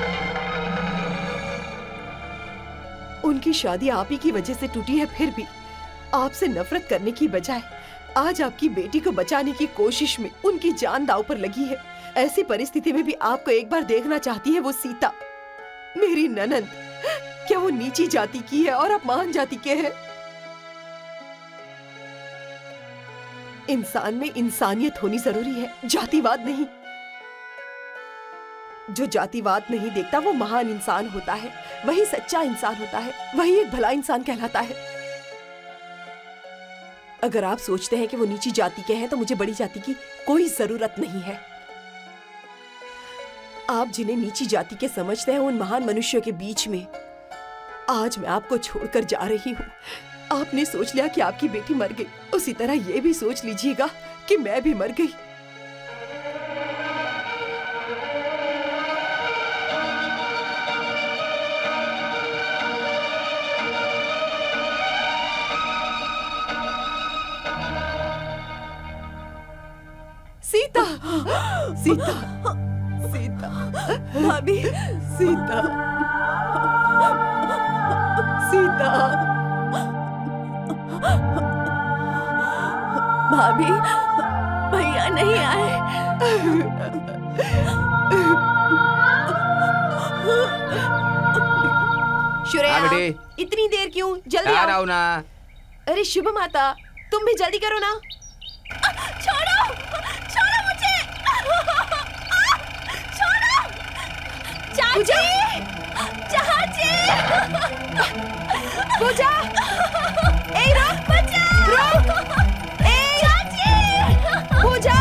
उनकी शादी आप ही की वजह से टूटी है, फिर भी आपसे नफरत करने की बजाय आज आपकी बेटी को बचाने की कोशिश में उनकी जान दांव पर लगी है। ऐसी परिस्थिति में भी आपको एक बार देखना चाहती है वो सीता, मेरी ननंद। क्या वो नीची जाति की है और आप महान जाति के हैं? इंसान में इंसानियत होनी जरूरी है, जातिवाद नहीं। जो जातिवाद नहीं देखता वो महान इंसान होता है, वही सच्चा इंसान होता है, वही एक भला इंसान कहलाता है। अगर आप सोचते हैं कि वो नीची जाति के हैं तो मुझे बड़ी जाति की कोई जरूरत नहीं है। आप जिन्हें नीची जाति के समझते हैं उन महान मनुष्यों के बीच में आज मैं आपको छोड़कर जा रही हूँ। आपने सोच लिया कि आपकी बेटी मर गई, उसी तरह ये भी सोच लीजिएगा कि मैं भी मर गई। सीता, सीता, सीता, भाभी, सीता, सीता, भाभी, भैया नहीं आए। श्रेया, बेटे। इतनी देर क्यों? जल्दी आ आओ। रहा हूं ना। अरे शुभ माता, तुम भी जल्दी करो ना। छोड़ो, छोड़ो मुझे, छोड़ो, चाची, चाची, पूजा, ए रुक, बचा, रुक, ए चाची, पूजा।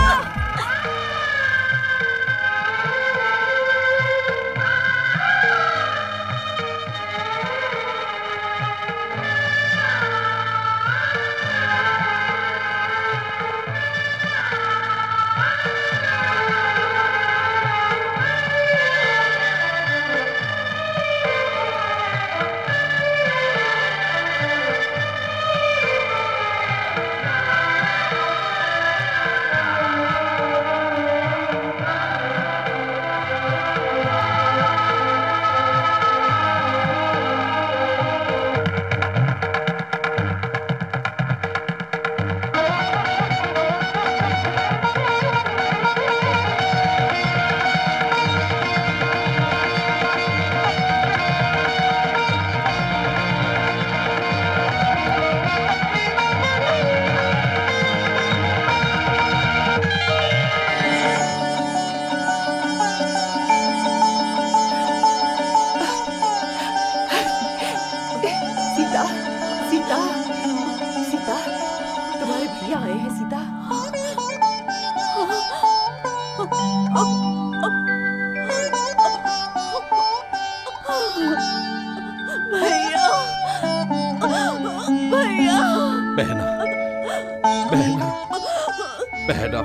बहना,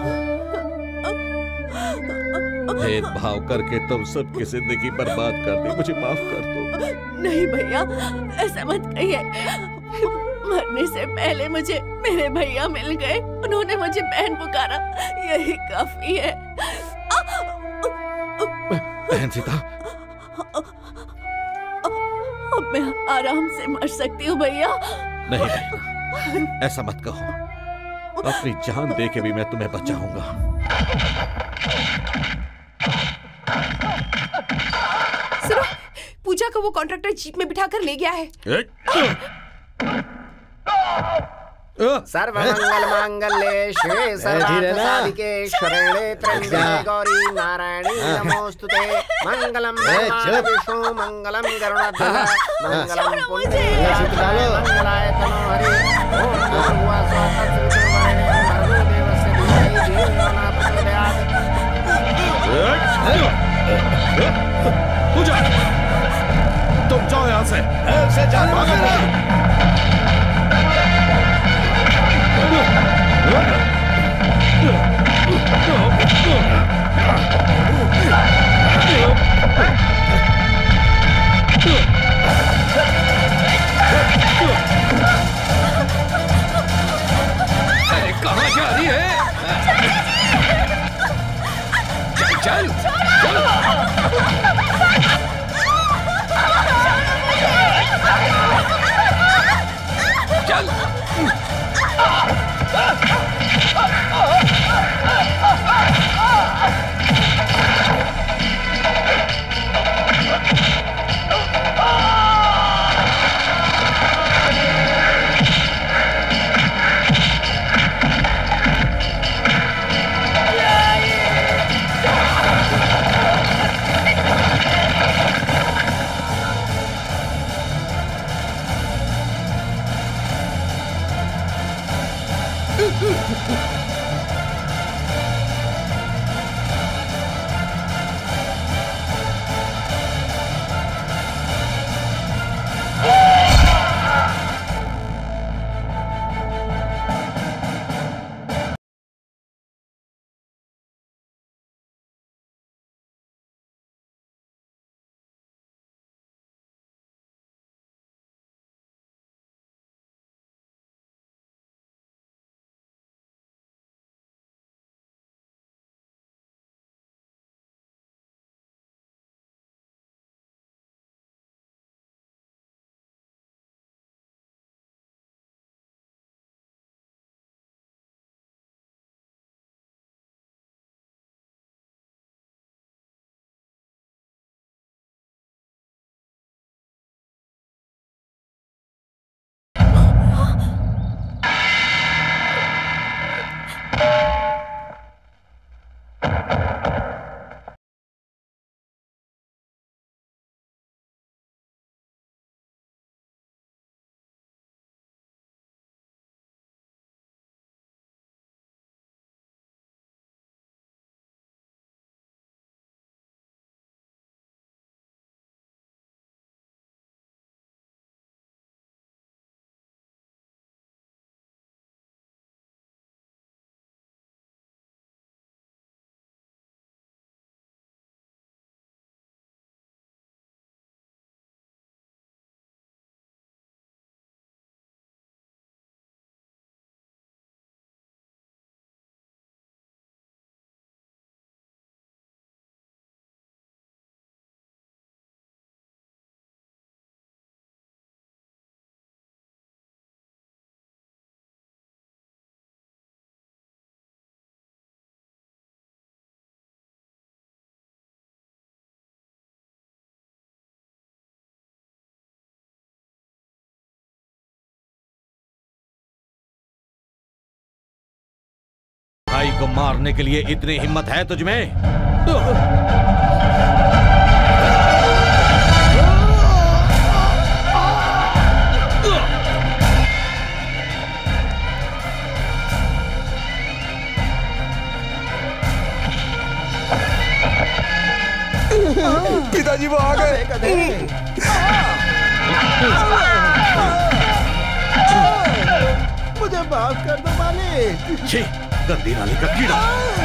भेदभाव करके तुम सबकी जिंदगी बर्बाद कर दी, मुझे माफ कर दो। नहीं भैया, ऐसा मत कहिए। मरने से पहले मुझे मेरे भैया मिल गए, उन्होंने मुझे बहन पुकारा, यही काफी है। बहन सीता, अब मैं आराम से मर सकती हूँ भैया। नहीं बहन, ऐसा मत कहो। अपनी जान दे के भी मैं तुम्हें बचाऊंगा। सुनो, पूजा को वो कॉन्ट्रैक्टर जीप में बिठाकर ले गया है। सर्वमंगल मांगल्ये शिवे सर्वार्थ साधिके शरणे त्र्यंबके गौरी नारायणी नमोस्तुते। मंगलम ब्रह्मांड विष्णु मंगलम गरुड़ध्वज मंगलम पुण्डरीकाक्षाय मंगलाय तनोहरि। ओम भगवा स्वाहा श्रीदेवाय भर्गो देवस्य धीमहि धियो यो न प्रचोदयात्। पूजा, तुम जाओ यहाँ से। से जाने मत। अरे कहाँ जा रही है? चल चल चल चल। भाई को मारने के लिए इतनी हिम्मत है तुझमें? पिताजी वो आ गए। मुझे माफ कर दो मालिक। छी, गंदी नाली का कीड़ा।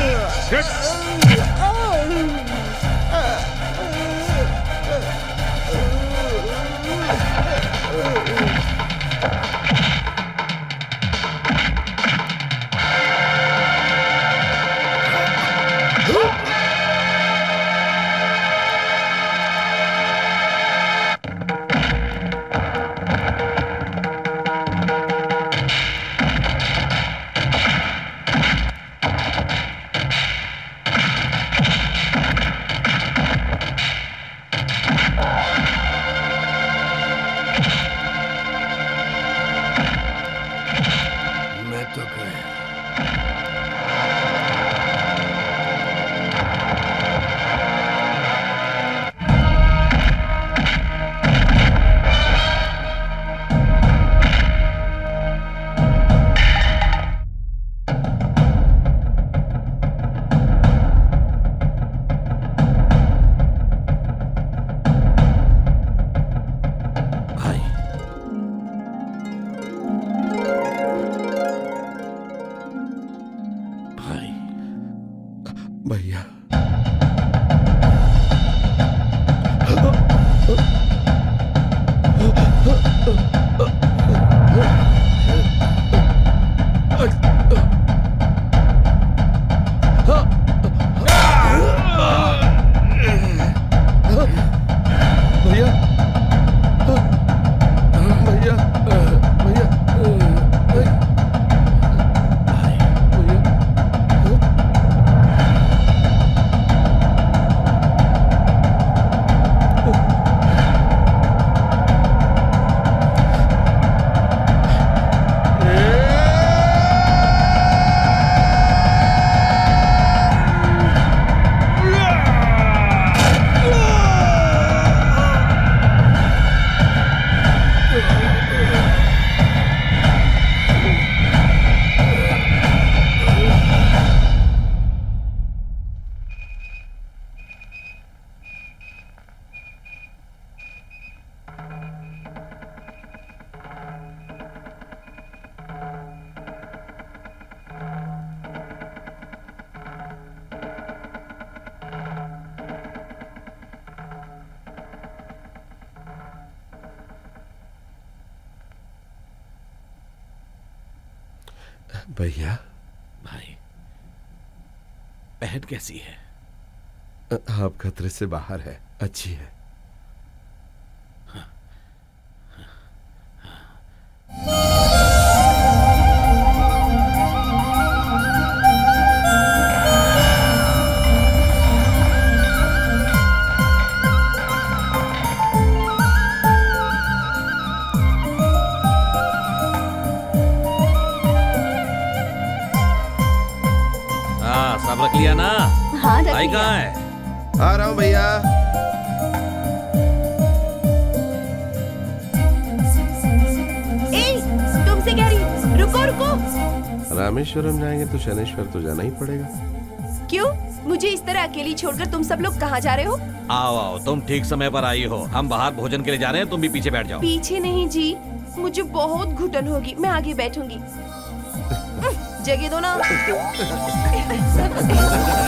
भैया भैया भाई, बहन कैसी है? आप खतरे से बाहर है, अच्छी है। सब रख लिया ना? हाँ, रख भाई लिया। कहाँ है? आ रहा हूँ भैया। ए, तुमसे कह रही हूँ, रुको रुको। रामेश्वरम जाएंगे तो शनेश्वर तो जाना ही पड़ेगा। क्यों? मुझे इस तरह अकेली छोड़कर तुम सब लोग कहाँ जा रहे हो? आओ आओ, तुम ठीक समय पर आई हो। हम बाहर भोजन के लिए जा रहे हैं, तुम भी पीछे बैठ जाओ। पीछे नहीं जी, मुझे बहुत घुटन होगी, मैं आगे बैठूंगी। जगह दो ना।